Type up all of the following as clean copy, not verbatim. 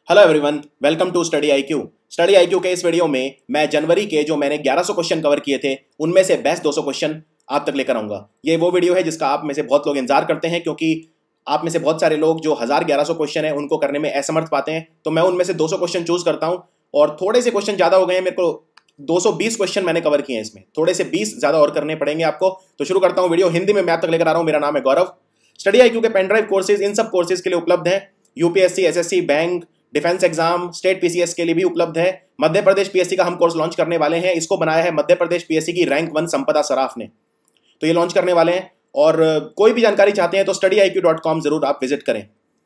Hello everyone, welcome to Study I Q. Study I Q के इस video में मैं जनवरी के जो मैंने 1100 क्वेश्चन कवर किए थे उनमें से बेस्ट 200 क्वेश्चन आप तक लेकर आऊंगा। ये वो वीडियो है जिसका आप में से बहुत लोग इंतजार करते हैं, क्योंकि आप में से बहुत सारे लोग जो 1100 क्वेश्चन है उनको करने में असमर्थ पाते हैं। तो मैं उनमें से 200 क्वेश्चन चूज करता हूँ और थोड़े से क्वेश्चन ज़्यादा हो गए हैं। मेरे को 220 क्वेश्चन मैंने कवर किए हैं, इसमें थोड़े से 20 ज़्यादा और करने पड़ेंगे आपको। तो शुरू करता हूँ वीडियो हिंदी में मैं आप तक लेकर आ रहा हूँ। मेरा नाम है गौरव। स्टडी आई क्यू के पेनड्राइव कोर्सेज इन सब कोर्सेज के लिए उपलब्ध हैं। UPSC, SSC, bank, defence exam, state PCS के लिए भी उपलब्ध है। मध्य प्रदेश पीएससी का हम कोर्स लॉन्च करने वाले हैं। इसको बनाया है मध्य प्रदेश पीएससी की रैंक 1 संपदा सराफ ने। तो ये लॉन्च करने वाले हैं और कोई भी जानकारी चाहते हैं तो studiiq.com जरूर आप विजिट करें।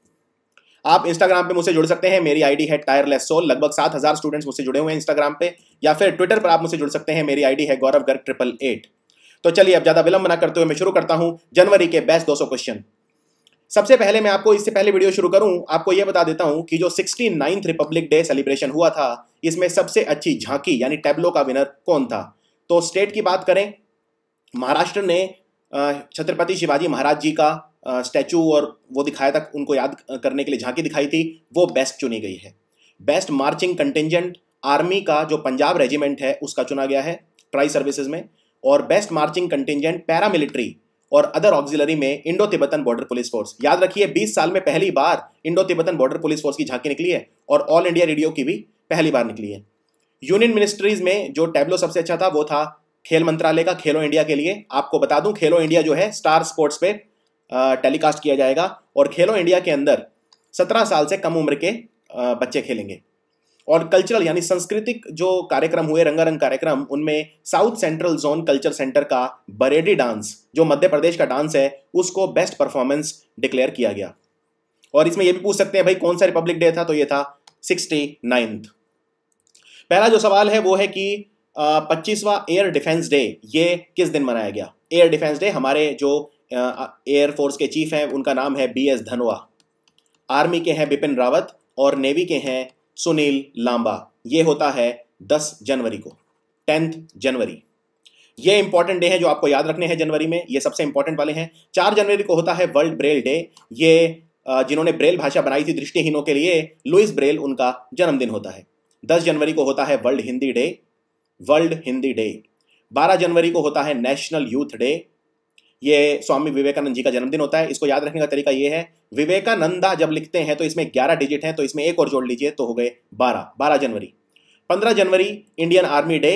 आप इंस्टाग्राम पे मुझसे जुड़ सकते हैं। मेरी आईडी है टायरलेस सोल। लगभग 7000 स्टूडेंट्स मुझसे जुड़े हुए हैं इंस्टाग्राम पे, या फिर ट्विटर पर आप मुझसे जुड़ सकते हैं। मेरी आईडी है गौरव गर्ग 888। तो चलिए अब ज्यादा विलंब ना करते हुए मैं शुरू करता हूं जनवरी के बेस्ट 200 क्वेश्चन। सबसे पहले मैं आपको, इससे पहले वीडियो शुरू करूं, आपको यह बता देता हूं कि जो 69th रिपब्लिक डे सेलिब्रेशन हुआ था, इसमें सबसे अच्छी झांकी यानी टैब्लो का विनर कौन था। तो स्टेट की बात करें, महाराष्ट्र ने छत्रपति शिवाजी महाराज जी का स्टैचू और वो दिखाया था, उनको याद करने के लिए झांकी दिखाई थी, वो बेस्ट चुनी गई है। बेस्ट मार्चिंग कंटिजेंट आर्मी का जो पंजाब रेजिमेंट है उसका चुना गया है ट्राई सर्विसेज में। और बेस्ट मार्चिंग कंटिजेंट पैरामिलिट्री और अदर ऑक्सिलरी में Indo Tibetan border police force. याद रखिए 20 साल में पहली बार Indo Tibetan border police force की झांकी निकली है और ऑल इंडिया रेडियो की भी पहली बार निकली है। यूनियन मिनिस्ट्रीज में जो टैब्लो सबसे अच्छा था वो था खेल मंत्रालय का, खेलो इंडिया के लिए। आपको बता दूं, खेलो इंडिया जो है स्टार स्पोर्ट्स पे टेलीकास्ट किया जाएगा और खेलो इंडिया के अंदर 17 साल से कम उम्र के बच्चे खेलेंगे। और कल्चरल यानी सांस्कृतिक जो कार्यक्रम हुए, रंगारंग कार्यक्रम, उनमें south central zone culture centre का बरेडी डांस, जो मध्य प्रदेश का डांस है, उसको बेस्ट परफॉर्मेंस डिक्लेयर किया गया। और इसमें यह भी पूछ सकते हैं भाई कौन सा रिपब्लिक डे था, तो ये था 69th। पहला जो सवाल है वो है कि 25वां एयर डिफेंस डे ये किस दिन मनाया गया। एयर डिफेंस डे, हमारे जो एयर फोर्स के चीफ हैं उनका नाम है BS धनोआ, आर्मी के हैं बिपिन रावत और नेवी के हैं सुनील लांबा। ये होता है 10 जनवरी को, 10th जनवरी। ये इंपॉर्टेंट डे है जो आपको याद रखने हैं जनवरी में, ये सबसे इंपॉर्टेंट वाले हैं। 4 जनवरी को होता है वर्ल्ड ब्रेल डे। ये जिन्होंने ब्रेल भाषा बनाई थी दृष्टिहीनों के लिए, लुइस ब्रेल, उनका जन्मदिन होता है। 10 जनवरी को होता है world Hindi day, world Hindi day. 12 जनवरी को होता है नेशनल यूथ डे। ये स्वामी विवेकानंद जी का जन्मदिन होता है। इसको याद रखने का तरीका ये है, विवेकानंदा जब लिखते हैं तो इसमें 11 डिजिट हैं, तो इसमें एक और जोड़ लीजिए तो हो गए 12 जनवरी। 15 जनवरी इंडियन आर्मी डे।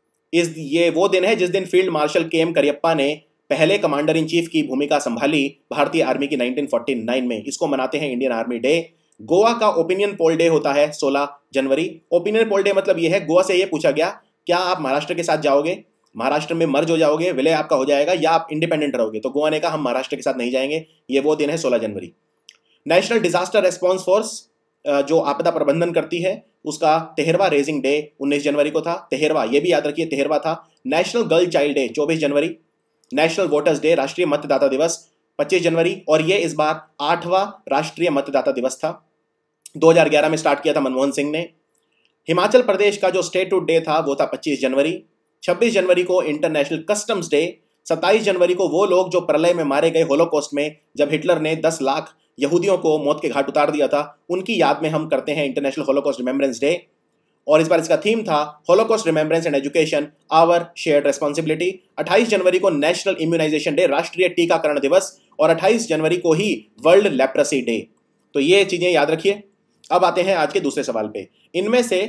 ये वो दिन है जिस दिन फील्ड मार्शल KM करियप्पा ने पहले कमांडर इन चीफ की भूमिका संभाली भारतीय आर्मी की 1949 में। इसको मनाते हैं इंडियन आर्मी डे। गोवा का ओपिनियन पोल डे होता है 16 जनवरी। ओपिनियन पोल डे मतलब ये है, गोवा से ये पूछा गया क्या आप महाराष्ट्र के साथ जाओगे, महाराष्ट्र में मर्ज हो जाओगे, विलय आपका हो जाएगा, या आप इंडिपेंडेंट रहोगे। तो गोवा ने कहा हम महाराष्ट्र के साथ नहीं जाएंगे। ये वो दिन है 16 जनवरी। नेशनल डिजास्टर रेस्पॉन्स फोर्स जो आपदा प्रबंधन करती है, उसका 13वां रेजिंग डे 19 जनवरी को था। 13वां, ये भी याद रखिए 13वां था। नेशनल गर्ल चाइल्ड डे 24 जनवरी। नेशनल वोटर्स डे, राष्ट्रीय मतदाता दिवस 25 जनवरी। और ये इस बार 8वां राष्ट्रीय मतदाता दिवस था। 2011 में स्टार्ट किया था मनमोहन सिंह ने। हिमाचल प्रदेश का जो स्टेटहुड डे था वो था 25 जनवरी। 26 जनवरी को इंटरनेशनल कस्टम्स डे। 27 जनवरी को वो लोग जो प्रलय में मारे गए होलोकॉस्ट में, जब हिटलर ने 10 लाख यहूदियों को मौत के घाट उतार दिया था, उनकी याद में हम करते हैं इंटरनेशनल होलोकॉस्ट रिमेम्बरेंस डे। और इस बार इसका थीम था Holocaust remembrance and education, our shared responsibility. 28 जनवरी को नेशनल इम्यूनाइजेशन डे, राष्ट्रीय टीकाकरण दिवस। और 28 जनवरी को ही वर्ल्ड लेप्रेसी डे। तो ये चीजें याद रखिए। अब आते हैं आज के दूसरे सवाल पे। इनमें से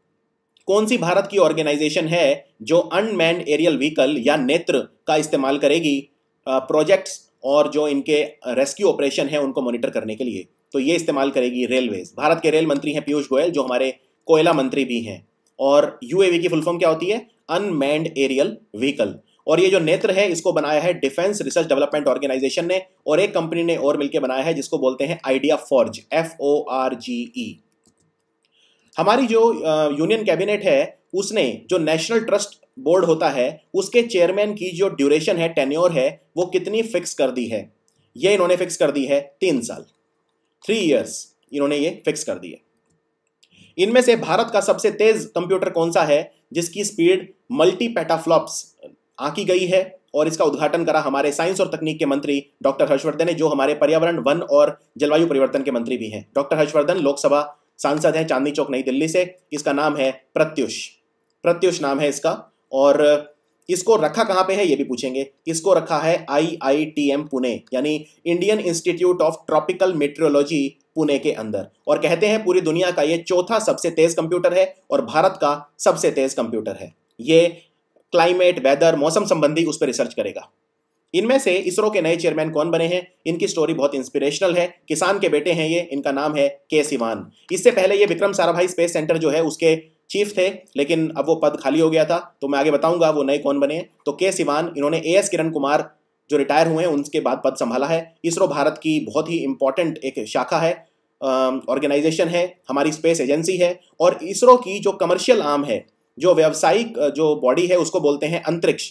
कौन सी भारत की ऑर्गेनाइजेशन है जो अनमैन्ड एरियल व्हीकल या नेत्र का इस्तेमाल करेगी प्रोजेक्ट्स और जो इनके रेस्क्यू ऑपरेशन है उनको मॉनिटर करने के लिए। तो ये इस्तेमाल करेगी रेलवेज। भारत के रेल मंत्री हैं पीयूष गोयल, जो हमारे कोयला मंत्री भी हैं। और UAV की फुल फॉर्म क्या होती है, अनमैन्ड एरियल व्हीकल। और ये जो नेत्र है इसको बनाया है डिफेंस रिसर्च डेवलपमेंट ऑर्गेनाइजेशन ने, और एक कंपनी ने और मिलकर बनाया है जिसको बोलते हैं आइडिया फॉर्ज, FORGE। हमारी जो यूनियन कैबिनेट है उसने जो नेशनल ट्रस्ट बोर्ड होता है उसके चेयरमैन की जो ड्यूरेशन है, टेन्योर है, वो कितनी फिक्स कर दी है। ये इन्होंने फिक्स कर दी है 3 साल, 3 years इन्होंने ये फिक्स कर दी है। इनमें से भारत का सबसे तेज कंप्यूटर कौन सा है जिसकी स्पीड मल्टी पेटाफ्लॉप्स आंकी गई है, और इसका उद्घाटन करा हमारे साइंस और तकनीक के मंत्री डॉक्टर हर्षवर्धन ने, जो हमारे पर्यावरण, वन और जलवायु परिवर्तन के मंत्री भी हैं। डॉक्टर हर्षवर्धन लोकसभा सांसद हैं चांदनी चौक नई दिल्ली से। इसका नाम है प्रत्युष, प्रत्युष नाम है इसका। और इसको रखा कहाँ पे है ये भी पूछेंगे। इसको रखा है IITM पुणे, यानी Indian institute of Tropical Meteorology Pune के अंदर। और कहते हैं पूरी दुनिया का ये चौथा सबसे तेज कंप्यूटर है और भारत का सबसे तेज कंप्यूटर है। ये क्लाइमेट, वेदर, मौसम संबंधी उस पर रिसर्च करेगा। इनमें से इसरो के नए चेयरमैन कौन बने हैं? इनकी स्टोरी बहुत इंस्पिरेशनल है। किसान के बेटे हैं ये, इनका नाम है के सिवान। इससे पहले ये विक्रम साराभाई स्पेस सेंटर जो है उसके चीफ थे, लेकिन अब वो पद खाली हो गया था, तो मैं आगे बताऊंगा वो नए कौन बने हैं। तो के सिवान, इन्होंने AS किरण कुमार जो रिटायर हुए हैं उनके बाद पद संभाला है। इसरो भारत की बहुत ही इंपॉर्टेंट एक शाखा है, ऑर्गेनाइजेशन है, हमारी स्पेस एजेंसी है। और इसरो की जो कमर्शियल आर्म है, जो व्यावसायिक जो बॉडी है, उसको बोलते हैं अंतरिक्ष,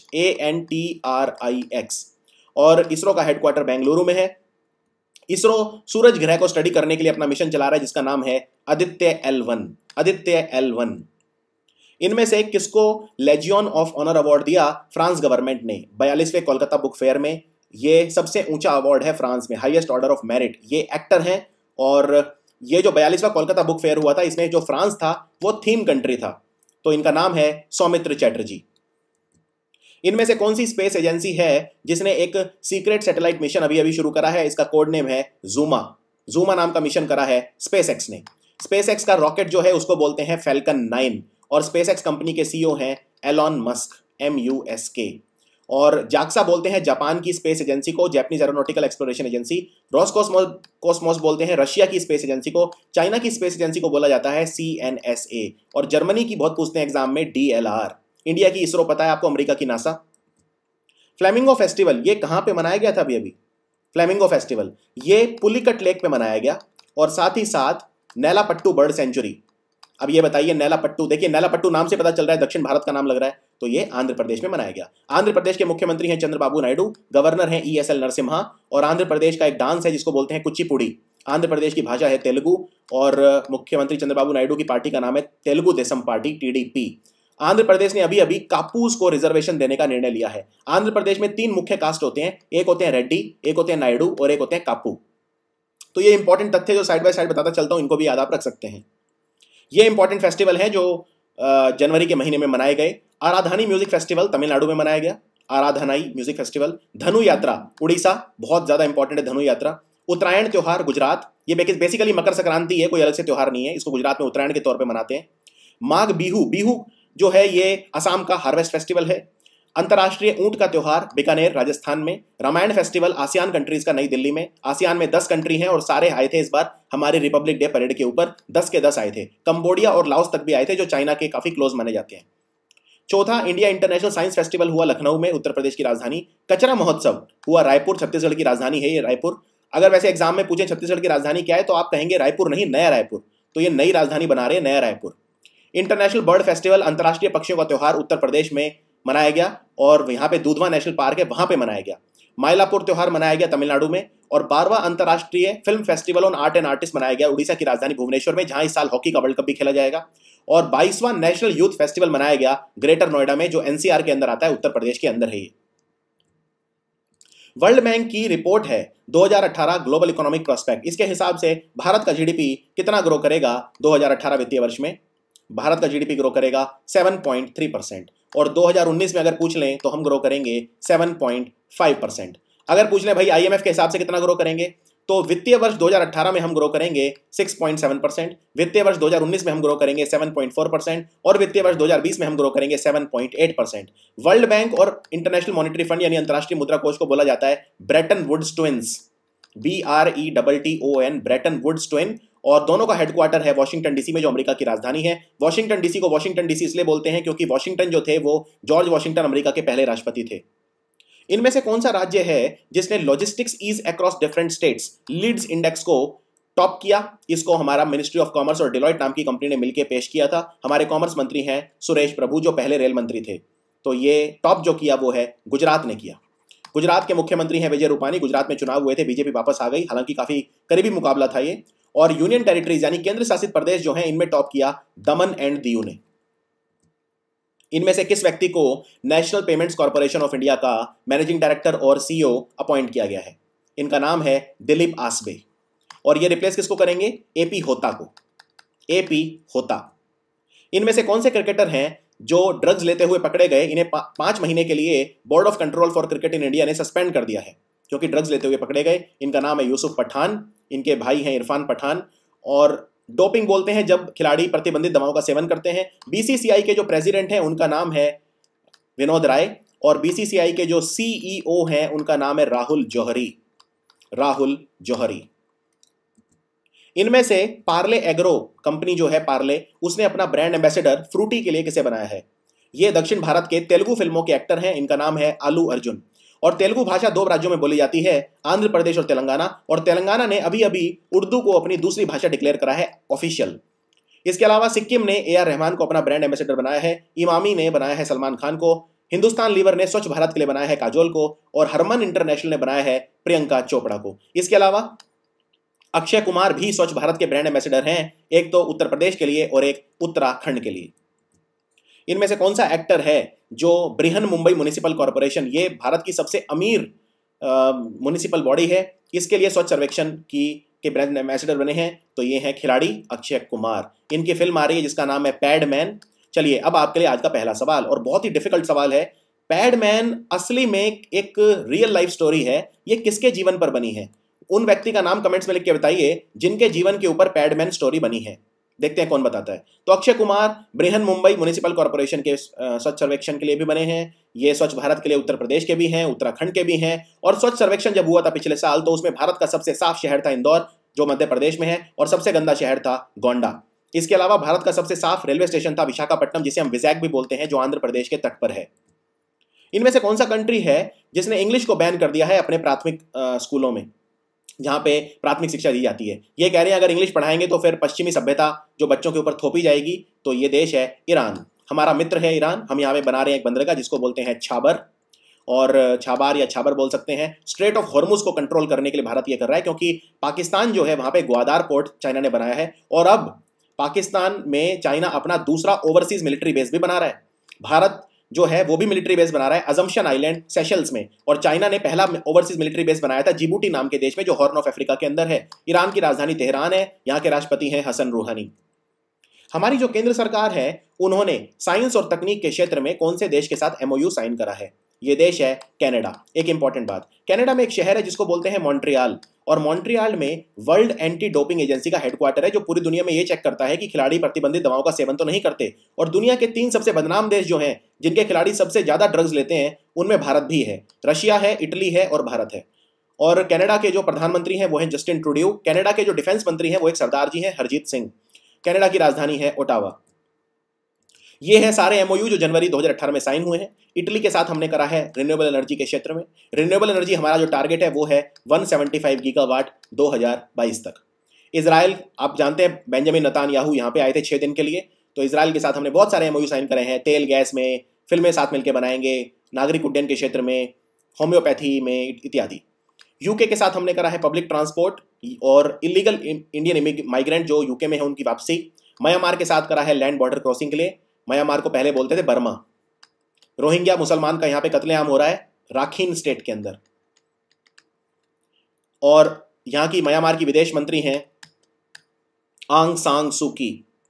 ANTRIX। और इसरो का हेडक्वार्टर बेंगलुरु में है। इसरो सूरज ग्रह को स्टडी करने के लिए अपना मिशन चला रहा है जिसका नाम है आदित्य L1, आदित्य L1। इनमें से किसको लेजियन ऑफ ऑनर अवार्ड दिया? फ्रांस गवर्नमेंट ने 42वें कोलकाता बुक फेयर में। ये सबसे ऊंचा अवार्ड है फ्रांस में, हाईएस्ट ऑर्डर ऑफ मेरिट। ये एक्टर हैं और ये जो 42वां कोलकाता बुक फेयर हुआ था इसमें जो फ्रांस था वो थीम कंट्री था। तो इनका नाम है सौमित्र चैटर्जी। इनमें से कौन सी स्पेस एजेंसी है जिसने एक सीक्रेट सैटेलाइट मिशन अभी अभी शुरू करा है? इसका कोड नेम है जूमा। जूमा नाम का मिशन करा है स्पेसएक्स ने। स्पेसएक्स का रॉकेट जो है उसको बोलते हैं फैल्कन 9 और स्पेसएक्स कंपनी के CEO हैं एलॉन मस्क, MUSK। और जाक्सा बोलते हैं जापान की स्पेस एजेंसी को, Japanese aeronautical exploration agency. Roscosmos बोलते हैं रशिया की स्पेस एजेंसी को। चाइना की स्पेस एजेंसी को बोला जाता है CNSA। और जर्मनी की बहुत पूछते हैं एग्जाम में DLR। इंडिया की इसरो पता है आपको, अमेरिका की नासा। फ्लेमिंगो फेस्टिवल ये कहां पे मनाया गया था अभी? फ्लेमिंगो फेस्टिवल ये पुलिकट लेक पे मनाया गया। और साथ ही साथ नेलापट्टू बर्ड सेंचुरी। अब ये बताइए नेलापट्टू, देखिए नेलापट्टू नाम से पता चल रहा है दक्षिण भारत का नाम लग रहा है, तो ये आंध्र प्रदेश में मनाया गया। आंध्र प्रदेश के मुख्यमंत्री हैं चंद्रबाबू नायडू, गवर्नर हैं ESL नरसिम्हा। और आंध्र प्रदेश का एक डांस है जिसको बोलते हैं कुचिपुड़ी। आंध्र प्रदेश की भाषा है तेलुगु और मुख्यमंत्री चंद्रबाबू नायडू की पार्टी का नाम है तेलुगु देशम पार्टी, TDP। आंध्र प्रदेश ने अभी अभी कापूस को रिजर्वेशन देने का निर्णय लिया है। आंध्र प्रदेश में 3 मुख्य कास्ट होते हैं, एक होते हैं रेड्डी, एक होते हैं नायडू और एक होते हैं कापू। तो ये इंपॉर्टेंट तथ्य जो साइड बाय साइड बताता चलता हूं, इनको भी याद आप रख सकते हैं। ये इंपॉर्टेंट फेस्टिवल है जो जनवरी के महीने में मनाए गए। आराधनी म्यूजिक फेस्टिवल तमिलनाडु में मनाया गया, आराधनाई म्यूजिक फेस्टिवल। धनु यात्रा उड़ीसा, बहुत ज्यादा इंपॉर्टेंट है धनु यात्रा। उत्तरायण त्योहार गुजरात, ये बेसिकली मकर संक्रांति है, कोई अलग से त्योहार नहीं है, इसको गुजरात में उत्तरायण के तौर पर मनाते हैं। माघ बिहू, बिहू जो है ये असम का हार्वेस्ट फेस्टिवल है। अंतर्राष्ट्रीय ऊंट का त्योहार बीकानेर राजस्थान में। रामायण फेस्टिवल आसियान कंट्रीज का नई दिल्ली में। आसियान में 10 कंट्री हैं और सारे आए थे इस बार हमारे रिपब्लिक डे परेड के ऊपर, 10 के 10 आए थे। कंबोडिया और लाओस तक भी आए थे जो चाइना के काफी क्लोज माने जाते हैं। चौथा इंडिया इंटरनेशनल साइंस फेस्टिवल हुआ लखनऊ में, उत्तर प्रदेश की राजधानी। कचरा महोत्सव हुआ रायपुर, छत्तीसगढ़ की राजधानी है ये रायपुर। अगर वैसे एग्जाम में पूछे छत्तीसगढ़ की राजधानी क्या है तो आप कहेंगे रायपुर नहीं, नया रायपुर। तो ये नई राजधानी बना रहे हैं, नया रायपुर। इंटरनेशनल बर्ड फेस्टिवल, अंतर्राष्ट्रीय पक्षियों का त्योहार उत्तर प्रदेश में मनाया गया और यहाँ पे दूधवा नेशनल पार्क है, वहां पे मनाया गया। माइलापुर त्योहार मनाया गया तमिलनाडु में। और 12वां अंतर्राष्ट्रीय film festival on art and artist मनाया गया उड़ीसा की राजधानी भुवनेश्वर में, जहां इस साल हॉकी का वर्ल्ड कप भी खेला जाएगा। और 22वां नेशनल यूथ फेस्टिवल मनाया गया ग्रेटर नोएडा में, जो NCR के अंदर आता है, उत्तर प्रदेश के अंदर है ये। वर्ल्ड बैंक की रिपोर्ट है 2018 ग्लोबल इकोनॉमिक प्रोस्पेक्ट। इसके हिसाब से भारत का GDP कितना ग्रो करेगा 2018 वित्तीय वर्ष में? भारत का GDP ग्रो करेगा 7.3%। और 2019 में अगर पूछ लें तो हम ग्रो करेंगे 7.5%। अगर पूछ लें भाई IMF के हिसाब से कितना ग्रो करेंगे, तो वित्तीय वर्ष 2018 में हम ग्रो करेंगे 6.7%, वित्तीय वर्ष 2019 में हम ग्रो करेंगे 7.4% और वित्तीय वर्ष 2020 में हम ग्रो करेंगे 7.8%। वर्ल्ड बैंक और इंटरनेशनल मॉनेटरी फंड यानी अंतर्राष्ट्रीय मुद्रा कोष को बोला जाता है Bretton Woods twins, BRETTON, Bretton Woods twin. और दोनों का हेडक्वार्टर है वॉशिंगटन DC में, जो अमेरिका की राजधानी है। वॉशिंगटन DC को वॉशिंगटन DC इसलिए बोलते हैं क्योंकि वॉशिंगटन जो थे वो जॉर्ज वॉशिंगटन अमेरिका के पहले राष्ट्रपति थे। इनमें से कौन सा राज्य है जिसने logistics ease across different states LEADS index को टॉप किया? इसको हमारा मिनिस्ट्री ऑफ कॉमर्स और डिलॉयट नाम की कंपनी ने मिलकर पेश किया था। हमारे कॉमर्स मंत्री हैं सुरेश प्रभु, जो पहले रेल मंत्री थे। तो ये टॉप जो किया वो है गुजरात ने किया। गुजरात के मुख्यमंत्री हैं विजय रूपानी। गुजरात में चुनाव हुए थे, बीजेपी वापस आ गई, हालांकि काफी करीबी मुकाबला था ये। और यूनियन टेरिटरीज यानी केंद्र शासित प्रदेश जो हैं, इनमें टॉप किया दमन एंड दीव ने। इनमें से किस व्यक्ति को national payments corporation of India का मैनेजिंग डायरेक्टर और CEO अपॉइंट किया गया है? इनका नाम है दिलीप आसबे। और ये रिप्लेस किसको करेंगे? AP होता को। AP होता। इनमें से कौन से क्रिकेटर हैं जो ड्रग्स लेते हुए पकड़े गए, इन्हें 5 महीने के लिए board of control for cricket in India ने सस्पेंड कर दिया है क्योंकि ड्रग्स लेते हुए पकड़े गए। इनका नाम है यूसुफ पठान, इनके भाई हैं इरफान पठान। और डोपिंग बोलते हैं जब खिलाड़ी प्रतिबंधित दवाओं का सेवन करते हैं। BCCI के जो प्रेसिडेंट हैं उनका नाम है विनोद राय, और BCCI के जो CEO हैं उनका नाम है राहुल जौहरी। इनमें से पार्ले एग्रो कंपनी जो है पार्ले, उसने अपना ब्रांड एम्बेसडर फ्रूटी के लिए किसे बनाया है? ये दक्षिण भारत के तेलुगु फिल्मों के एक्टर हैं, इनका नाम है आलू अर्जुन। और तेलुगु भाषा 2 राज्यों में बोली जाती है, आंध्र प्रदेश और तेलंगाना। और तेलंगाना ने अभी अभी उर्दू को अपनी दूसरी भाषा डिक्लेयर करा है ऑफिशियल। इसके अलावा सिक्किम ने AR रहमान को अपना ब्रांड एम्बेसडर बनाया है, इमामी ने बनाया है सलमान खान को, हिंदुस्तान लीवर ने स्वच्छ भारत के लिए बनाया है काजोल को, और हरमन इंटरनेशनल ने बनाया है प्रियंका चोपड़ा को। इसके अलावा अक्षय कुमार भी स्वच्छ भारत के ब्रांड एम्बेसडर हैं, एक तो उत्तर प्रदेश के लिए और एक उत्तराखंड के लिए। इनमें से कौन सा एक्टर है जो बृहन मुंबई म्युनिसिपल कॉर्पोरेशन, ये भारत की सबसे अमीर म्युनिसिपल बॉडी है, इसके लिए स्वच्छ सर्वेक्षण के ब्रांड एम्बेसडर बने हैं? तो ये हैं खिलाड़ी अक्षय कुमार। इनकी फिल्म आ रही है जिसका नाम है पैडमैन। चलिए अब आपके लिए आज का पहला सवाल, और बहुत ही डिफिकल्ट सवाल है। पैडमैन असली में एक रियल लाइफ स्टोरी है, ये किसके जीवन पर बनी है? उन व्यक्ति का नाम कमेंट्स में लिख के बताइए जिनके जीवन के ऊपर पैडमैन स्टोरी बनी है। देखते हैं कौन बताता है। तो अक्षय कुमार बृहन मुंबई म्युनिसिपल कॉर्पोरेशन के स्वच्छ सर्वेक्षण के लिए भी बने हैं, ये स्वच्छ भारत के लिए उत्तर प्रदेश के भी हैं, उत्तराखंड के भी हैं। और स्वच्छ सर्वेक्षण जब हुआ था पिछले साल, तो उसमें भारत का सबसे साफ शहर था इंदौर, जो मध्य प्रदेश में है, और सबसे गंदा शहर था गोंडा। इसके अलावा भारत का सबसे साफ रेलवे स्टेशन था विशाखापट्टनम, जिसे हम विजैक भी बोलते हैं, जो आंध्र प्रदेश के तट पर है। इनमें से कौन सा कंट्री है जिसने इंग्लिश को बैन कर दिया है अपने प्राथमिक स्कूलों में, जहाँ पे प्राथमिक शिक्षा दी जाती है? ये कह रहे हैं अगर इंग्लिश पढ़ाएंगे तो फिर पश्चिमी सभ्यता जो बच्चों के ऊपर थोपी जाएगी। तो ये देश है ईरान। हमारा मित्र है ईरान। हम यहाँ पे बना रहे हैं एक बंदरगाह जिसको बोलते हैं छाबर, और छाबार या छाबर बोल सकते हैं। स्ट्रेट ऑफ हॉर्मुज को कंट्रोल करने के लिए भारत ये कर रहा है, क्योंकि पाकिस्तान जो है वहाँ पे ग्वादार पोर्ट चाइना ने बनाया है, और अब पाकिस्तान में चाइना अपना दूसरा ओवरसीज मिलिट्री बेस भी बना रहा है। भारत जो है वो भी मिलिट्री बेस बना रहा है अजम्पशन आइलैंड सेशल्स में, और चाइना ने पहला ओवरसीज मिलिट्री बेस बनाया था जिबूटी नाम के देश में, जो हॉर्न ऑफ अफ्रीका के अंदर है। ईरान की राजधानी तेहरान है, यहाँ के राष्ट्रपति हैं हसन रूहानी। हमारी जो केंद्र सरकार है उन्होंने साइंस और तकनीक के क्षेत्र में कौन से देश के साथ MOU साइन करा है? ये देश है कनाडा। एक इंपॉर्टेंट बात, कनाडा में एक शहर है जिसको बोलते हैं मॉन्ट्रियल, और मॉन्ट्रियल में वर्ल्ड एंटी डोपिंग एजेंसी का हेडक्वार्टर है, जो पूरी दुनिया में ये चेक करता है कि खिलाड़ी प्रतिबंधित दवाओं का सेवन तो नहीं करते। और दुनिया के 3 सबसे बदनाम देश जो हैं, जिनके खिलाड़ी सबसे ज्यादा ड्रग्स लेते हैं, उनमें भारत भी है। रशिया है, इटली है और भारत है। और कनाडा के जो प्रधानमंत्री हैं वो हैं जस्टिन ट्रूडियो। कनाडा के जो डिफेंस मंत्री हैं वो एक सरदार जी हैं, हरजीत सिंह। कनाडा की राजधानी है ओटावा। ये है सारे MOU जो जनवरी 2018 में साइन हुए हैं। इटली के साथ हमने करा है रिन्यूएबल एनर्जी के क्षेत्र में। रिन्यूएबल एनर्जी हमारा जो टारगेट है वो है 175 गीगावाट 2022 तक। इजराइल, आप जानते हैं बेंजामिन नेतान्याहू यहाँ पे आए थे 6 दिन के लिए, तो इजराइल के साथ हमने बहुत सारे MOU साइन करे हैं। तेल गैस में, फिल्में साथ मिलकर बनाएंगे, नागरिक उड्डयन के क्षेत्र में, होम्योपैथी में इत्यादि। यूके के साथ हमने करा है पब्लिक ट्रांसपोर्ट और इलीगल इंडियन माइग्रेंट जो यूके में है उनकी वापसी। म्यांमार के साथ करा है लैंड बॉर्डर क्रॉसिंग के लिए। म्यांमार को पहले बोलते थे बर्मा। रोहिंग्या मुसलमान का यहाँ पे कत्लेआम हो रहा है राखीन स्टेट के अंदर। और यहाँ की म्यांमार की विदेश मंत्री हैं आंग सांग सूकी।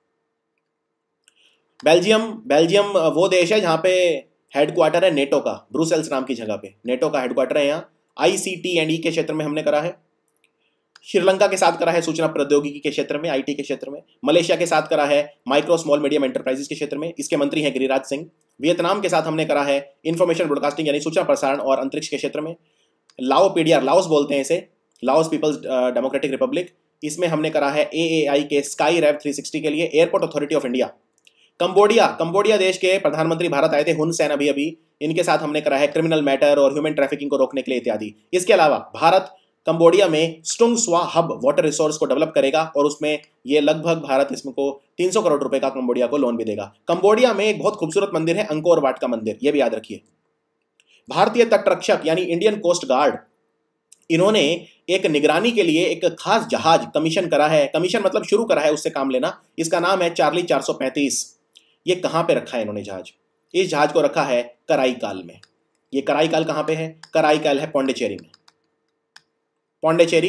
बेल्जियम वो देश है जहाँ पे हेडक्वार्टर है नेटो का, ब्रुसेल्स नाम की जगह पे नेटो का हेडक्वार्टर है। यहाँ ICT&E के क्षेत्र में हमने करा है। श्रीलंका के साथ करा है सूचना प्रौद्योगिकी के क्षेत्र में, IT के क्षेत्र में। मलेशिया के साथ करा है माइक्रो स्मॉल मीडियम एंटरप्राइजेस के क्षेत्र में, इसके मंत्री हैं गिरिराज सिंह। वियतनाम के साथ हमने करा है इंफॉर्मेशन ब्रॉडकास्टिंग यानी सूचना प्रसारण और अंतरिक्ष के क्षेत्र में। लाओपीडिया, लाओस बोलते हैं इसे, लाओस पीपल्स डेमोक्रेटिक रिपब्लिक, इसमें हमने करा है AAI के स्काई रैव 360 के लिए। Airport authority of India. Cambodia देश के प्रधानमंत्री भारत आए थे, हुन सेन अभी, इनके साथ हमने करा है क्रिमिनल मैटर और ह्यूमन ट्रैफिकिंग को रोकने के लिए इत्यादि। इसके अलावा भारत कंबोडिया में Stung Swa Hab water resource को डेवलप करेगा, और उसमें ये लगभग भारत इसको 300 करोड़ रुपए का कंबोडिया को लोन भी देगा। कंबोडिया में एक बहुत खूबसूरत मंदिर है अंकोर वाट का मंदिर, ये भी याद रखिए। भारतीय तटरक्षक यानी इंडियन कोस्ट गार्ड, इन्होंने एक निगरानी के लिए एक खास जहाज कमीशन करा है। कमीशन मतलब शुरू करा है उससे काम लेना। इसका नाम है चार्ली 435। ये कहाँ पे रखा है इन्होंने जहाज? इस जहाज को रखा है कराईकाल में। ये कराईकाल कहाँ पे है? कराईकाल है पौंडीचेरी में, पौंडीचेरी।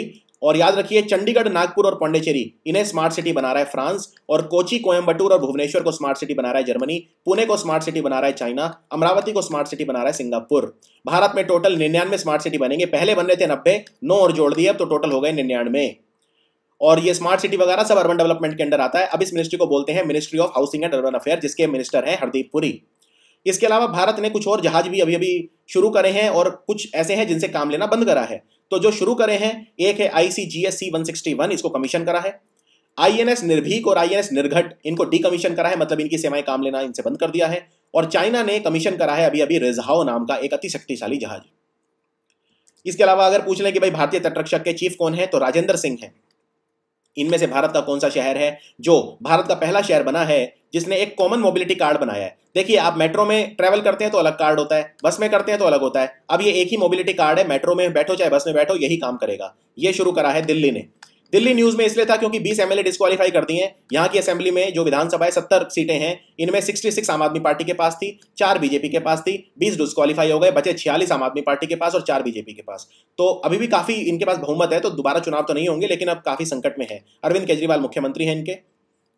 और याद रखिए चंडीगढ़, नागपुर और पौंडीचेरी इन्हें स्मार्ट सिटी बना रहा है फ्रांस, और कोची, कोयम्बटूर और भुवनेश्वर को स्मार्ट सिटी बना रहा है जर्मनी, पुणे को स्मार्ट सिटी बना रहा है चाइना, अमरावती को स्मार्ट सिटी बना रहा है सिंगापुर। भारत में टोटल 99 स्मार्ट सिटी बनेंगे, पहले बन रहे थे 90, 9 और जोड़ दिए, अब तो टोटल हो गए 99। और ये स्मार्ट सिटी वगैरह सब अर्बन डेवलपमेंट के अंडर आता है। अब इस मिनिस्ट्री को बोलते हैं ministry of housing and urban affair, जिसके मिनिस्टर हैं हरदीप पुरी। इसके अलावा भारत ने कुछ और जहाज भी अभी अभी शुरू करे हैं, और कुछ ऐसे हैं जिनसे काम लेना बंद करा है। तो जो शुरू करे हैं, एक है ICGSC 161, इसको कमीशन करा है। INS निर्भीक और INS निर्घट, इनको डीकमीशन करा है, मतलब इनकी सेवाएं काम लेना इनसे बंद कर दिया है। और चाइना ने कमीशन करा है अभी अभी रिजहाओ नाम का एक अति शक्तिशाली जहाज। इसके अलावा अगर पूछ लें कि भाई भारतीय तटरक्षक के चीफ कौन है, तो राजेंद्र सिंह है। इनमें से भारत का कौन सा शहर है जो भारत का पहला शहर बना है जिसने एक कॉमन मोबिलिटी कार्ड बनाया है? देखिए, आप मेट्रो में ट्रैवल करते हैं तो अलग कार्ड होता है, बस में करते हैं तो अलग होता है। अब ये एक ही मोबिलिटी कार्ड है, मेट्रो में बैठो चाहे बस में बैठो, यही काम करेगा। ये शुरू करा है दिल्ली ने। दिल्ली न्यूज में इसलिए था क्योंकि 20 MLA डिस्क्वालीफाई कर दिए हैं। यहाँ की असेंबली में जो विधानसभा है 70 सीटें हैं, इनमें 66 आम आदमी पार्टी के पास थी, 4 बीजेपी के पास थी, 20 डिस्क्वालीफाई हो गए, बचे 46 आम आदमी पार्टी के पास और 4 बीजेपी के पास। तो अभी भी काफी इनके पास बहुमत है, तो दोबारा चुनाव तो नहीं होंगे, लेकिन अब काफी संकट में है। अरविंद केजरीवाल मुख्यमंत्री हैं इनके।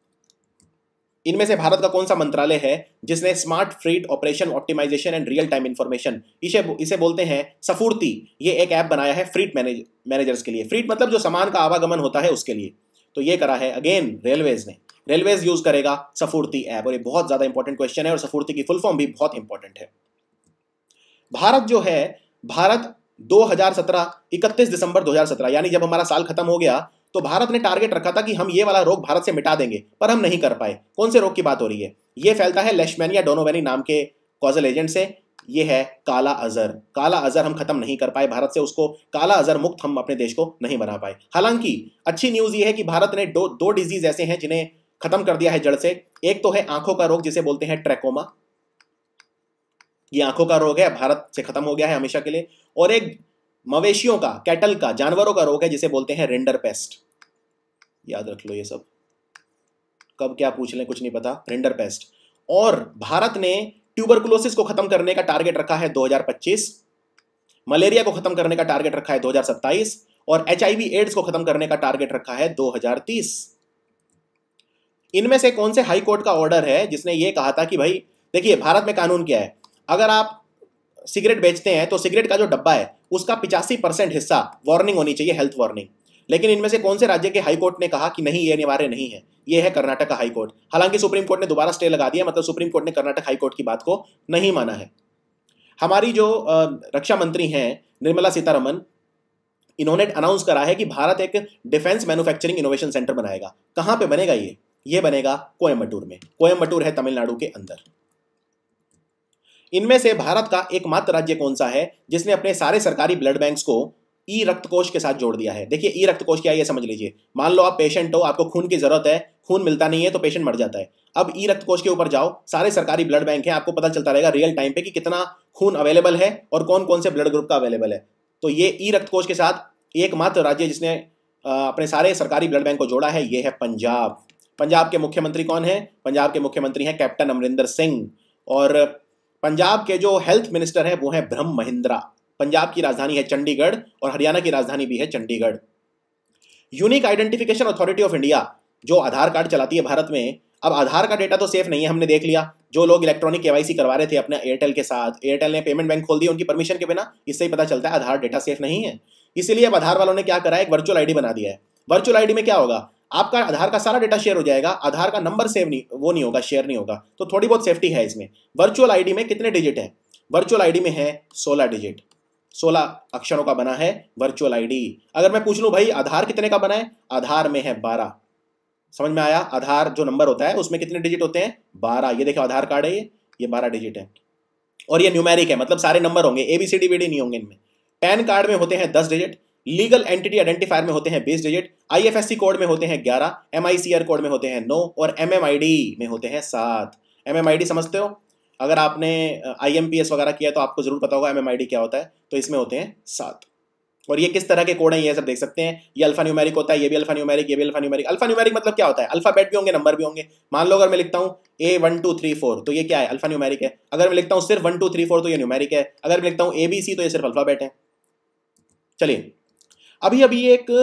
इनमें से भारत का कौन सा मंत्रालय है जिसने smart fleet operation optimization and real time information, इसे बोलते हैं सफूर्ती, ये एक ऐप बनाया है फ्लीट मैनेजर्स के लिए। फ्लीट मतलब जो सामान का आवागमन होता है उसके लिए। तो ये करा है अगेन रेलवेज ने। रेलवेज यूज करेगा सफूर्ती ऐप, और ये बहुत ज्यादा इंपॉर्टेंट क्वेश्चन है, और सफूर्ती की फुल फॉर्म भी बहुत इंपॉर्टेंट है। भारत जो है, भारत 2017 31 दिसंबर 2017 यानी जब हमारा साल खत्म हो गया, तो भारत ने टारगेट रखा था कि हम ये वाला रोग भारत से मिटा देंगे, पर हम नहीं कर पाए। कौन से रोग की बात हो रही है? ये फैलता है लेशमैनिया डोनोवेनी नाम के कॉजल एजेंट से। ये है काला अजहर। काला अजहर हम खत्म नहीं कर पाए भारत से, उसको काला अजहर मुक्त हम अपने देश को नहीं बना पाए। हालांकि अच्छी न्यूज ये है कि भारत ने दो डिजीज ऐसे हैं जिन्हें खत्म कर दिया है जड़ से। एक तो है आंखों का रोग जिसे बोलते हैं ट्रैकोमा, ये आंखों का रोग है, भारत से खत्म हो गया है हमेशा के लिए। और एक मवेशियों का, कैटल का, जानवरों का रोग है जिसे बोलते हैं रेंडर पेस्ट। याद रख लो, ये सब कब क्या पूछ लें कुछ नहीं पता, रेंडर पेस्ट। और भारत ने ट्यूबरकुलोसिस को खत्म करने का टारगेट रखा है 2025, मलेरिया को खत्म करने का टारगेट रखा है 2027, और HIV एड्स को खत्म करने का टारगेट रखा है 2030। इनमें से कौन से हाई कोर्ट का ऑर्डर है जिसने ये कहा था कि भाई देखिए, भारत में कानून क्या है, अगर आप सिगरेट बेचते हैं तो सिगरेट का जो डब्बा है उसका 85% हिस्सा वार्निंग होनी चाहिए, हेल्थ वार्निंग। लेकिन इनमें से कौन से राज्य के हाई कोर्ट ने कहा कि नहीं, ये अनिवार्य नहीं है? ये है कर्नाटक का हाई कोर्ट। हालांकि सुप्रीम कोर्ट ने दोबारा स्टे लगा दिया, मतलब सुप्रीम कोर्ट ने कर्नाटक हाई कोर्ट की बात को नहीं माना है। हमारी जो रक्षा मंत्री हैं निर्मला सीतारमन, इन्होंने अनाउंस करा है कि भारत एक डिफेंस मैन्युफैक्चरिंग इनोवेशन सेंटर बनाएगा। कहां पे बनेगा ये बनेगा कोयम्बटूर में। कोयम्बटूर है तमिलनाडु के अंदर। इनमें से भारत का एकमात्र राज्य कौन सा है जिसने अपने सारे सरकारी ब्लड बैंक्स को ई रक्त कोष के साथ जोड़ दिया है? देखिए, ई रक्त कोष क्या है ये समझ लीजिए। मान लो आप पेशेंट हो, आपको खून की जरूरत है, खून मिलता नहीं है तो पेशेंट मर जाता है। अब ई रक्त कोष के ऊपर जाओ, सारे सरकारी ब्लड बैंक हैं, आपको पता चलता रहेगा रियल टाइम पे कि कितना खून अवेलेबल है और कौन कौन से ब्लड ग्रुप का अवेलेबल है। तो ये ई रक्त कोष के साथ एकमात्र राज्य जिसने अपने सारे सरकारी ब्लड बैंक को जोड़ा है, ये है पंजाब। पंजाब के मुख्यमंत्री कौन है? पंजाब के मुख्यमंत्री हैं कैप्टन अमरिंदर सिंह। और पंजाब के जो हेल्थ मिनिस्टर है वो है ब्रह्म महिंद्रा। पंजाब की राजधानी है चंडीगढ़ और हरियाणा की राजधानी भी है Chandigarh. Unique identification authority of India जो आधार कार्ड चलाती है भारत में, अब आधार का डेटा तो सेफ नहीं है, हमने देख लिया। जो लोग इलेक्ट्रॉनिक KYC करवा रहे थे अपने एयरटेल के साथ, एयरटेल ने पेमेंट बैंक खोल दी उनकी परमिशन के बिना, इससे ही पता चलता है आधार डेटा सेफ नहीं है। इसीलिए अब आधार वालों ने क्या करा है, एक वर्चुअल ID बना दिया है। वर्चुअल ID में क्या होगा, आपका आधार का सारा डेटा शेयर हो जाएगा, आधार का नंबर सेव नहीं, वो नहीं होगा, शेयर नहीं होगा। तो थोड़ी बहुत सेफ्टी है इसमें। वर्चुअल ID में कितने डिजिट है? वर्चुअल ID में है 16 डिजिट, 16 अक्षरों का बना है वर्चुअल ID। अगर मैं पूछ लूं भाई आधार कितने का बना है, आधार में है 12। समझ में आया? आधार जो नंबर होता है उसमें कितने डिजिट होते हैं? 12। ये देखो आधार कार्ड है, ये 12 डिजिट है। और ये न्यूमेरिक है, मतलब सारे नंबर होंगे, ABCD नहीं होंगे इनमें। पैन कार्ड में होते हैं 10 डिजिट, लीगल एंटिटी आइडेंटिफायर में होते हैं 20 डिजिट, IFSC कोड में होते हैं 11, MICR कोड में होते हैं 9 और MMID में होते हैं 7। MMID समझते हो? अगर आपने IMPS वगैरह किया तो आपको जरूर पता होगा MMID क्या होता है। तो इसमें होते हैं 7। और ये किस तरह के कोड हैं ये सब देख सकते हैं। ये अल्फा न्यूमेरिक होता है, ये भी अल्फा न्यूमेरिक, ये भी अल्फा न्यूमेरिक। अल्फा न्यूमेरिक मतलब क्या होता है? अल्फाबेट भी होंगे, नंबर भी होंगे। मान लो अगर मैं लिखता हूँ A1 2 3 4 तो ये क्या है? अल्फा न्यूमेरिक है। अगर मैं लिखता हूँ सिर्फ 1 2 3 4 तो ये न्यूमेरिक है। अगर मैं लिखता हूँ ABC तो ये सिर्फ अल्फाबेट है। चलिए, अभी एक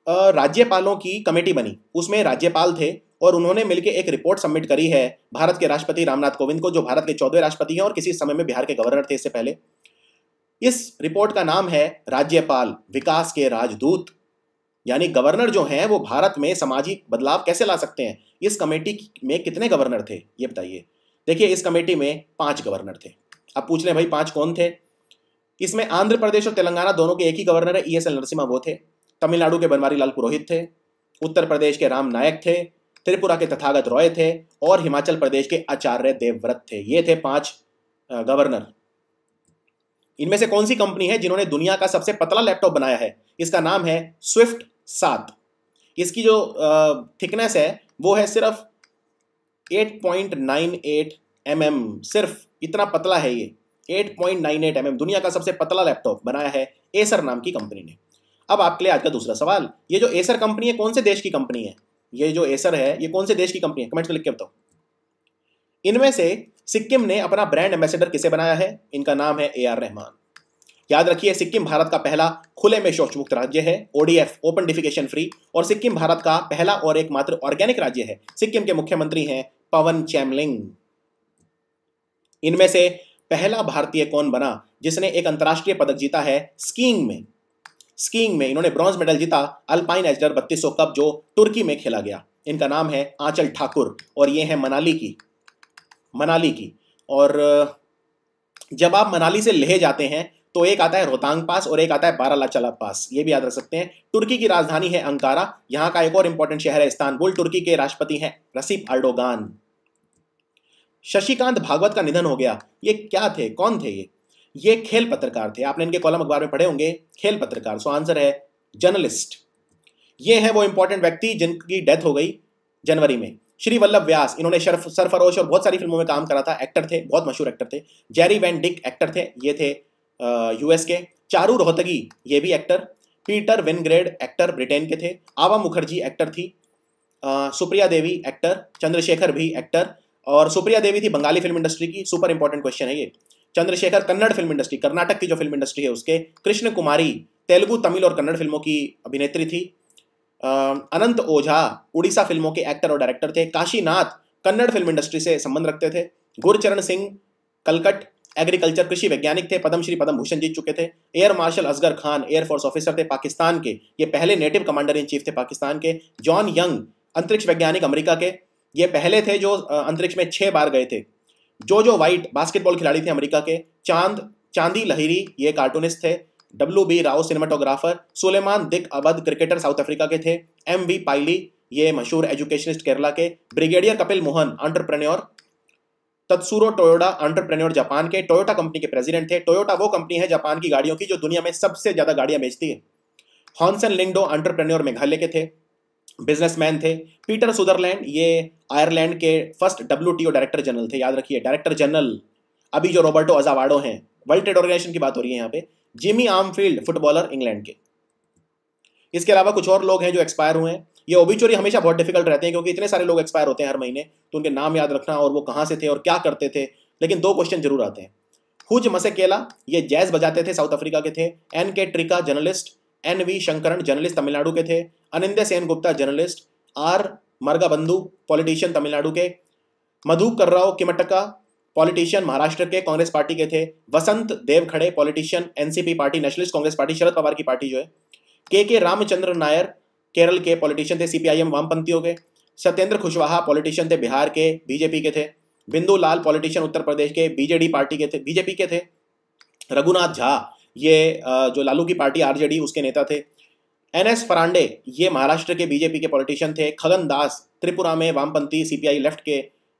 राज्यपालों की कमेटी बनी, उसमें राज्यपाल थे और उन्होंने मिलकर एक रिपोर्ट सबमिट करी है भारत के राष्ट्रपति रामनाथ कोविंद को, जो भारत के 14वें राष्ट्रपति हैं और किसी समय में बिहार के गवर्नर थे इससे पहले। इस रिपोर्ट का नाम है राज्यपाल विकास के राजदूत, यानी गवर्नर जो हैं वो भारत में सामाजिक बदलाव कैसे ला सकते हैं। इस कमेटी में कितने गवर्नर थे ये बताइए। देखिए इस कमेटी में 5 गवर्नर थे। अब पूछ लें भाई 5 कौन थे। इसमें आंध्र प्रदेश और तेलंगाना दोनों के एक ही गवर्नर है, ESL नरसिम्हा वो थे। तमिलनाडु के बनवारी लाल पुरोहित थे। उत्तर प्रदेश के राम नायक थे। त्रिपुरा के तथागत रॉय थे और हिमाचल प्रदेश के आचार्य देवव्रत थे। ये थे 5 गवर्नर। इनमें से कौन सी कंपनी है जिन्होंने दुनिया का सबसे पतला लैपटॉप बनाया है? इसका नाम है स्विफ्ट 7। इसकी जो थिकनेस है वो है सिर्फ 8.98 mm, सिर्फ इतना पतला है ये, 8.98 mm। दुनिया का सबसे पतला लैपटॉप बनाया है एसर नाम की कंपनी ने। अब आपके लिए आज का दूसरा सवाल, ये जो एसर कंपनी है कौन से देश की कंपनी है? ये जो एसर है ये कौन से देश की कंपनी है? कमेंट्स में लिख के बताओ। इनमें से सिक्किम ने अपना ब्रांड एम्बेसडर किसे बनाया है? इनका नाम है AR रहमान। याद रखिए सिक्किम भारत का पहला खुले में शौच मुक्त राज्य है, ODF ओपन डिफिकेशन फ्री, और सिक्किम भारत का पहला और एकमात्र ऑर्गेनिक राज्य है। सिक्किम के मुख्यमंत्री हैं पवन चैमलिंग। इनमें से पहला भारतीय कौन बना जिसने एक अंतर्राष्ट्रीय पदक जीता है स्कीइंग में? स्कीइंग में इन्होंने ब्रॉन्ज मेडल जीता अल्पाइन एजडर 3200 कप जो तुर्की में खेला गया। इनका नाम है आंचल ठाकुर और ये है मनाली की। और जब आप मनाली से लेह जाते हैं तो एक आता है रोहतांग पास और एक आता है बारालाचाला पास, ये भी याद रख सकते हैं। तुर्की की राजधानी है अंकारा। यहाँ का एक और इंपॉर्टेंट शहर है इस्तांबुल। तुर्की के राष्ट्रपति हैं रसीप अर्डोगान। शशिकांत भागवत का निधन हो गया। ये क्या थे, कौन थे ये खेल पत्रकार थे। आपने इनके कॉलम अखबार में पढ़े होंगे, खेल पत्रकार। सो आंसर है जर्नलिस्ट। ये है वो इंपॉर्टेंट व्यक्ति जिनकी डेथ हो गई जनवरी में। श्री वल्लभ व्यास, इन्होंने सरफरोश और बहुत सारी फिल्मों में काम करा था, एक्टर थे, बहुत मशहूर एक्टर थे। जेरी वैन डिक एक्टर थे, ये थे US के। चारू रोहतगी ये भी actor. Peter Wyngarde actor Britain के थे। आवा मुखर्जी एक्टर थी। सुप्रिया देवी एक्टर। चंद्रशेखर भी एक्टर। और सुप्रिया देवी थी बंगाली फिल्म इंडस्ट्री की, सुपर इंपॉर्टेंट क्वेश्चन है ये। चंद्रशेखर कन्नड़ फिल्म इंडस्ट्री, कर्नाटक की जो फिल्म इंडस्ट्री है उसके। कृष्ण कुमारी तेलुगु, तमिल और कन्नड़ फिल्मों की अभिनेत्री थी। अनंत ओझा उड़ीसा फिल्मों के एक्टर और डायरेक्टर थे। काशीनाथ कन्नड़ फिल्म इंडस्ट्री से संबंध रखते थे। गुरचरण सिंह कलकट एग्रीकल्चर कृषि वैज्ञानिक थे, पद्मश्री पद्म भूषण जीत चुके थे। Air marshal Asghar Khan airforce officer थे पाकिस्तान के, ये पहले नेटिव कमांडर इन चीफ थे पाकिस्तान के। जॉन यंग अंतरिक्ष वैज्ञानिक अमेरिका के, ये पहले थे जो अंतरिक्ष में 6 बार गए थे। जो वाइट बास्केटबॉल खिलाड़ी थे अमेरिका के। चांदी लहिरी ये कार्टूनिस्ट थे। WB Rao cinematographer. सुलेमान दिक अबद क्रिकेटर साउथ अफ्रीका के थे। MV पाइली ये मशहूर एजुकेशनिस्ट केरला के। Brigadier Kapil Mohan entrepreneur. Tatsuro Toyota entrepreneur Japan के, टोयोटा कंपनी के प्रेसिडेंट थे। टोयोटा वो कंपनी है जापान की गाड़ियों की जो दुनिया में सबसे ज्यादा गाड़ियां बेचती है। हॉन्सन लिंगडो एंटरप्रेन्योर मेघालय के थे, बिजनेसमैन थे। पीटर सुदरलैंड ये आयरलैंड के फर्स्ट WTO डायरेक्टर जनरल थे। याद रखिए डायरेक्टर जनरल अभी जो रॉबर्टो अजावाडो हैं, वर्ल्ड ट्रेड ऑर्गेनाइजेशन की बात हो रही है यहाँ पे। जिमी आर्मफील्ड फुटबॉलर इंग्लैंड के। इसके अलावा कुछ और लोग हैं जो एक्सपायर हुए हैं। ये ओबिचुरी हमेशा बहुत डिफिकल्ट रहते हैं क्योंकि इतने सारे लोग एक्सपायर होते हैं हर महीने, तो उनके नाम याद रखना और वो कहाँ से थे और क्या करते थे। लेकिन 2 क्वेश्चन जरूर आते हैं। हुज मसेकेला ये जैज बजाते थे, साउथ अफ्रीका के थे। NK Trikha journalist. NV Shankaran journalist Tamil Nadu के थे। Anindya Sen Gupta journalist. R Margabandhu politician Tamil Nadu के। मधुकरराव किमटका पॉलिटिशियन महाराष्ट्र के, कांग्रेस पार्टी के थे। Vasant Dawkhare politician NCP party, nationalist Congress party, Sharad Pawar की पार्टी जो है। KK रामचंद्र नायर केरल के पॉलिटिशियन थे, CPIM वामपंथियों के। सत्येंद्र खुशवाहा पॉलिटिशियन थे, बिहार के BJP के थे। बिंदु लाल पॉलिटिशियन उत्तर प्रदेश के BJD पार्टी के थे, BJP के थे। रघुनाथ झा ये जो लालू की पार्टी RJD उसके नेता थे। NS फरांडे ये महाराष्ट्र के BJP के पॉलिटिशियन थे। खगन दास त्रिपुरा में वामपंथी CPI लेफ्ट के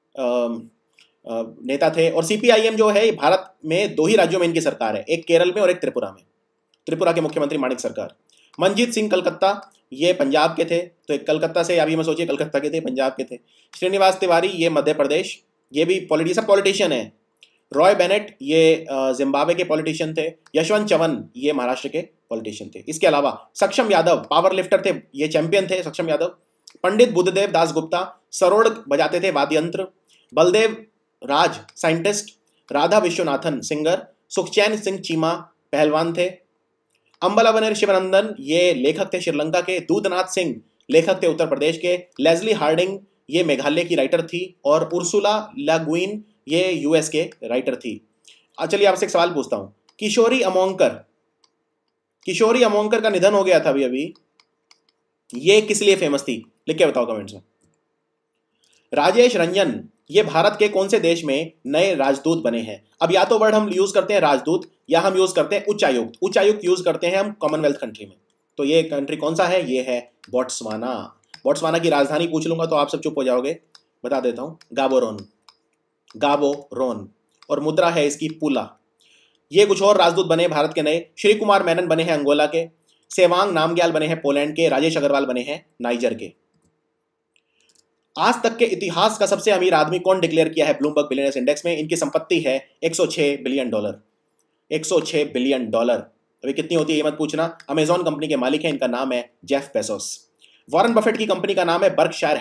नेता थे। और CPIM जो है भारत में 2 ही राज्यों में इनकी सरकार है, एक केरल में और एक त्रिपुरा में। त्रिपुरा के मुख्यमंत्री माणिक सरकार। मनजीत सिंह कलकत्ता ये पंजाब के थे, तो एक कलकत्ता से अभी मैं सोचिए कलकत्ता के थे, पंजाब के थे। श्रीनिवास तिवारी ये मध्य प्रदेश, ये भी पॉलिटिशियन है। रॉय बेनेट ये जिम्बाब्वे के पॉलिटिशियन थे। यशवंत चवन ये महाराष्ट्र के पॉलिटिशियन थे। इसके अलावा सक्षम यादव पावर लिफ्टर थे, ये चैंपियन थे सक्षम यादव। पंडित बुद्धदेव दास गुप्ता सरोड़ बजाते थे वाद्य यंत्र। बलदेव राज साइंटिस्ट। राधा विश्वनाथन सिंगर। सुखचैन सिंह चीमा पहलवान थे। अंबलावनेर शिवनंदन ये लेखक थे श्रीलंका के, दूधनाथ सिंह लेखक थे उत्तर प्रदेश के, लेस्ली हार्डिंग ये मेघालय की राइटर थी, और उर्सुला ला गुइन ये यूएस के राइटर थी। चलिए आपसे एक सवाल पूछता हूं, किशोरी अमोंकर का निधन हो गया था अभी अभी, ये किस लिए फेमस थी? लिख के बताओ कमेंट्स में। राजेश रंजन ये भारत के कौन से देश में नए राजदूत बने हैं? अब या तो वर्ड हम यूज करते हैं राजदूत, या हम यूज करते हैं उच्चायुक्त। उच्चायुक्त यूज करते हैं हम कॉमनवेल्थ कंट्री में। तो ये कंट्री कौन सा है? ये है बोट्सवाना। बोट्सवाना की राजधानी पूछ लूंगा तो आप सब चुप हो जाओगे, बता देता हूं, गाबोरोन। और मुद्रा है इसकी पुला। ये कुछ और राजदूत बने भारत के नए। श्री कुमार मेनन बने हैं अंगोला के, सेवांग नामग्याल बने हैं पोलैंड के, राजेश अग्रवाल बने हैं नाइजर के। आज तक के इतिहास का सबसे अमीर आदमी कौन डिक्लेयर किया है ब्लूमबर्ग बिलियनर्स इंडेक्स में? इनकी संपत्ति है $106 बिलियन। $106 बिलियन। अभी कितनी होती है ये मत पूछना। अमेजॉन कंपनी के मालिक हैं, इनका नाम है जेफ बेजोस। वॉरेन बफेट की कंपनी का नाम है Berkshire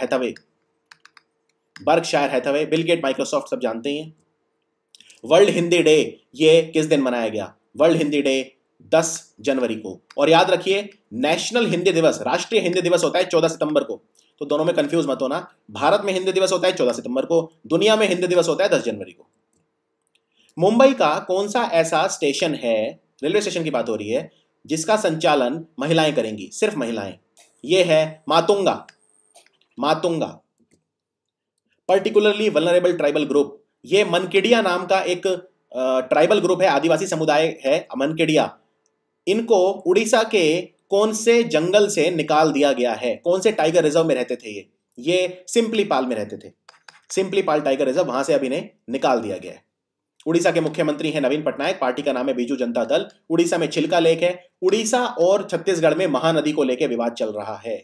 Hathaway. Bill Gate Microsoft सब जानते हैं। वर्ल्ड हिंदी डे ये किस दिन मनाया गया? वर्ल्ड हिंदी डे 10 जनवरी को। और याद रखिए नेशनल हिंदी दिवस, राष्ट्रीय हिंदी दिवस होता है 14 सितंबर को। तो दोनों में कंफ्यूज मत होना। भारत में हिंदी दिवस होता है 14 सितंबर को, दुनिया में हिंदी दिवस होता है 10 जनवरी को। मुंबई का कौन सा ऐसा स्टेशन है, रेलवे स्टेशन की बात हो रही है, जिसका संचालन महिलाएं करेंगी, सिर्फ महिलाएं? ये है Matunga. Particularly vulnerable tribal group, ये मनकेडिया नाम का एक ट्राइबल ग्रुप है, आदिवासी समुदाय है मनकेडिया। इनको उड़ीसा के कौन से जंगल से निकाल दिया गया है? कौन से टाइगर रिजर्व में रहते थे ये सिम्पलीपाल में रहते थे। सिम्पलीपाल टाइगर रिजर्व, वहां से अब इन्हें निकाल दिया गया है। उड़ीसा के मुख्यमंत्री हैं नवीन पटनायक, पार्टी का नाम है बीजू जनता दल। उड़ीसा में चिल्का लेक है। उड़ीसा और छत्तीसगढ़ में महानदी को लेकर विवाद चल रहा है।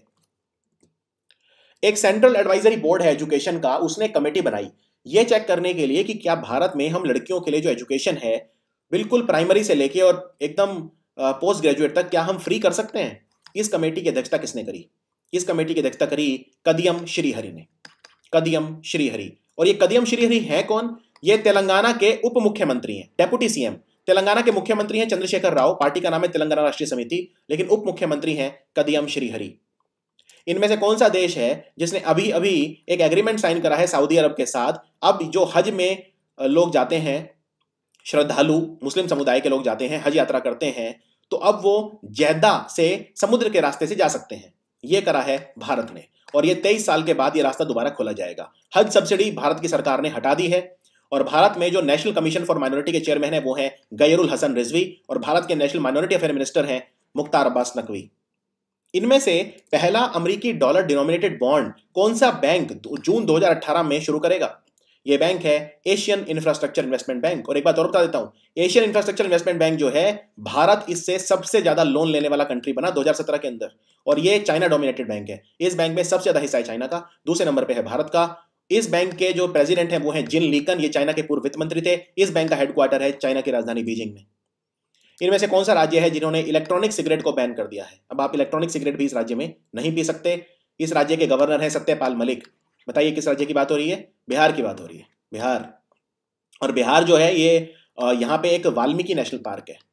एक सेंट्रल एडवाइजरी बोर्ड है एजुकेशन का, उसने कमेटी बनाई ये चेक करने के लिए कि क्या भारत में हम लड़कियों के लिए जो एजुकेशन है बिल्कुल प्राइमरी से लेके और एकदम पोस्ट ग्रेजुएट तक, क्या हम फ्री कर सकते हैं। इस कमेटी की अध्यक्षता किसने करी? इस कमेटी की अध्यक्षता करी कदियम श्रीहरि ने। और ये कदियम श्रीहरि है कौन? ये तेलंगाना के उप मुख्यमंत्री हैं, डेप्यूटी सीएम। तेलंगाना के मुख्यमंत्री हैं चंद्रशेखर राव, पार्टी का नाम है तेलंगाना राष्ट्रीय समिति, लेकिन उप मुख्यमंत्री हैं कदियम श्रीहरि। इनमें से कौन सा देश है जिसने अभी अभी एक एग्रीमेंट साइन करा है सऊदी अरब के साथ? अब जो हज में लोग जाते हैं, श्रद्धालु मुस्लिम समुदाय के लोग जाते हैं, हज यात्रा करते हैं, तो अब वो जेद्दा से समुद्र के रास्ते से जा सकते हैं। ये करा है भारत ने, और ये 23 साल के बाद ये रास्ता दोबारा खोला जाएगा। हज सब्सिडी भारत की सरकार ने हटा दी है, और भारत में जो नेशनल कमीशन फॉर माइनॉरिटी के चेयरमैन है वो है गैरुल हसन रिजवी, और भारत के नेशनल माइनॉरिटी अफेयर मिनिस्टर हैं मुख्तार अब्बास नकवी। इनमें से पहला अमेरिकी डॉलर डिनोमिनेटेड बॉन्ड कौन सा बैंक जून 2018 में शुरू करेगा? ये बैंक है एशियन इंफ्रास्ट्रक्चर इन्वेस्टमेंट बैंक। और एक बात और बता देता हूं, एशियन इंफ्रास्ट्रक्चर इन्वेस्टमेंट बैंक जो है, भारत इससे सबसे ज्यादा लोन लेने वाला कंट्री बना 2017 के अंदर, और ये चाइना डोमिनेटेड बैंक है। इस बैंक में सबसे ज्यादा हिस्सा है चाइना का, दूसरे नंबर पे है भारत का। इस बैंक के जो प्रेसिडेंट है वो है जिन लीकन, ये चाइना के पूर्व वित्त मंत्री थे। इस बैंक का हेडक्वार्टर है चाइना की राजधानी बीजिंग में। इनमें से कौन सा राज्य है जिन्होंने इलेक्ट्रॉनिक सिगरेट को बैन कर दिया है? अब आप इलेक्ट्रॉनिक सिगरेट भी इस राज्य में नहीं पी सकते। इस राज्य के गवर्नर हैं सत्यपाल मलिक। बताइए किस राज्य की बात हो रही है? बिहार की बात हो रही है, बिहार। और बिहार जो है ये यहाँ पे एक वाल्मीकि नेशनल पार्क है।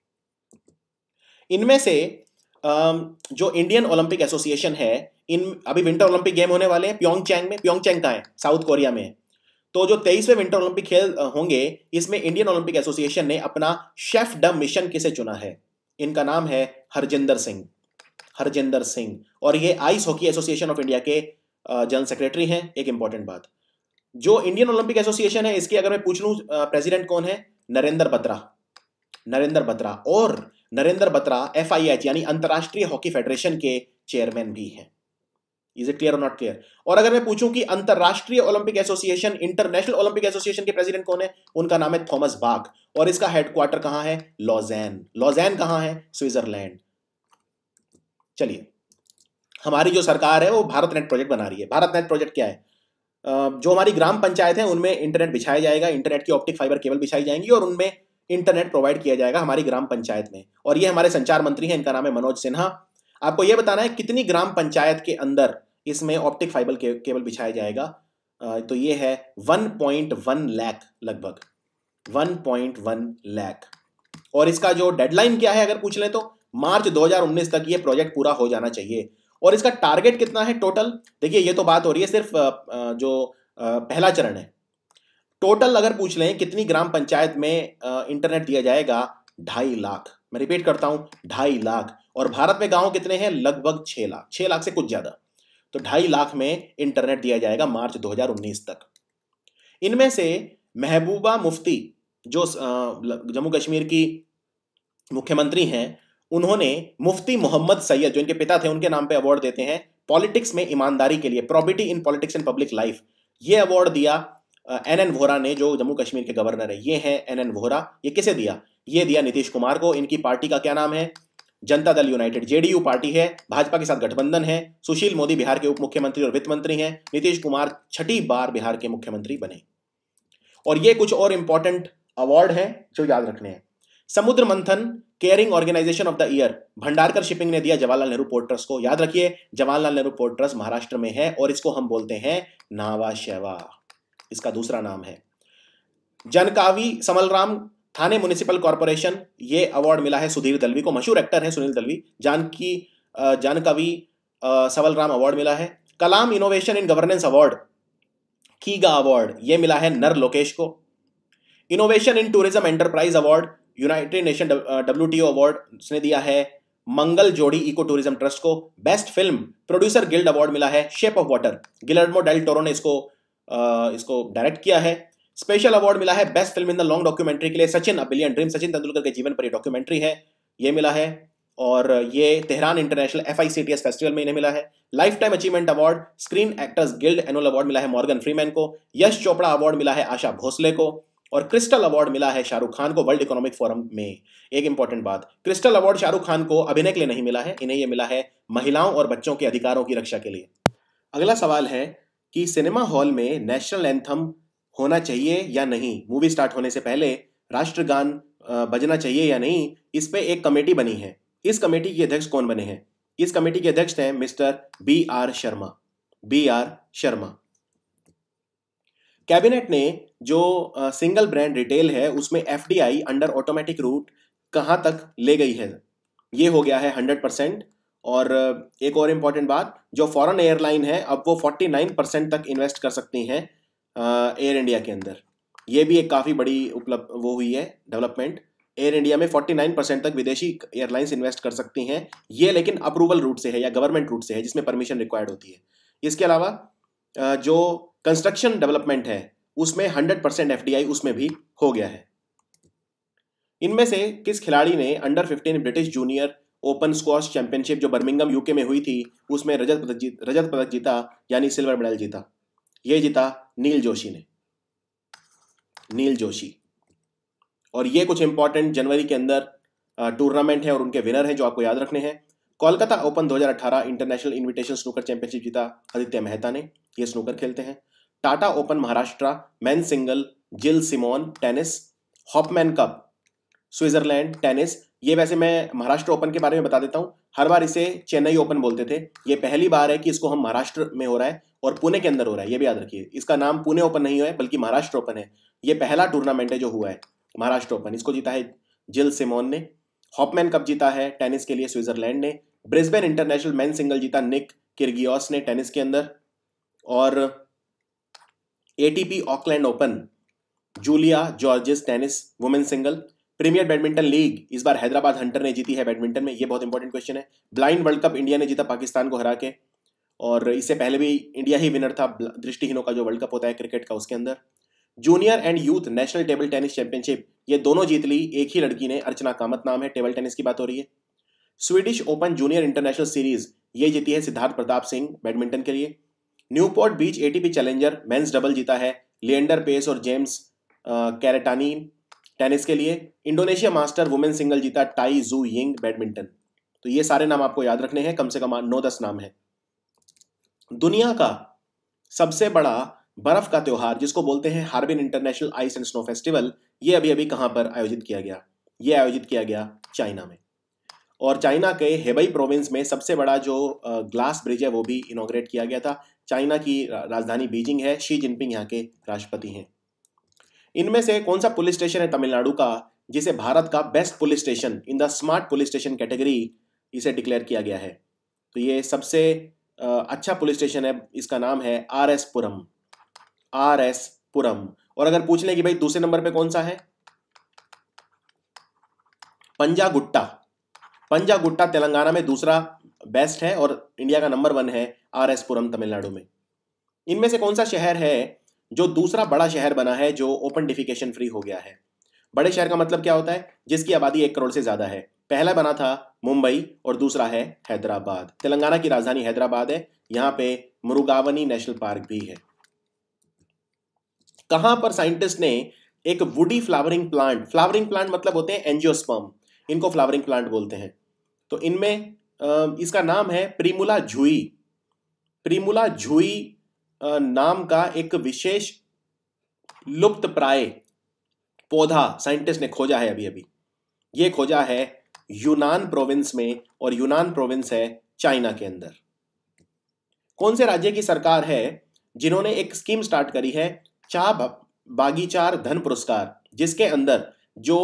इनमें से जो इंडियन ओलंपिक एसोसिएशन है, इन अभी विंटर ओलंपिक गेम होने वाले हैं प्योंगचैंग में। प्योंगचैंग कहाँ है? साउथ कोरिया में। तो जो 23वें विंटर ओलंपिक खेल होंगे, इसमें इंडियन ओलंपिक एसोसिएशन ने अपना शेफ द मिशन किसे चुना है? इनका नाम है हरजिंदर सिंह। और ये ice hockey association of India के जनरल सेक्रेटरी हैं। एक इंपॉर्टेंट बात, जो इंडियन ओलंपिक एसोसिएशन है इसकी अगर मैं पूछ लूं प्रेसिडेंट कौन है? नरेंद्र बत्रा। और नरेंद्र बत्रा FIH यानी अंतरराष्ट्रीय हॉकी फेडरेशन के चेयरमैन भी हैं। इज इट क्लियर और नॉट क्लियर? और अगर मैं पूछूं कि अंतरराष्ट्रीय Olympic association, international Olympic association के प्रेसिडेंट कौन है? उनका नाम है थॉमस बाक, और इसका हेडक्वार्टर कहां है? लॉज़ैन कहां है? स्विट्जरलैंड। चलिए, हमारी जो सरकार है वो भारत नेट प्रोजेक्ट बना रही है। भारत नेट प्रोजेक्ट क्या है? जो हमारी ग्राम पंचायत है उनमें इंटरनेट बिछाया जाएगा, इंटरनेट की ऑप्टिक फाइबर केबल बिछाई जाएंगी और उनमें इंटरनेट प्रोवाइड किया जाएगा हमारी ग्राम पंचायत में। और ये हमारे संचार मंत्री हैं, इनका नाम है मनोज सिन्हा। आपको ये बताना है कितनी ग्राम पंचायत के अंदर इसमें ऑप्टिक फाइबर केबल बिछाया जाएगा। तो ये है 1.1 लाख, लगभग 1.1 लाख। और इसका जो डेडलाइन क्या है अगर पूछ लें तो मार्च 2019 तक ये प्रोजेक्ट पूरा हो जाना चाहिए। और इसका टारगेट कितना है टोटल? देखिए ये तो बात हो रही है सिर्फ जो पहला चरण है। टोटल अगर पूछ लें कितनी ग्राम पंचायत में इंटरनेट दिया जाएगा, 2.5 लाख। मैं रिपीट करता हूं, 2.5 लाख। और भारत में गांव कितने हैं? लगभग 6 लाख, 6 लाख से कुछ ज्यादा। तो 2.5 लाख में इंटरनेट दिया जाएगा मार्च 2019 तक। इनमें से महबूबा मुफ्ती जो जम्मू कश्मीर की मुख्यमंत्री हैं, उन्होंने मुफ्ती मोहम्मद सैयद जो इनके पिता थे उनके नाम पे अवार्ड देते हैं पॉलिटिक्स में ईमानदारी के लिए, probity in politics and public life. ये अवार्ड दिया NN वोहरा ने, जो जम्मू कश्मीर के गवर्नर है। ये हैं NN वोहरा। ये किसे दिया? ये दिया नीतीश कुमार को। इनकी पार्टी का क्या नाम है? Janata Dal United, JDU party है, भाजपा के साथ गठबंधन है। सुशील मोदी बिहार के उप मुख्यमंत्री और वित्त मंत्री हैं। नीतीश कुमार 6ठी बार बिहार के मुख्यमंत्री बने। और ये कुछ और इंपॉर्टेंट अवार्ड हैं जो याद रखने हैं। Samudra Manthan caring organization of the year Bhandarkar shipping ने दिया जवाहरलाल नेहरू पोर्ट ट्रस्ट को। याद रखिए जवाहरलाल नेहरू पोर्ट ट्रस्ट महाराष्ट्र में है और इसको हम बोलते हैं नावा शेवा, इसका दूसरा नाम है। जनकावी समलराम थाने म्युनिसिपल कॉर्पोरेशन, ये अवार्ड मिला है सुधीर दलवी को। मशहूर एक्टर हैं सुनील दलवी। जानकवी समलराम अवार्ड मिला है। Kalam innovation in governance award, कीगा अवार्ड, ये मिला है नर लोकेश को। Innovation in tourism enterprise award United Nation WTO award उसने दिया है Mangal Jodi eco tourism trust को। Best film producer guild award मिला है shape of water, Guillermo del Toro ने इसको डायरेक्ट किया है। स्पेशल अवार्ड मिला है best film in the long documentary के लिए Sachin a billion dream, Sachin Tendulkar के जीवन पर ये डॉक्यूमेंट्री है, ये मिला है। और ये तेहरान इंटरनेशनल FICTS फेस्टिवल में इन्हें मिला है। Life time achievement award screen actors guild annual award मिला है मॉर्गन फ्रीमैन को। यश चोपड़ा अवार्ड मिला है आशा भोसले को। और क्रिस्टल अवार्ड मिला है शाहरुख खान को वर्ल्ड इकोनॉमिक फोरम में। एक इंपॉर्टेंट बात, क्रिस्टल अवार्ड शाहरुख खान को अभिनय के लिए नहीं मिला है, इन्हें यह मिला है महिलाओं और बच्चों के अधिकारों की रक्षा के लिए। अगला सवाल है कि सिनेमा हॉल में नेशनल एंथम होना चाहिए या नहीं, मूवी स्टार्ट होने से पहले राष्ट्रगान बजना चाहिए या नहीं। इस पे एक कमेटी बनी है। इस कमेटी के अध्यक्ष कौन बने हैं? इस कमेटी के अध्यक्ष हैं मिस्टर BR शर्मा। कैबिनेट ने जो सिंगल ब्रांड रिटेल है उसमें FDI अंडर ऑटोमेटिक रूट कहां तक ले गई है? ये हो गया है 100%। और एक और इंपॉर्टेंट बात, जो फॉरेन एयरलाइन है अब वो 49% तक इन्वेस्ट कर सकती हैं एयर इंडिया के अंदर। ये भी एक काफ़ी बड़ी वो हुई है डेवलपमेंट। एयर इंडिया में 49% तक विदेशी एयरलाइंस इन्वेस्ट कर सकती हैं। ये लेकिन अप्रूवल रूट से है या गवर्नमेंट रूट से है जिसमें परमिशन रिक्वायर्ड होती है। इसके अलावा जो कंस्ट्रक्शन डेवलपमेंट है उसमें 100% FDI उसमें भी हो गया है। इनमें से किस खिलाड़ी ने under 15 British junior open squash championship जो बर्मिंघम UK में हुई थी उसमें रजत पदक जीता, यानी सिल्वर मेडल जीता? ये जीता नील जोशी ने, नील जोशी। और ये कुछ इंपॉर्टेंट जनवरी के अंदर टूर्नामेंट है और उनके विनर हैं जो आपको याद रखने हैं। Kolkata open 2018 international invitation snooker championship जीता आदित्य मेहता ने, ये स्नूकर खेलते हैं। Tata open Maharashtra men single Gilles Simon tennis. Hopman cup Switzerland tennis. ये वैसे मैं महाराष्ट्र ओपन के बारे में बता देता हूँ, हर बार इसे चेन्नई ओपन बोलते थे। ये पहली बार है कि इसको हम महाराष्ट्र में हो रहा है और पुणे के अंदर हो रहा है, ये भी याद रखिए। इसका नाम पुणे ओपन नहीं है बल्कि महाराष्ट्र ओपन है। ये पहला टूर्नामेंट है जो हुआ है महाराष्ट्र ओपन, इसको जीता है जिल सिमोन ने। हॉपमैन कप जीता है टेनिस के लिए स्विट्जरलैंड ने। ब्रिस्बेन इंटरनेशनल मेन सिंगल जीता निक किर्गियोस ने टेनिस के अंदर। और ATP Auckland open Julia Georges tennis women single. Premier badminton league इस बार हैदराबाद हंटर ने जीती है बैडमिंटन में, ये बहुत इंपॉर्टेंट क्वेश्चन है। ब्लाइंड वर्ल्ड कप इंडिया ने जीता पाकिस्तान को हरा के, और इससे पहले भी इंडिया ही विनर था दृष्टिहीनों का जो वर्ल्ड कप होता है क्रिकेट का, उसके अंदर। Junior and youth national table tennis championship ये दोनों जीत ली एक ही लड़की ने, अर्चना कामत नाम है, टेबल टेनिस की बात हो रही है। Swedish open junior international series ये जीती है सिद्धार्थ प्रताप सिंह बैडमिंटन के लिए। Newport beach ATP challenger men's double जीता है लिएंडर पेस और जेम्स कैरेटानी टेनिस के लिए। इंडोनेशिया मास्टर वुमेन सिंगल जीता टाई जू यिंग बैडमिंटन। तो ये सारे नाम आपको याद रखने हैं, कम से कम 9-10 नाम है। दुनिया का सबसे बड़ा बर्फ का त्योहार जिसको बोलते हैं Harbin international ice and snow festival, ये अभी अभी कहां पर आयोजित किया गया? ये आयोजित किया गया चाइना में। और चाइना के हेबई प्रोविंस में सबसे बड़ा जो ग्लास ब्रिज है वो भी इनॉग्रेट किया गया था। चाइना की राजधानी बीजिंग है, शी जिनपिंग यहाँ के राष्ट्रपति हैं। इनमें से कौन सा पुलिस स्टेशन है तमिलनाडु का जिसे भारत का best police station in the smart police station category इसे डिक्लेयर किया गया है। तो ये सबसे अच्छा पुलिस स्टेशन है, इसका नाम है RS पुरम, RS पुरम। और अगर पूछ लें कि भाई दूसरे नंबर पे कौन सा है, पंजागुट्टा। पंजागुट्टा तेलंगाना में दूसरा बेस्ट है और इंडिया का नंबर 1 है RS पुरम तमिलनाडु में। इनमें से कौन सा शहर है जो दूसरा बड़ा शहर बना है जो ओपन डिफिकेशन फ्री हो गया है? बड़े शहर का मतलब क्या होता है? जिसकी आबादी 1 करोड़ से ज्यादा है। पहला बना था मुंबई और दूसरा है हैदराबाद। तेलंगाना की राजधानी हैदराबाद है, यहाँ पे मुरुगावनी नेशनल पार्क भी है। कहां पर साइंटिस्ट ने एक वुडी फ्लावरिंग प्लांट मतलब होते हैं एंजियोस्पर्म, इनको फ्लावरिंग प्लांट बोलते हैं। तो इनमें इसका नाम है प्रिमुला झुई। प्रिमुला झुई नाम का एक विशेष लुप्त प्राय पौधा साइंटिस्ट ने खोजा है अभी। ये खोजा है यूनान प्रोविंस में, और यूनान प्रोविंस है चाइना के अंदर। कौन से राज्य की सरकार है जिन्होंने एक स्कीम स्टार्ट करी है चाय बागीचार धन पुरस्कार, जिसके अंदर जो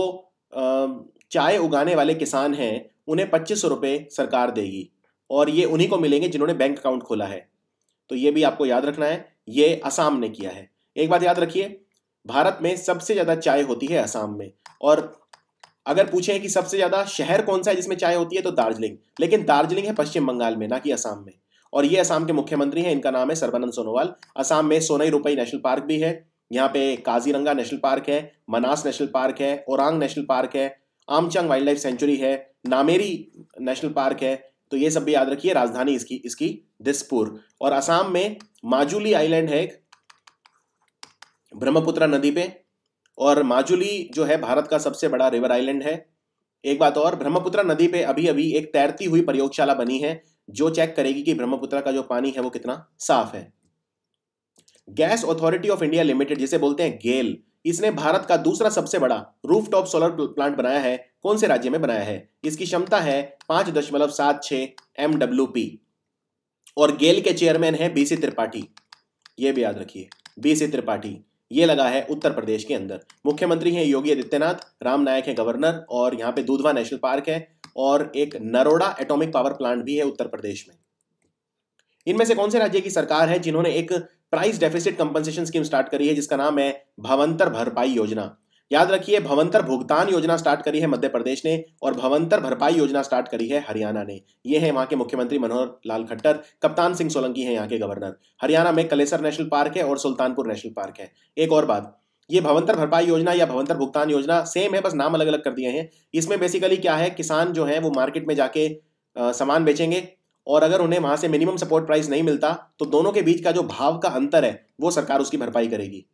चाय उगाने वाले किसान हैं उन्हें 2500 रुपये सरकार देगी, और ये उन्हीं को मिलेंगे जिन्होंने बैंक अकाउंट खोला है। तो ये भी आपको याद रखना है, ये असम ने किया है। एक बात याद रखिए, भारत में सबसे ज्यादा चाय होती है असम में। और अगर पूछें कि सबसे ज्यादा शहर कौन सा है जिसमें चाय होती है, तो दार्जिलिंग। लेकिन दार्जिलिंग है पश्चिम बंगाल में, ना कि असम में। और ये असम के मुख्यमंत्री हैं, इनका नाम है सर्बानंद सोनोवाल। असम में सोनाई रुपई नेशनल पार्क भी है, यहाँ पे काजीरंगा नेशनल पार्क है, मनास नेशनल पार्क है, ओरांग नेशनल पार्क है, आमचंग वाइल्ड लाइफ सेंचुरी है, नामेरी नेशनल पार्क है। तो ये सब भी याद रखिए। राजधानी इसकी दिसपुर। और असम में माजुली आइलैंड है ब्रह्मपुत्र नदी पे, और माजुली जो है भारत का सबसे बड़ा रिवर आइलैंड है। एक बात और, ब्रह्मपुत्र नदी पे अभी एक तैरती हुई प्रयोगशाला बनी है जो चेक करेगी कि ब्रह्मपुत्र का जो पानी है वो कितना साफ है। Gas authority of India limited, जिसे बोलते हैं गेल, इसने भारत का दूसरा सबसे बड़ा रूफटॉप सोलर प्लांट बनाया है। कौन से राज्य में बनाया है? इसकी क्षमता है 5.76 MWP, और गेल के चेयरमैन है BC त्रिपाठी। ये भी याद रखिए, BC त्रिपाठी। ये लगा है उत्तर प्रदेश के अंदर। मुख्यमंत्री हैं योगी आदित्यनाथ, राम नायक है गवर्नर, और यहाँ पे दूधवा नेशनल पार्क है, और एक नरोडा एटॉमिक पावर प्लांट भी है उत्तर प्रदेश में। इनमें से कौन से राज्य की सरकार है जिन्होंने एक price deficit compensation scheme start करी है जिसका नाम है भवंतर भरपाई योजना? याद रखिए, भवंतर भुगतान योजना स्टार्ट करी है मध्य प्रदेश ने, और भवंतर भरपाई योजना स्टार्ट करी है हरियाणा ने। ये है वहां के मुख्यमंत्री मनोहर लाल खट्टर। कप्तान सिंह सोलंकी हैं यहाँ के गवर्नर। हरियाणा में कलेसर नेशनल पार्क है और सुल्तानपुर नेशनल पार्क है। एक और बात, ये भवंतर भरपाई योजना या भवंतर भुगतान योजना सेम है, बस नाम अलग अलग कर दिए हैं। इसमें बेसिकली क्या है, किसान जो है वो मार्केट में जाके सामान बेचेंगे, और अगर उन्हें वहां से मिनिमम सपोर्ट प्राइस नहीं मिलता तो दोनों के बीच का जो भाव का अंतर है वो सरकार उसकी भरपाई करेगी।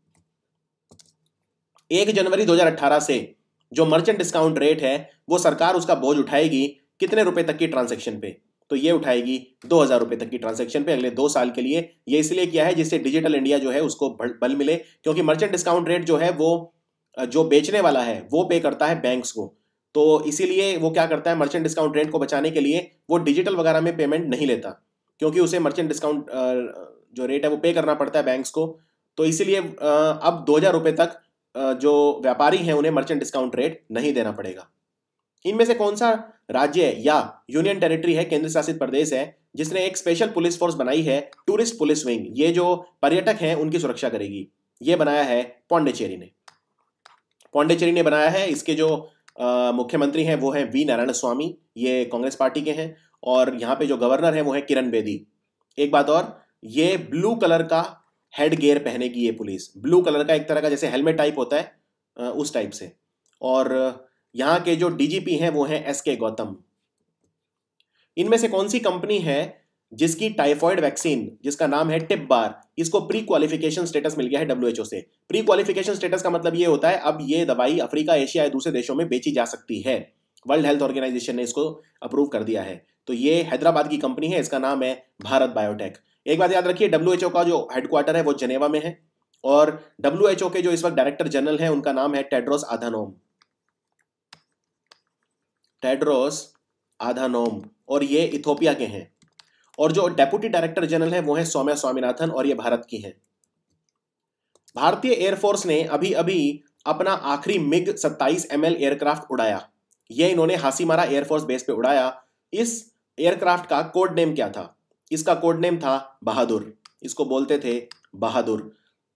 1 जनवरी 2018 से जो मर्चेंट डिस्काउंट रेट है वो सरकार उसका बोझ उठाएगी कितने रुपए तक की ट्रांजैक्शन पे? तो ये उठाएगी 2000 रुपए तक की ट्रांजैक्शन पे अगले 2 साल के लिए। ये इसलिए किया है जिससे डिजिटल इंडिया जो है उसको बल मिले, क्योंकि मर्चेंट डिस्काउंट रेट जो है वो जो बेचने वाला है वो पे करता है बैंक्स को। तो इसीलिए वो क्या करता है, मर्चेंट डिस्काउंट रेट को बचाने के लिए वो डिजिटल वगैरह में पेमेंट नहीं लेता, क्योंकि उसे मर्चेंट डिस्काउंट जो रेट है वो पे करना पड़ता है बैंक्स को। तो इसीलिए अब 2000 रुपए तक जो व्यापारी हैं उन्हें मर्चेंट डिस्काउंट रेट नहीं देना पड़ेगा। इनमें से कौन सा राज्य या यूनियन टेरिटरी है, केंद्र शासित प्रदेश है, जिसने एक स्पेशल पुलिस फोर्स बनाई है, टूरिस्ट पुलिस विंग? ये जो पर्यटक हैं उनकी सुरक्षा करेगी। ये बनाया है पौंडीचेरी ने। पौंडीचेरी ने बनाया है। इसके जो मुख्यमंत्री हैं वो हैं वी नारायण स्वामी, ये कांग्रेस पार्टी के हैं, और यहाँ पे जो गवर्नर है वो है किरण बेदी। एक बात और, ये ब्लू कलर का हेड गियर पहनेगी ये पुलिस। ब्लू कलर का एक तरह का जैसे हेलमेट टाइप होता है उस टाइप से। और यहाँ के जो डीजीपी हैं वो हैं SK गौतम। इनमें से कौन सी कंपनी है जिसकी टाइफॉइड वैक्सीन जिसका नाम है टिप बार, इसको प्री क्वालिफिकेशन स्टेटस मिल गया है WHO से। प्री क्वालिफिकेशन स्टेटस का मतलब ये होता है अब ये दवाई अफ्रीका, एशिया या दूसरे देशों में बेची जा सकती है। वर्ल्ड हेल्थ ऑर्गेनाइजेशन ने इसको अप्रूव कर दिया है। तो ये हैदराबाद की कंपनी है, इसका नाम है भारत बायोटेक। एक बात याद रखिए, WHO का जो हेडक्वार्टर है वो जेनेवा में है, और WHO के जो इस वक्त डायरेक्टर जनरल हैं उनका नाम है टेड्रोस आधानोम, और ये इथोपिया के हैं। और जो डेप्यूटी डायरेक्टर जनरल है वो है सौम्या स्वामीनाथन, और ये भारत की हैं। भारतीय एयरफोर्स ने अभी अपना आखिरी मिग 27 ML एयरक्राफ्ट उड़ाया? ये इन्होंने हासीमारा एयरफोर्स बेस पे उड़ाया। इस एयरक्राफ्ट का कोड नेम क्या था? इसका कोड नेम था बहादुर, इसको बोलते थे बहादुर।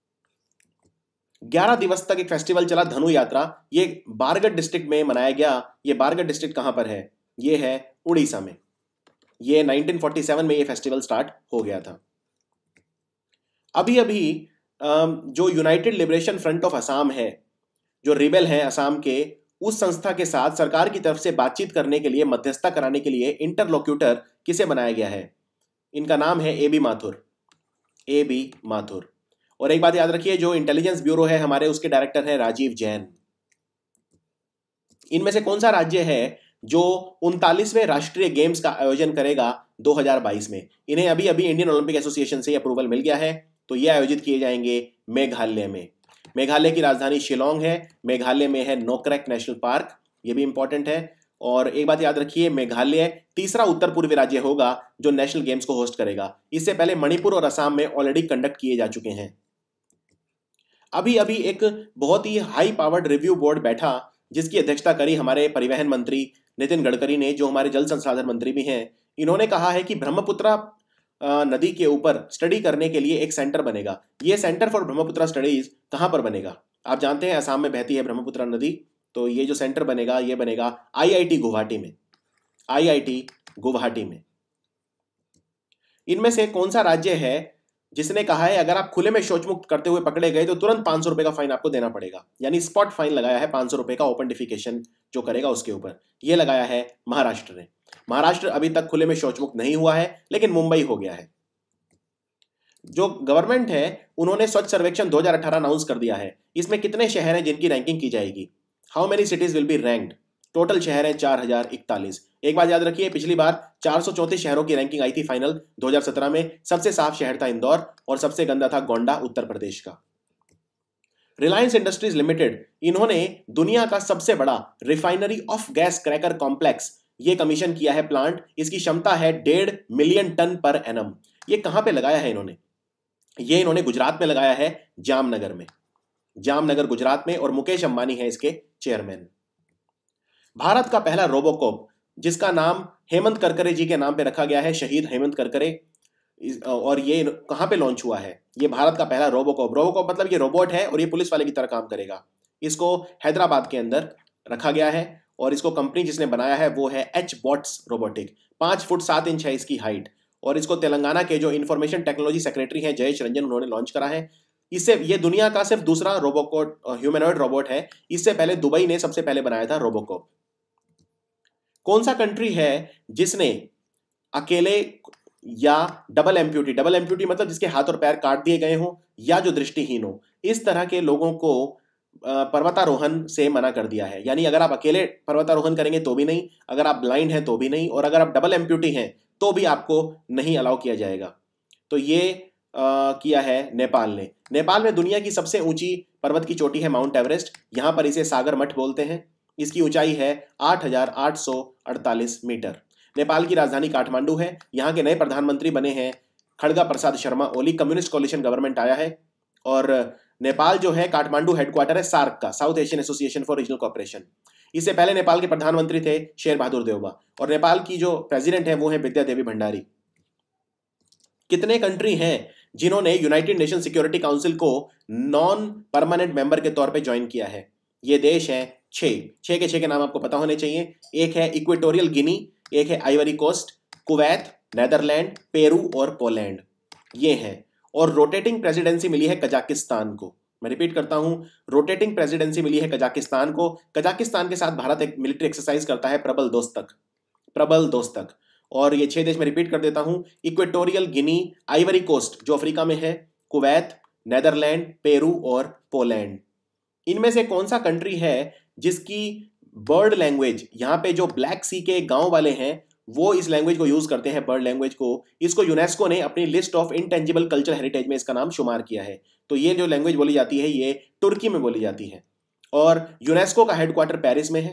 11 दिवस तक एक फेस्टिवल चला धनु यात्रा, ये बारगढ़ डिस्ट्रिक्ट में मनाया गया। ये बारगढ़ डिस्ट्रिक्ट कहां पर है? ये है उड़ीसा में। ये 1947 में ये फेस्टिवल स्टार्ट हो गया था। अभी अभी जो united liberation front of Assam है, जो रिबेल हैं असम के, उस संस्था के साथ सरकार की तरफ से बातचीत करने के लिए, मध्यस्थता कराने के लिए इंटरलोक्यूटर किसे बनाया गया है? इनका नाम है AB माथुर। AB माथुर। और एक बात याद रखिए, जो इंटेलिजेंस ब्यूरो है हमारे, उसके डायरेक्टर है राजीव जैन। इनमें से कौन सा राज्य है जो 39वें राष्ट्रीय गेम्स का आयोजन करेगा 2022 में? इन्हें अभी अभी इंडियन ओलंपिक एसोसिएशन से अप्रूवल मिल गया है, तो ये आयोजित किए जाएंगे मेघालय में। मेघालय की राजधानी शिलोंग है। मेघालय में है नोकरेक नेशनल पार्क, ये भी इंपॉर्टेंट है। और एक बात याद रखिए, मेघालय तीसरा उत्तर पूर्वी राज्य होगा जो नेशनल गेम्स को होस्ट करेगा। इससे पहले मणिपुर और असम में ऑलरेडी कंडक्ट किए जा चुके हैं। अभी अभी एक बहुत ही हाई पावर्ड रिव्यू बोर्ड बैठा, जिसकी अध्यक्षता करी हमारे परिवहन मंत्री नितिन गडकरी ने, जो हमारे जल संसाधन मंत्री भी हैं। इन्होंने कहा है कि ब्रह्मपुत्रा नदी के ऊपर स्टडी करने के लिए एक सेंटर बनेगा। ये सेंटर फॉर ब्रह्मपुत्रा स्टडीज कहां पर बनेगा? आप जानते हैं असम में बहती है ब्रह्मपुत्रा नदी, तो ये जो सेंटर बनेगा ये बनेगा IIT गुवाहाटी में। IIT गुवाहाटी में। इनमें से कौन सा राज्य है जिसने कहा है अगर आप खुले में शौच मुक्त करते हुए पकड़े गए तो तुरंत 500 रुपए का फाइन आपको देना पड़ेगा? यानी स्पॉट फाइन लगाया है 500 रुपए का, ओपन डिफिकेशन जो करेगा उसके ऊपर। ये लगाया है महाराष्ट्र ने। महाराष्ट्र अभी तक खुले में शौच मुक्त नहीं हुआ है, लेकिन मुंबई हो गया है। जो गवर्नमेंट है उन्होंने स्वच्छ सर्वेक्षण 2018 अनाउंस कर दिया है। इसमें कितने शहर हैं जिनकी रैंकिंग की जाएगी? How many cities will be ranked? Total शहर है 4041। एक बात याद रखिए, पिछली बार 434 शहरों की रैंकिंग आई थी फाइनल 2017 में। सबसे साफ शहर था इंदौर और सबसे गंदा था गोंडा, उत्तर प्रदेश का। रिलायंस इंडस्ट्रीज लिमिटेड, इन्होंने दुनिया का सबसे बड़ा refinery of gas cracker complex ये कमीशन किया है प्लांट। इसकी क्षमता है 1.5 मिलियन टन पर एनम। ये कहां पे लगाया है इन्होंने? ये इन्होंने गुजरात में लगाया है, जामनगर में। जामनगर गुजरात में, और मुकेश अंबानी है इसके चेयरमैन। भारत का पहला रोबोकॉप, जिसका नाम हेमंत करकरे जी के नाम पे रखा गया है, शहीद हेमंत करकरे, और ये कहां पे लॉन्च हुआ है? ये भारत का पहला रोबोकॉप। रोबोकॉप मतलब ये रोबोट है और ये पुलिस वाले की तरह काम करेगा। इसको हैदराबाद के अंदर रखा गया है और इसको कंपनी जिसने बनाया है वो है HBots रोबोटिक। 5 फुट 7 इंच है इसकी हाइट, और इसको तेलंगाना के जो इंफॉर्मेशन टेक्नोलॉजी सेक्रेटरी हैं जयेश रंजन, उन्होंने लॉन्च करा है। इससे ये दुनिया का सिर्फ दूसरा रोबोकॉप ह्यूमनॉइड रोबोट है। इससे पहले दुबई ने सबसे पहले बनाया था रोबोकॉप। कौन सा कंट्री है जिसने अकेले या डबल एम्प्यूटी मतलब जिसके हाथ और पैर काट दिए गए हो या जो दृष्टिहीन हो, इस तरह के लोगों को पर्वतारोहण से मना कर दिया है। यानी अगर आप अकेले पर्वतारोहण करेंगे तो भी नहीं, अगर आप ब्लाइंड हैं तो भी नहीं, और अगर आप डबल एम्प्यूटी हैं तो भी आपको नहीं अलाउ किया जाएगा। तो ये किया है नेपाल ने। नेपाल में दुनिया की सबसे ऊंची पर्वत की चोटी है माउंट एवरेस्ट। यहां पर इसे सागर मठ बोलते हैं। इसकी ऊंचाई है 8,848 मीटर। नेपाल की राजधानी काठमांडू है। यहाँ के नए प्रधानमंत्री बने हैं Khadga Prasad Sharma Oli. Communist coalition government आया है। और नेपाल जो है, काठमांडू हेडक्वार्टर है सार्क का, South Asian association for regional cooperation. इससे पहले नेपाल के प्रधानमंत्री थे शेर बहादुर देउबा, और नेपाल की जो प्रेसिडेंट है वो है विद्या देवी भंडारी। कितने कंट्री हैं जिन्होंने यूनाइटेड नेशन सिक्योरिटी काउंसिल को नॉन परमानेंट मेंबर के तौर पे ज्वाइन किया है? ये देश हैं 6 के 6 के नाम आपको पता होने चाहिए। एक है इक्वेटोरियल गिनी, एक है Ivory Coast, Kuwait, Netherland, Peru और पोलैंड, ये हैं। और रोटेटिंग प्रेसिडेंसी मिली है कजाकिस्तान को। मैं रिपीट करता हूं, रोटेटिंग प्रेसिडेंसी मिली है कजाकिस्तान को। कजाकिस्तान के साथ भारत एक मिलिट्री एक्सरसाइज करता है प्रबल दोस्तक। और ये 6 देश मैं रिपीट कर देता हूं, इक्वेटोरियल गिनी, आइवरी कोस्ट जो अफ्रीका में है, कुवैत, नेदरलैंड, पेरू और पोलैंड। इनमें से कौन सा कंट्री है जिसकी बर्ड लैंग्वेज, यहाँ पे जो ब्लैक सी के गांव वाले हैं वो इस लैंग्वेज को यूज करते हैं, बर्ड लैंग्वेज को। इसको यूनेस्को ने अपनी list of intangible cultural heritage में इसका नाम शुमार किया है। तो ये जो लैंग्वेज बोली जाती है ये तुर्की में बोली जाती है, और यूनेस्को का हेडक्वार्टर पेरिस में है।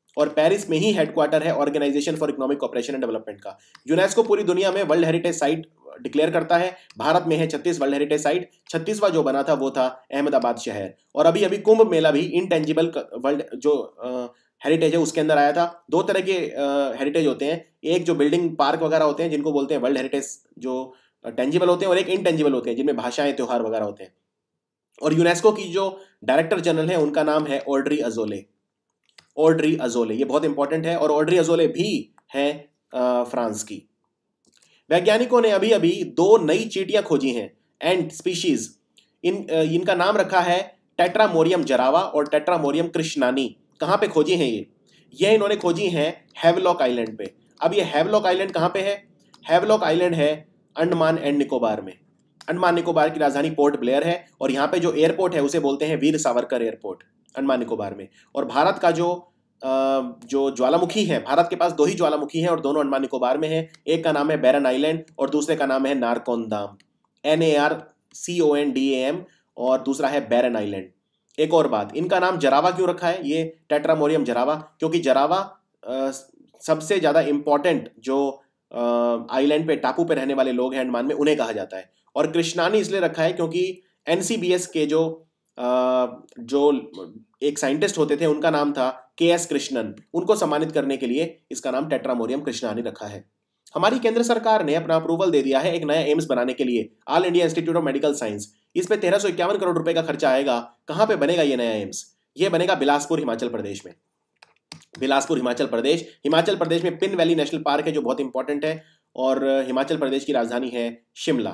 और पेरिस में ही हेडक्वार्टर है organization for economic cooperation and development का। यूनेस्को पूरी दुनिया में वर्ल्ड हेरिटेज साइट डिक्लेयर करता है। भारत में है 36 वर्ल्ड हेरिटेज साइट, 36वां जो बना था वो था अहमदाबाद शहर। और अभी अभी कुंभ मेला भी इंटेंजिबल वर्ल्ड जो हेरिटेज है उसके अंदर आया था। दो तरह के हेरिटेज होते हैं, एक जो बिल्डिंग पार्क वगैरह होते हैं जिनको बोलते हैं वर्ल्ड हेरिटेज जो टेंजिबल होते हैं, और एक इनटेंजिबल होते हैं जिनमें भाषाएं त्योहार वगैरह होते हैं। और यूनेस्को की जो डायरेक्टर जनरल है उनका नाम है ऑड्री अजोले। ऑड्री अजोले, ये बहुत इंपॉर्टेंट है। और ऑड्री अजोले भी है फ्रांस की। वैज्ञानिकों ने अभी अभी 2 नई चींटियां खोजी हैं, एंट स्पीशीज। इनका नाम रखा है टेट्रामोरियम जरावा और टेट्रामोरियम कृष्णानी। कहाँ पे खोजी हैं ये इन्होंने खोजी हैं हैवलॉक आइलैंड पे। अब ये हैवलॉक आइलैंड कहाँ पे है? हैवलॉक आइलैंड है अंडमान एंड निकोबार में। अंडमान निकोबार की राजधानी पोर्ट ब्लेयर है, और यहाँ पे जो एयरपोर्ट है उसे बोलते हैं वीर सावरकर एयरपोर्ट, अंडमान निकोबार में। और भारत का जो ज्वालामुखी है, भारत के पास 2 ही ज्वालामुखी हैं और दोनों अंडमान निकोबार में है। एक का नाम है बैरन आइलैंड और दूसरे का नाम है नारकोंदाम, NARCONDAM, और दूसरा है बैरन आइलैंड। एक और बात, इनका नाम जरावा क्यों रखा है, ये टेट्रामोरियम जरावा? क्योंकि जरावा सबसे ज़्यादा इंपॉर्टेंट जो आइलैंड पे, टापू पे रहने वाले लोग हैं अंडमान में, उन्हें कहा जाता है। और कृष्णानी इसलिए रखा है क्योंकि NCBS के जो एक साइंटिस्ट होते थे उनका नाम था KS कृष्णन, उनको सम्मानित करने के लिए इसका नाम टेट्रामोरियम कृष्णानी रखा है। हमारी केंद्र सरकार ने अपना अप्रूवल दे दिया है एक नया एम्स बनाने के लिए, all India institute of medical science. इस पे 1351 करोड़ रुपए का खर्चा आएगा। कहां पे बनेगा ये नया एम्स? ये बनेगा बिलासपुर हिमाचल प्रदेश में। बिलासपुर हिमाचल प्रदेश। हिमाचल प्रदेश में पिन वैली नेशनल पार्क है जो बहुत इंपॉर्टेंट है, और हिमाचल प्रदेश की राजधानी है शिमला।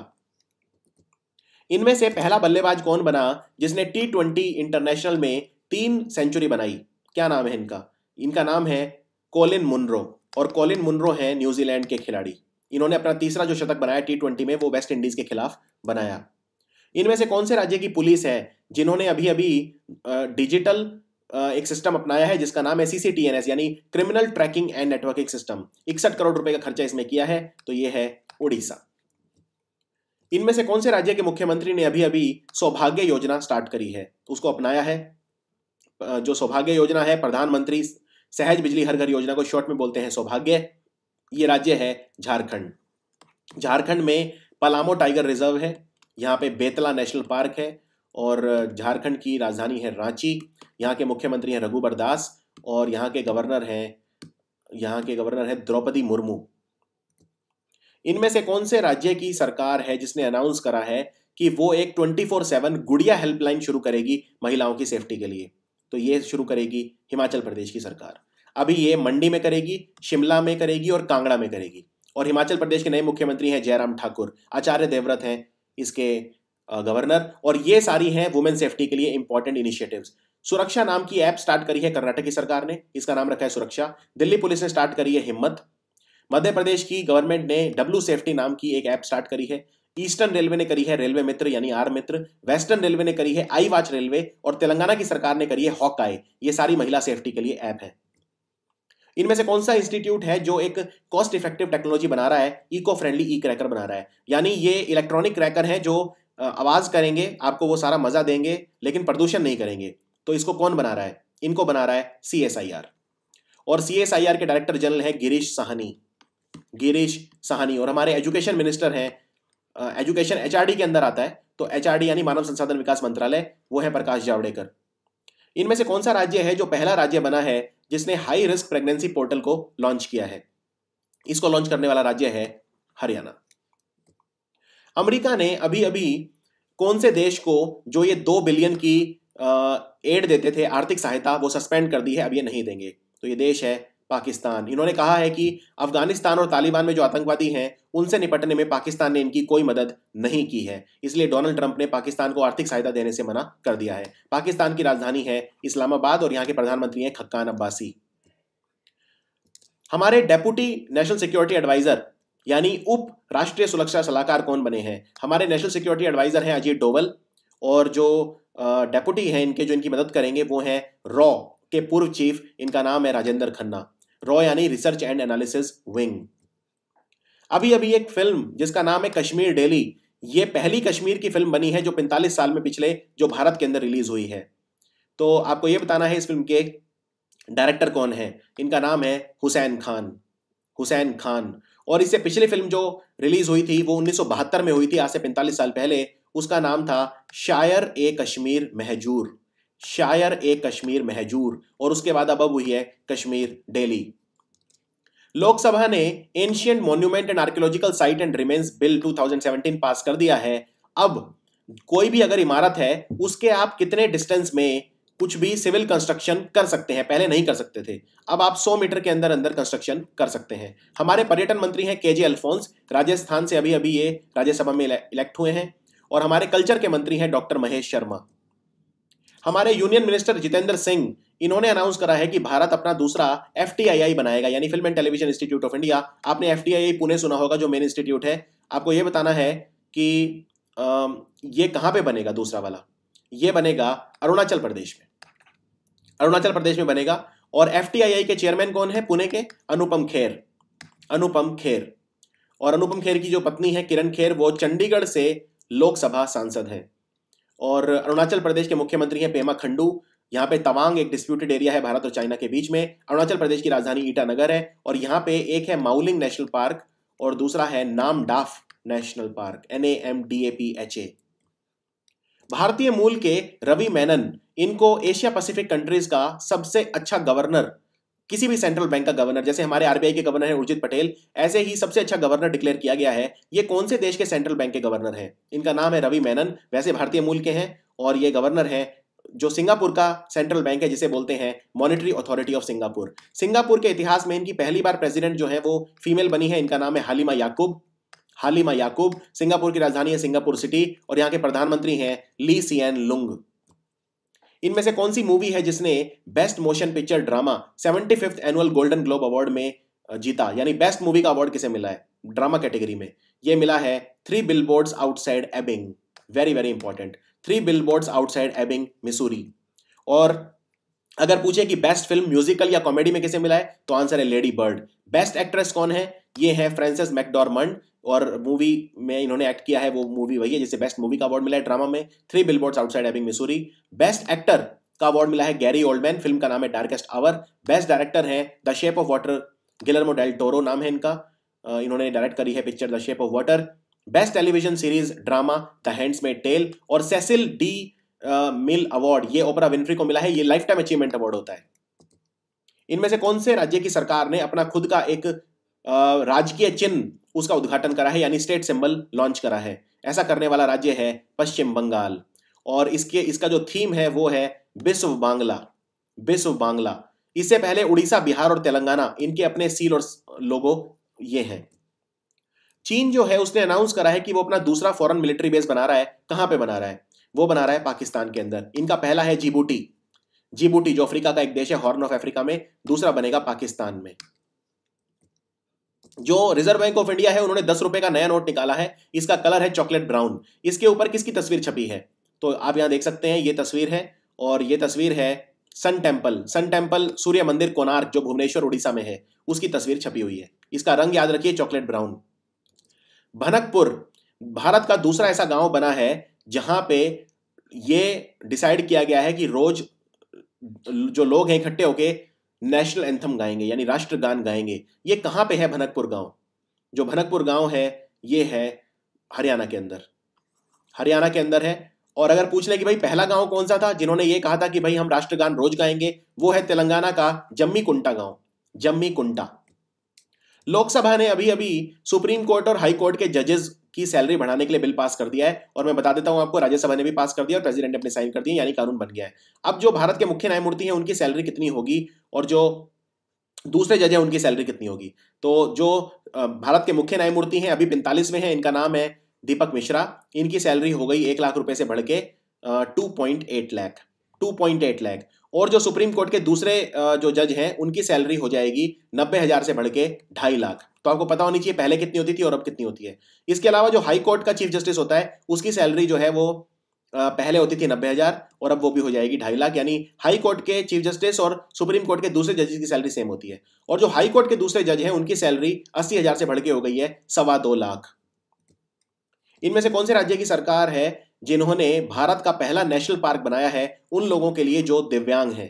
इनमें से पहला बल्लेबाज कौन बना जिसने T20 इंटरनेशनल में 3 सेंचुरी बनाई? क्या नाम है इनका? इनका नाम है कोलिन मुनरो, और कोलिन मुनरो है न्यूजीलैंड के खिलाड़ी। इन्होंने अपना तीसरा जो शतक बनाया T20 में वो वेस्ट इंडीज के खिलाफ बनाया। इनमें से कौन से राज्य की पुलिस है जिन्होंने अभी अभी डिजिटल एक सिस्टम अपनाया है जिसका नाम है CCTNS, यानी criminal tracking and networking system? 61 crore रुपए का खर्चा इसमें किया है, तो ये है उड़ीसा। इनमें से कौन से राज्य के मुख्यमंत्री ने अभी अभी सौभाग्य योजना स्टार्ट करी है, उसको अपनाया है? जो सौभाग्य योजना है, प्रधानमंत्री सहज बिजली हर घर योजना को शॉर्ट में बोलते हैं सौभाग्य। ये राज्य है झारखंड। झारखंड में पलामो टाइगर रिजर्व है, यहाँ पे बेतला नेशनल पार्क है, और झारखंड की राजधानी है रांची। यहाँ के मुख्यमंत्री हैं रघुबर दास, और यहाँ के गवर्नर हैं द्रौपदी मुर्मू। इनमें से कौन से राज्य की सरकार है जिसने अनाउंस करा है कि वो एक 24/7 गुड़िया हेल्पलाइन शुरू करेगी महिलाओं की सेफ्टी के लिए? तो ये शुरू करेगी हिमाचल प्रदेश की सरकार। अभी ये मंडी में करेगी, शिमला में करेगी और कांगड़ा में करेगी। और हिमाचल प्रदेश के नए मुख्यमंत्री हैं जयराम ठाकुर, आचार्य देवव्रत हैं इसके गवर्नर, और ये सारी हैं वुमेन सेफ्टी के लिए इंपॉर्टेंट इनिशिएटिव्स। सुरक्षा नाम की ऐप स्टार्ट करी है कर्नाटक की सरकार ने, इसका नाम रखा है सुरक्षा। दिल्ली पुलिस ने स्टार्ट करी है हिम्मत। मध्य प्रदेश की गवर्नमेंट ने डब्ल्यू सेफ्टी नाम की एक ऐप स्टार्ट करी है। ईस्टर्न रेलवे ने करी है रेलवे मित्र यानी आर मित्र। वेस्टर्न रेलवे ने करी है आई वॉच रेलवे, और तेलंगाना की सरकार ने करी है हॉकाई। ये सारी महिला सेफ्टी के लिए ऐप है। इनमें से कौन सा इंस्टीट्यूट है जो एक कॉस्ट इफेक्टिव टेक्नोलॉजी बना रहा है, इको फ्रेंडली ई क्रैकर बना रहा है? यानी ये इलेक्ट्रॉनिक क्रैकर है जो आवाज करेंगे, आपको वो सारा मजा देंगे लेकिन प्रदूषण नहीं करेंगे। तो इसको कौन बना रहा है? इनको बना रहा है CSIR, और CSIR के डायरेक्टर जनरल है गिरीश साहनी। और हमारे एजुकेशन मिनिस्टर हैं, एजुकेशन HRD के अंदर आता है, तो HRD यानी मानव संसाधन विकास मंत्रालय, वो है प्रकाश जावड़ेकर। इनमें से कौन सा राज्य है जो पहला राज्य बना है जिसने हाई रिस्क प्रेगनेंसी पोर्टल को लॉन्च किया है? इसको लॉन्च करने वाला राज्य है हरियाणा। अमेरिका ने अभी अभी कौन से देश को जो ये 2 बिलियन की एड देते थे, आर्थिक सहायता, वो सस्पेंड कर दी है, अब ये नहीं देंगे। तो ये देश है पाकिस्तान। इन्होंने कहा है कि अफगानिस्तान और तालिबान में जो आतंकवादी हैं उनसे निपटने में पाकिस्तान ने इनकी कोई मदद नहीं की है, इसलिए डोनाल्ड ट्रंप ने पाकिस्तान को आर्थिक सहायता देने से मना कर दिया है। पाकिस्तान की राजधानी है इस्लामाबाद, और यहाँ के प्रधानमंत्री हैं खक्कान अब्बासी। हमारे डेप्यूटी नेशनल सिक्योरिटी एडवाइजर यानी उप राष्ट्रीय सुरक्षा सलाहकार कौन बने हैं? हमारे नेशनल सिक्योरिटी एडवाइजर हैं अजीत डोवल, और जो डेप्यूटी हैं इनके जो इनकी मदद करेंगे वो हैं रॉ के पूर्व चीफ, इनका नाम है राजेंद्र खन्ना। रॉ यानी रिसर्च एंड एनालिसिस विंग। अभी अभी एक फिल्म जिसका नाम है कश्मीर डेली, ये पहली कश्मीर की फिल्म बनी है जो 45 साल में पिछले जो भारत के अंदर रिलीज हुई है। तो आपको ये बताना है इस फिल्म के डायरेक्टर कौन है? इनका नाम है हुसैन खान। हुसैन खान। और इससे पिछली फिल्म जो रिलीज हुई थी वो 1972 में हुई थी, आज से 45 साल पहले। उसका नाम था शायर ए कश्मीर महजूर। शायर ए कश्मीर महजूर। और उसके बाद अब हुई है कश्मीर डेली। लोकसभा ने ancient monument and archaeological site and remains bill 2017 pass कर दिया है। अब कोई भी अगर इमारत है उसके आप कितने डिस्टेंस में कुछ भी सिविल कंस्ट्रक्शन कर सकते हैं, पहले नहीं कर सकते थे, अब आप 100 मीटर के अंदर अंदर कंस्ट्रक्शन कर सकते हैं। हमारे पर्यटन मंत्री हैं केजे अल्फोंस, राजस्थान से अभी अभी ये राज्यसभा में इलेक्ट हुए हैं। और हमारे कल्चर के मंत्री हैं डॉक्टर महेश शर्मा। हमारे यूनियन मिनिस्टर जितेंद्र सिंह, इन्होंने अनाउंस करा है कि भारत अपना दूसरा FTII बनाएगा, यानी film and television institute of India. आपने FTII पुणे सुना होगा, जो मेन इंस्टीट्यूट है। आपको यह बताना है कि ये कहां पे बनेगा दूसरा वाला? ये बनेगा अरुणाचल प्रदेश में। अरुणाचल प्रदेश में बनेगा। और FTII के चेयरमैन कौन है? पुणे के अनुपम खेर। अनुपम खेर। और अनुपम खेर की जो पत्नी है किरण खेर, वो चंडीगढ़ से लोकसभा सांसद है। और अरुणाचल प्रदेश के मुख्यमंत्री हैं पेमा खंडू। यहाँ पे तवांग एक डिस्प्यूटेड एरिया है भारत और चाइना के बीच में। अरुणाचल प्रदेश की राजधानी ईटानगर है। और यहाँ पे एक है माउलिंग नेशनल पार्क और दूसरा है नामडाफ नेशनल पार्क, NAMDAPHA। भारतीय मूल के रवि मेनन, इनको एशिया पैसिफिक कंट्रीज का सबसे अच्छा गवर्नर, किसी भी सेंट्रल बैंक का गवर्नर, जैसे हमारे RBI के गवर्नर हैं उर्जित पटेल, ऐसे ही सबसे अच्छा गवर्नर डिक्लेयर किया गया है। ये कौन से देश के सेंट्रल बैंक के गवर्नर हैं? इनका नाम है रवि मेनन। वैसे भारतीय मूल के हैं और ये गवर्नर हैं जो सिंगापुर का सेंट्रल बैंक है, जिसे बोलते हैं monetary authority of Singapore. Singapore के इतिहास में इनकी पहली बार प्रेसिडेंट जो है वो फीमेल बनी है। इनका नाम है हालिमा याकूब। हालिमा याकूब। सिंगापुर की राजधानी है सिंगापुर सिटी और यहाँ के प्रधानमंत्री हैं ली सिएन लुंग। इनमें से कौन सी मूवी है जिसने best motion picture drama 75th annual golden globe award में जीता? यानी बेस्ट मूवी का अवार्ड किसे मिला है ड्रामा कैटेगरी में? यह मिला है 3 billboards outside Ebbing. Very very important. 3 billboards outside Ebbing, Missouri. और अगर पूछे कि बेस्ट फिल्म म्यूजिकल या कॉमेडी में किसे मिला है, तो आंसर है लेडी बर्ड। बेस्ट एक्ट्रेस कौन है? ये है फ्रांसेस मैकडॉर्मंड। और मूवी में इन्होंने एक्ट किया है वो मूवी वही है जिसे बेस्ट मूवी का अवार्ड मिला है ड्रामा में, 3 billboards outside Ebbing, Missouri. Best actor का अवार्ड मिला है गैरी ओल्डमैन, फिल्म का नाम है डार्केस्ट आवर। बेस्ट डायरेक्टर है the shape of water, Guillermo del Toro नाम है इनका। इन्होंने डायरेक्ट करी है picture the shape of water. Best television series drama the handmaid's tale. और सेसिल डी मिल अवार्ड ये ओपरा विनफ्री को मिला है, ये लाइफ टाइम अचीवमेंट अवार्ड होता है। इनमें से कौन से राज्य की सरकार ने अपना खुद का एक राजकीय चिन्ह उसका उद्घाटन करा है, यानी स्टेट सिंबल लॉन्च करा है? ऐसा करने वाला राज्य है पश्चिम बंगाल। और इसका जो थीम है वो है विश्व बांग्ला। विश्व बांग्ला। इससे पहले उड़ीसा, बिहार और तेलंगाना, इनके अपने सील और लोगो ये हैं। चीन जो है उसने अनाउंस करा है कि वो अपना दूसरा फॉरेन मिलिट्री बेस बना रहा है। कहां पे बना रहा है? वो बना रहा है पाकिस्तान के अंदर। इनका पहला है जिबूटी। जिबूटी जो अफ्रीका का एक देश है, हॉर्न ऑफ अफ्रीका में। दूसरा बनेगा पाकिस्तान में। जो रिजर्व बैंक ऑफ इंडिया है उन्होंने 10 रुपए का नया नोट निकाला है। इसका कलर है चॉकलेट ब्राउन। इसके ऊपर किसकी तस्वीर छपी है? तो आप यहां देख सकते हैं, ये तस्वीर है। और ये तस्वीर है सन टेम्पल, सन टेम्पल सूर्य मंदिर कोणार्क जो भुवनेश्वर उड़ीसा में है, उसकी तस्वीर छपी हुई है। इसका रंग याद रखिए चॉकलेट ब्राउन। भनकपुर भारत का दूसरा ऐसा गांव बना है जहां पे ये डिसाइड किया गया है कि रोज जो लोग हैं इकट्ठे होके नेशनल एंथम गाएंगे, यानी राष्ट्रगान गाएंगे। ये कहां पे है भनकपुर गांव? जो भनकपुर गांव है ये है हरियाणा के अंदर। हरियाणा के अंदर है। और अगर पूछ ले कि भाई पहला गांव कौन सा था जिन्होंने ये कहा था कि भाई हम राष्ट्रगान रोज गाएंगे, वो है तेलंगाना का जम्मी कुंटा गांव। जम्मी कुंटा। लोकसभा ने अभी अभी सुप्रीम कोर्ट और हाई कोर्ट के जजेस की सैलरी बढ़ाने के लिए बिल पास कर दिया है। और मैं बता देता हूं आपको, राज्यसभा ने भी पास कर दिया और प्रेसिडेंट ने अपने साइन कर दिए, यानी कानून बन गया है। अब जो भारत के मुख्य न्यायमूर्ति हैं उनकी सैलरी कितनी होगी और जो दूसरे जज हैं उनकी सैलरी कितनी होगी? तो जो भारत के मुख्य न्यायमूर्ति हैं अभी 45वें हैं, इनका नाम है दीपक मिश्रा। इनकी सैलरी हो गई 1 लाख रुपए से बढ़ के 2.8 लाख। 2.8 लाख। और जो सुप्रीम कोर्ट के दूसरे जो जज हैं उनकी सैलरी हो जाएगी 90,000 से बढ़ के 2.5 लाख। तो आपको पता होनी चाहिए पहले कितनी होती थी और अब कितनी होती है। इसके अलावा जो हाई कोर्ट का चीफ जस्टिस होता है उसकी सैलरी जो है वो पहले होती थी 90,000 और अब वो भी हो जाएगी 2.5 लाख। यानी हाई कोर्ट के चीफ जस्टिस और सुप्रीम कोर्ट के दूसरे जजेस की सैलरी सेम होती है। और जो हाई कोर्ट के दूसरे जज हैं उनकी सैलरी 80,000 से बढ़ के हो गई है 2.25 लाख। इनमें से कौन से राज्य की सरकार है जिन्होंने भारत का पहला नेशनल पार्क बनाया है उन लोगों के लिए जो दिव्यांग हैं?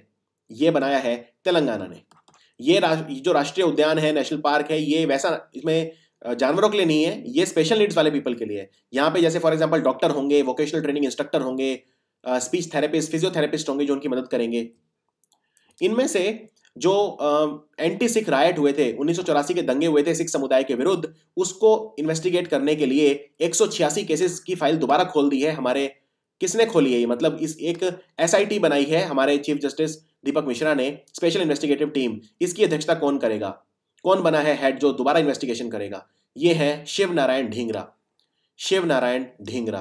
ये बनाया है तेलंगाना ने। ये जो राष्ट्रीय उद्यान है, नेशनल पार्क है, ये वैसा इसमें जानवरों के लिए नहीं है, ये स्पेशल नीड्स वाले पीपल के लिए है। यहाँ पे जैसे फॉर एग्जांपल डॉक्टर होंगे, वोकेशनल ट्रेनिंग इंस्ट्रक्टर होंगे, स्पीच थेरेपिस्ट, फिजियोथेरेपिस्ट होंगे जो उनकी मदद करेंगे। इनमें से जो एंटी सिख रायट हुए थे, 1984 के दंगे हुए थे सिख समुदाय के विरुद्ध, उसको इन्वेस्टिगेट करने के लिए 186 केसेस की फाइल दोबारा खोल दी है हमारे, किसने खोली है ये, मतलब इस एक SIT बनाई है हमारे चीफ जस्टिस दीपक मिश्रा ने, स्पेशल इन्वेस्टिगेटिव टीम। इसकी अध्यक्षता कौन करेगा, कौन बना है हेड जो दोबारा इन्वेस्टिगेशन करेगा? ये है शिव नारायण ढींगरा। शिव नारायण ढींगरा।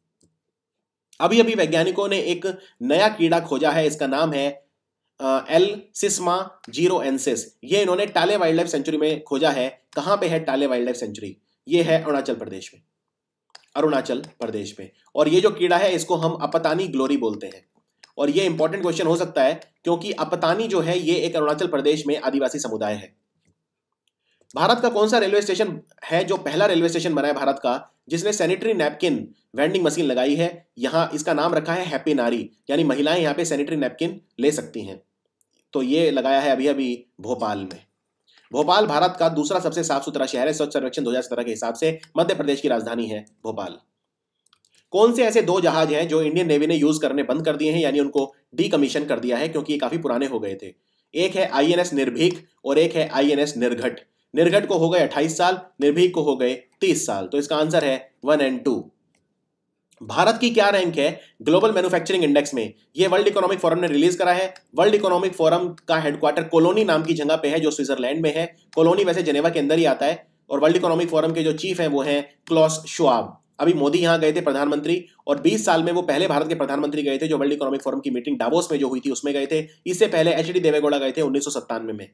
अभी अभी वैज्ञानिकों ने एक नया कीड़ा खोजा है, इसका नाम है एल सिस्मा जीरोएंसिस। ये इन्होंने टाले वाइल्ड लाइफ सेंचुरी में खोजा है। कहां पे है टाले वाइल्ड लाइफ सेंचुरी? ये है अरुणाचल प्रदेश में, अरुणाचल प्रदेश में। और ये जो कीड़ा है इसको हम अपतानी ग्लोरी बोलते हैं। और ये इंपॉर्टेंट क्वेश्चन हो सकता है क्योंकि अपतानी जो है ये एक अरुणाचल प्रदेश में आदिवासी समुदाय है। भारत का कौन सा रेलवे स्टेशन है जो पहला रेलवे स्टेशन बना है भारत का जिसने सैनिटरी नैपकिन वेंडिंग मशीन लगाई है? यहां इसका नाम रखा है हैप्पी नारी, यानी महिलाएं यहां पे सैनिटरी नैपकिन ले सकती हैं। तो ये लगाया है अभी अभी भोपाल में। भोपाल भारत का दूसरा सबसे साफ सुथरा शहर है स्वच्छ सर्वेक्षण 2017 के हिसाब से। मध्य प्रदेश की राजधानी है भोपाल। कौन से ऐसे 2 जहाज हैं जो इंडियन नेवी ने यूज करने बंद कर दिए हैं, यानी उनको डीकमीशन कर दिया है क्योंकि ये काफी पुराने हो गए थे? एक है INS निर्भीक और एक है INS निर्घट। निर्घट को हो गए 28 साल, निर्भीक को हो गए 30 साल। तो इसका आंसर है 1 और 2। भारत की क्या रैंक है ग्लोबल मैन्युफैक्चरिंग इंडेक्स में? ये वर्ल्ड इकोनॉमिक फोरम ने रिलीज करा है। वर्ल्ड इकोनॉमिक फोरम का हेडक्वार्टर कोलोनी नाम की जगह पे है जो स्विट्जरलैंड में है। कोलोनी वैसे जेनेवा के अंदर ही आता है। और वर्ल्ड इकोनॉमिक फोरम के जो चीफ हैं वो हैं क्लॉस श्वाब। अभी मोदी यहाँ गए थे प्रधानमंत्री, और 20 साल में वो पहले भारत के प्रधानमंत्री गए थे जो वर्ल्ड इकोनॉमिक फोरम की मीटिंग डावोस में जो हुई थी उसमें गए थे। इससे पहले HD देवेगौड़ा गए थे 1997 में।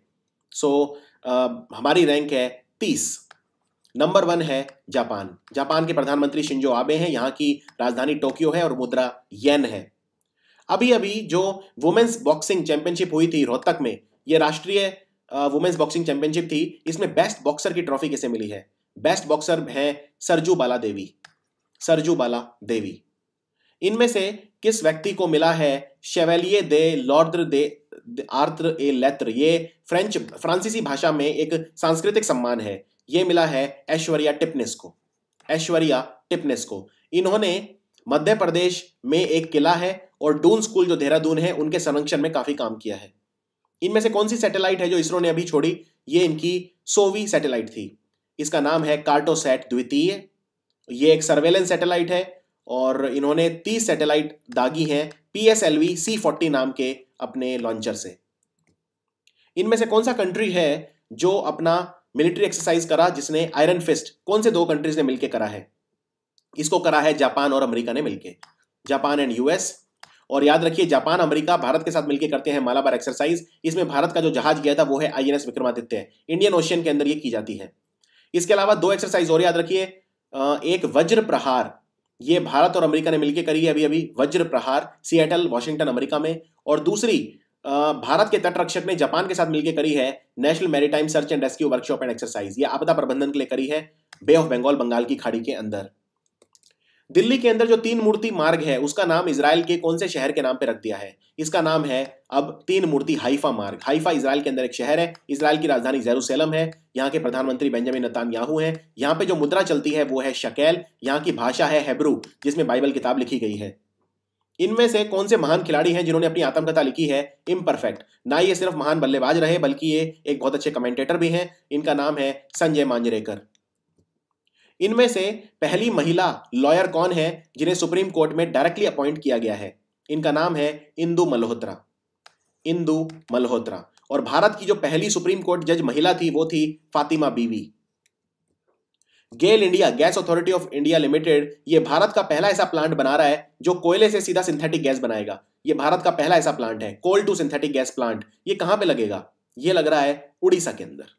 हमारी रैंक है 30। नंबर 1 है जापान। जापान के प्रधानमंत्री शिंजो आबे हैं। यहाँ की राजधानी टोक्यो है और मुद्रा येन है। अभी अभी जो वुमेन्स बॉक्सिंग चैंपियनशिप हुई थी रोहतक में, ये राष्ट्रीय वुमेन्स बॉक्सिंग चैंपियनशिप थी। इसमें बेस्ट बॉक्सर की ट्रॉफी किसे मिली है? बेस्ट बॉक्सर है सरजू बाला देवी। सरजू बाला देवी। इनमें से किस व्यक्ति को मिला है शेवेलिये दे लॉर्ड्र दे आर्त्र ए लेत्र? ये फ्रांसीसी भाषा में एक सांस्कृतिक सम्मान है। ये मिला है ऐश्वर्या टिपनेस को। ऐश्वर्या टिपनेस को। इन्होंने मध्य प्रदेश में एक किला है और डून स्कूल जो देहरादून है उनके संरक्षण में काफी काम किया है। इनमें से कौन सी सैटेलाइट है जो इसरो ने अभी छोड़ी? ये इनकी 100वीं सैटेलाइट थी। इसका नाम है कार्टोसैट द्वितीय। ये एक सर्वेलेंस सैटेलाइट है और इन्होंने 30 सैटेलाइट दागी हैं PSLV C40 नाम के अपने लॉन्चर से। इनमें से कौन सा कंट्री है जो अपना मिलिट्री एक्सरसाइज करा जिसने आयरन फिस्ट? कौन से 2 कंट्रीज ने मिलकर करा है? इसको करा है जापान और अमेरिका ने मिलकर, जापान एंड US। और याद रखिए जापान अमेरिका भारत के साथ मिलकर करते हैं मालाबार एक्सरसाइज। इसमें भारत का जो जहाज गया था वो है INS विक्रमादित्य। इंडियन ओशियन के अंदर ये की जाती है। इसके अलावा 2 एक्सरसाइज और याद रखिए। एक वज्र प्रहार, ये भारत और अमेरिका ने मिलकर करी है अभी अभी, वज्र प्रहार, सिएटल वॉशिंगटन अमेरिका में। और दूसरी भारत के तटरक्षक ने जापान के साथ मिलकर करी है national maritime search and rescue workshop and exercise. ये आपदा प्रबंधन के लिए करी है बे ऑफ बंगाल, बंगाल की खाड़ी के अंदर। दिल्ली के अंदर जो 3 मूर्ति मार्ग है उसका नाम इजराइल के कौन से शहर के नाम पे रख दिया है? इसका नाम है अब 3 मूर्ति हाइफा मार्ग। हाइफा इजराइल के अंदर एक शहर है। इजराइल की राजधानी जेरूसलम है। यहाँ के प्रधानमंत्री बेंजामिन नेतन्याहू हैं। यहाँ पे जो मुद्रा चलती है वो है शकेल। यहाँ की भाषा है हेब्रू जिसमें बाइबल किताब लिखी गई है। इनमें से कौन से महान खिलाड़ी हैं जिन्होंने अपनी आत्मकथा लिखी है इम्परफेक्ट? ना ये सिर्फ महान बल्लेबाज रहे बल्कि ये एक बहुत अच्छे कमेंटेटर भी हैं। इनका नाम है संजय मांजरेकर। इनमें से पहली महिला लॉयर कौन है जिन्हें सुप्रीम कोर्ट में डायरेक्टली अपॉइंट किया गया है? इनका नाम है इंदु मल्होत्रा। इंदु मल्होत्रा। और भारत की जो पहली सुप्रीम कोर्ट जज महिला थी वो थी Fatima Beevi. GAIL India, gas authority of India limited, ये भारत का पहला ऐसा प्लांट बना रहा है जो कोयले से सीधा सिंथेटिक गैस बनाएगा। ये भारत का पहला ऐसा प्लांट है, coal to synthetic gas plant. ये कहां पे लगेगा? ये लग रहा है उड़ीसा के अंदर।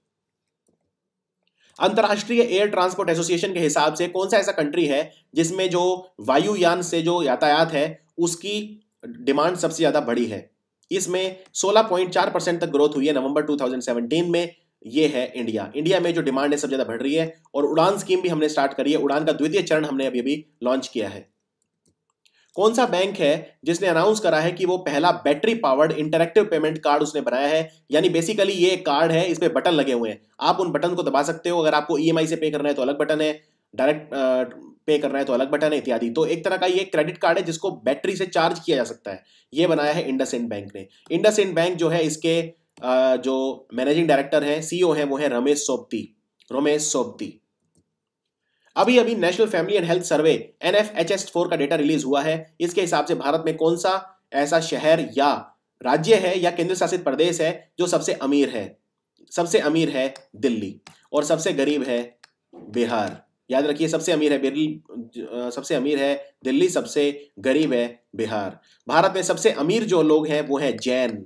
अंतरराष्ट्रीय एयर ट्रांसपोर्ट एसोसिएशन के हिसाब से कौन सा ऐसा कंट्री है जिसमें जो वायुयान से जो यातायात है उसकी डिमांड सबसे ज्यादा बढ़ी है? इसमें 16.4% तक ग्रोथ हुई है नवंबर 2017 में। ये है इंडिया। इंडिया में जो डिमांड है सबसे ज्यादा बढ़ रही है। और उड़ान स्कीम भी हमने स्टार्ट करी है। उड़ान का 2य चरण हमने अभी अभी लॉन्च किया है। कौन सा बैंक है जिसने अनाउंस करा है कि वो पहला battery powered interactive payment card उसने बनाया है? यानी बेसिकली ये एक कार्ड है, इसमें बटन लगे हुए हैं, आप उन बटन को दबा सकते हो। अगर आपको ईएमआई से पे करना है तो अलग बटन है, डायरेक्ट पे करना है तो अलग बटन है इत्यादि। तो एक तरह का ये क्रेडिट कार्ड है जिसको बैटरी से चार्ज किया जा सकता है। ये बनाया है इंडसइंड बैंक ने। इंडसइंड बैंक जो है, इसके जो मैनेजिंग डायरेक्टर हैं, सीईओ हैं, वो है रमेश सोबती। अभी अभी national family and health survey NFHS4 का डेटा रिलीज हुआ है। इसके हिसाब से भारत में कौन सा ऐसा शहर या राज्य है या केंद्र शासित प्रदेश है जो सबसे अमीर है? सबसे अमीर है दिल्ली और सबसे गरीब है बिहार। याद रखिए, सबसे अमीर है दिल्ली, सबसे गरीब है बिहार। भारत में सबसे अमीर जो लोग हैं वो है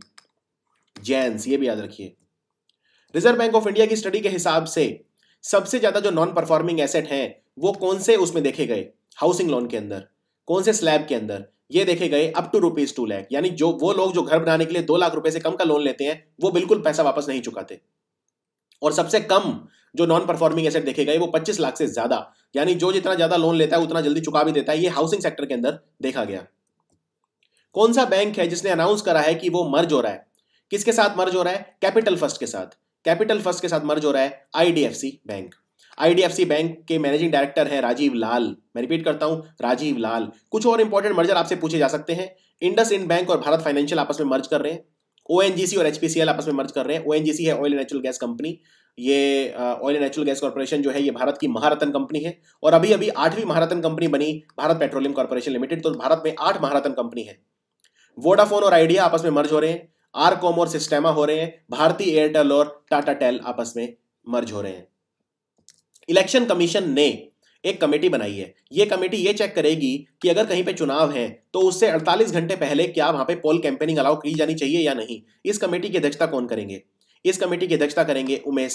जैन्स, ये भी याद रखिए। रिजर्व बैंक ऑफ इंडिया की स्टडी के हिसाब से सबसे ज्यादा जो नॉन परफॉर्मिंग एसेट हैं वो कौन से उसमें देखे गए? हाउसिंग लोन के अंदर, कौन से स्लैब के अंदर? ये देखे गए अप टू ₹2 लाख। यानी जो वो लोग जो घर बनाने के लिए 2 लाख रुपए से कम का लोन लेते हैं वो बिल्कुल पैसा वापस नहीं चुकाते। और सबसे कम जो नॉन परफॉर्मिंग एसेट देखे गए वो 25 लाख से ज्यादा, यानी जो जितना ज्यादा लोन लेता है उतना जल्दी चुका भी देता है। ये हाउसिंग सेक्टर के अंदर देखा गया। कौन सा बैंक है जिसने अनाउंस करा है कि वो मर्ज हो रहा है? किसके साथ मर्ज हो रहा है? कैपिटल फर्स्ट के साथ। कैपिटल फर्स्ट के साथ मर्ज हो रहा है IDFC बैंक। IDFC बैंक के मैनेजिंग डायरेक्टर है राजीव लाल। मैं रिपीट करता हूं, राजीव लाल। कुछ और इंपॉर्टेंट मर्जर आपसे पूछे जा सकते हैं। इंडसइंड बैंक और भारत फाइनेंशियल आपस में मर्ज कर रहे हैं। ONGC और HPCL आपस में मर्ज कर रहे हैं। ONGC है oil and natural gas company. ये oil and natural gas corporation जो है ये भारत की महारत्न कंपनी है और अभी अभी 8वीं महारत्न कंपनी बनी भारत पेट्रोलियम कॉर्पोरेशन लिमिटेड। तो भारत में 8 महारत्न कंपनी है। वोडाफोन और आइडिया आपस में मर्ज हो रहे हैं। आरकॉम और सिस्टेमा हो रहे हैं। भारती एयरटेल और टाटा टेल आपस में मर्ज हो रहे हैं। इलेक्शन कमीशन ने एक कमेटी बनाई है। यह कमेटी यह चेक करेगी कि अगर कहीं पे चुनाव है तो उससे 48 घंटे पहले क्या वहां पे पोल कैंपेनिंग अलाउ की जानी चाहिए या नहीं। इस कमेटी की अध्यक्षता कौन करेंगे? इस कमेटी की अध्यक्षता करेंगे उमेश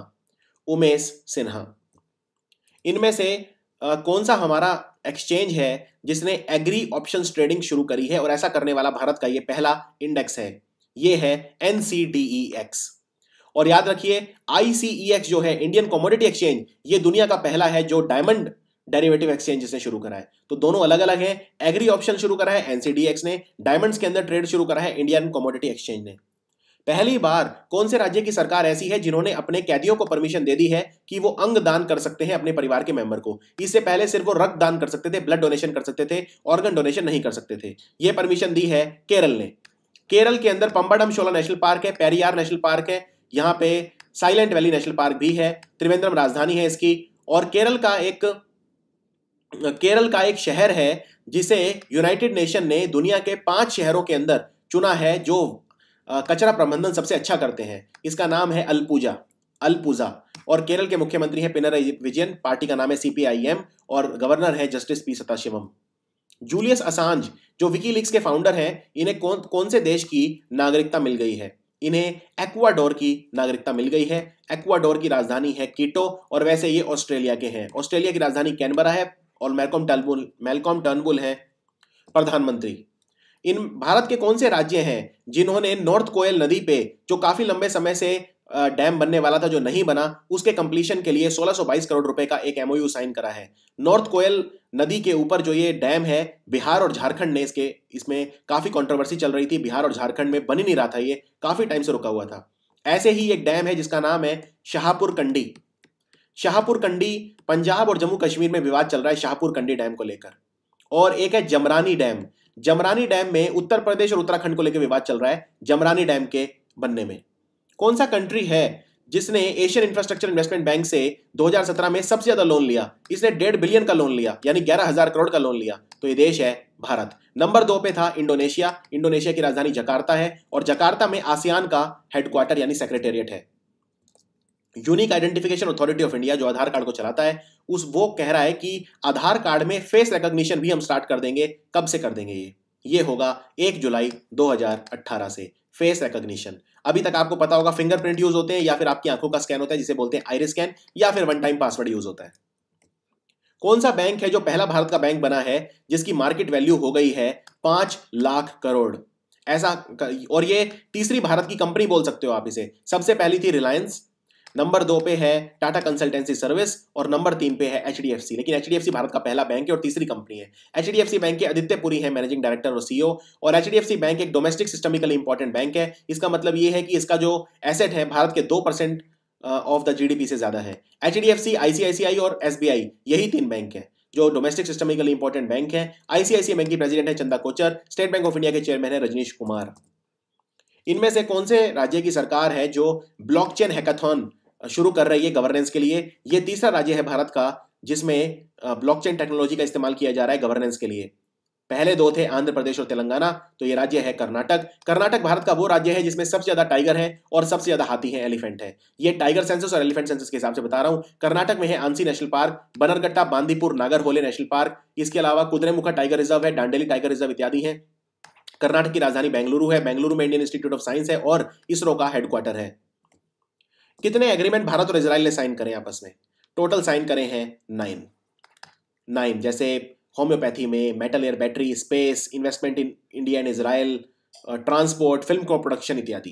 सिन्हा। इनमें से कौन सा हमारा एक्सचेंज है जिसने एग्री ऑप्शंस ट्रेडिंग शुरू करी है? और ऐसा करने वाला भारत का ये पहला इंडेक्स है, ये है NCDEX। और याद रखिए ICEX जो है इंडियन कमोडिटी एक्सचेंज, ये दुनिया का पहला है जो डायमंड डेरिवेटिव एक्सचेंज जिसने शुरू करा है। तो दोनों अलग अलग हैं। एग्री ऑप्शन शुरू करा है NCDEX ने, डायमंड्स के अंदर ट्रेड शुरू करा है इंडियन कमोडिटी एक्सचेंज ने। पहली बार कौन से राज्य की सरकार ऐसी है जिन्होंने अपने कैदियों को परमिशन दे दी है कि वो अंग दान कर सकते हैं अपने परिवार के मेंबर को? इससे पहले सिर्फ वो रक्त दान कर सकते थे, ब्लड डोनेशन कर सकते थे, ऑर्गन डोनेशन नहीं कर सकते थे। ये परमिशन दी है केरल ने। केरल के अंदर पंबाडम शोला नेशनल पार्क है, पेरियार नेशनल पार्क है, यहाँ पे साइलेंट वैली नेशनल पार्क भी है, त्रिवेंद्रम राजधानी है इसकी। और केरल का एक शहर है जिसे यूनाइटेड नेशन ने दुनिया के 5 शहरों के अंदर चुना है जो कचरा प्रबंधन सबसे अच्छा करते हैं। इसका नाम है अल्पुजा। और केरल के मुख्यमंत्री हैं पिनराई विजयन, पार्टी का नाम है CPIM और गवर्नर है justice P Sathasivam. Julius Assange जो विकीलीक्स के फाउंडर हैं, इन्हें कौन से देश की नागरिकता मिल गई है? इन्हें एक्वाडोर की नागरिकता मिल गई है। एक्वाडोर की राजधानी है कीटो और वैसे ये ऑस्ट्रेलिया के हैं। ऑस्ट्रेलिया की राजधानी कैनबरा है और मैल्कॉम टर्नबुल है प्रधानमंत्री। इन भारत के कौन से राज्य हैं जिन्होंने नॉर्थ कोयल नदी पे जो काफी लंबे समय से डैम बनने वाला था जो नहीं बना, उसके कंप्लीशन के लिए 1622 करोड़ रुपए का एक MOU साइन करा है। नॉर्थ कोयल नदी के ऊपर जो ये डैम है, बिहार और झारखंड ने इसमें काफी कंट्रोवर्सी चल रही थी। बिहार और झारखंड में बन ही नहीं रहा था, ये काफी टाइम से रुका हुआ था। ऐसे ही एक डैम है जिसका नाम है शाहपुर कंडी। पंजाब और जम्मू कश्मीर में विवाद चल रहा है शाहपुर कंडी डैम को लेकर। और एक है जमरानी डैम में उत्तर प्रदेश और उत्तराखंड को लेकर विवाद चल रहा है जमरानी डैम के बनने में। कौन सा कंट्री है जिसने एशियन इंफ्रास्ट्रक्चर इन्वेस्टमेंट बैंक से 2017 में सबसे ज्यादा लोन लिया? इसने 1.5 बिलियन का लोन लिया, यानी 11,000 करोड़ का लोन लिया। तो ये देश है भारत। नंबर 2 पे था इंडोनेशिया की राजधानी जकार्ता है और जकार्ता में आसियान का हेडक्वार्टर यानी सेक्रेटेरिएट है। Unique identification authority of India जो आधार कार्ड को चलाता है, वो कह रहा है कि आधार कार्ड में फेस रिकॉग्निशन भी हम स्टार्ट कर देंगे। कब से कर देंगे? ये होगा 1 जुलाई 2018 से फेस रिकॉग्निशन। अभी तक आपको पता होगा फिंगरप्रिंट यूज होते हैं या फिर आपकी आंखों का स्कैन होता है जिसे बोलते हैं आइरिस स्कैन, या फिर वन टाइम पासवर्ड यूज होता है। कौन सा बैंक है जो पहला भारत का बैंक बना है जिसकी मार्केट वैल्यू हो गई है 5 लाख करोड़? ऐसा, और ये तीसरी भारत की कंपनी बोल सकते हो आप इसे। सबसे पहली थी नंबर 2 पे है टाटा कंसल्टेंसी सर्विस और नंबर 3 पे है एचडीएफसी। लेकिन एचडीएफसी भारत का पहला बैंक है और तीसरी कंपनी है। एचडीएफसी बैंक के आदित्य पुरी है मैनेजिंग डायरेक्टर और सीईओ। और एचडीएफसी बैंक एक डोमेस्टिक सिस्टमिकली इंपॉर्टेंट बैंक है। इसका मतलब ये है कि इसका जो एसेट है भारत के 2% ऑफ द जीडीपी से ज्यादा है। एचडीएफसी, आईसीआईसीआई और एसबीआई, यही 3 बैंक है जो डोमेस्टिक सिस्टमिकली इंपॉर्टेंट बैंक है। आईसीआईसीआई बैंक की प्रेसिडेंट है Chanda Kochhar. State bank of India के चेयरमैन है रजनीश कुमार। इनमें से कौन से राज्य की सरकार है जो ब्लॉकचेन हैकाथॉन शुरू कर रही है गवर्नेंस के लिए? ये तीसरा राज्य है भारत का जिसमें ब्लॉकचेन टेक्नोलॉजी का इस्तेमाल किया जा रहा है गवर्नेंस के लिए। पहले 2 थे आंध्र प्रदेश और तेलंगाना, तो ये राज्य है कर्नाटक। कर्नाटक भारत का वो राज्य है जिसमें सबसे ज्यादा टाइगर है और सबसे ज्यादा हाथी है, एलिफेंट है। ये टाइगर सेंसस और एलिफेंट सेंसस के हिसाब से बता रहा हूं। कर्नाटक में है Anshi national park, Bannerghatta, Bandipur, Nagarhole national park. इसके अलावा कुद्रेमुख टाइगर रिजर्व है, डांडेली टाइगर रिजर्व इत्यादि है। कर्नाटक की राजधानी बेंगलुरु है। बेंगलुरु में इंडियन इंस्टीट्यूट ऑफ साइंस है और इसरो का हेडक्वार्टर है। कितने एग्रीमेंट भारत और इजराइल ने साइन करे आपस में? टोटल साइन करे हैं 9। जैसे होम्योपैथी में, metal air battery, space, investment in India and Israel, transport, film co production इत्यादि।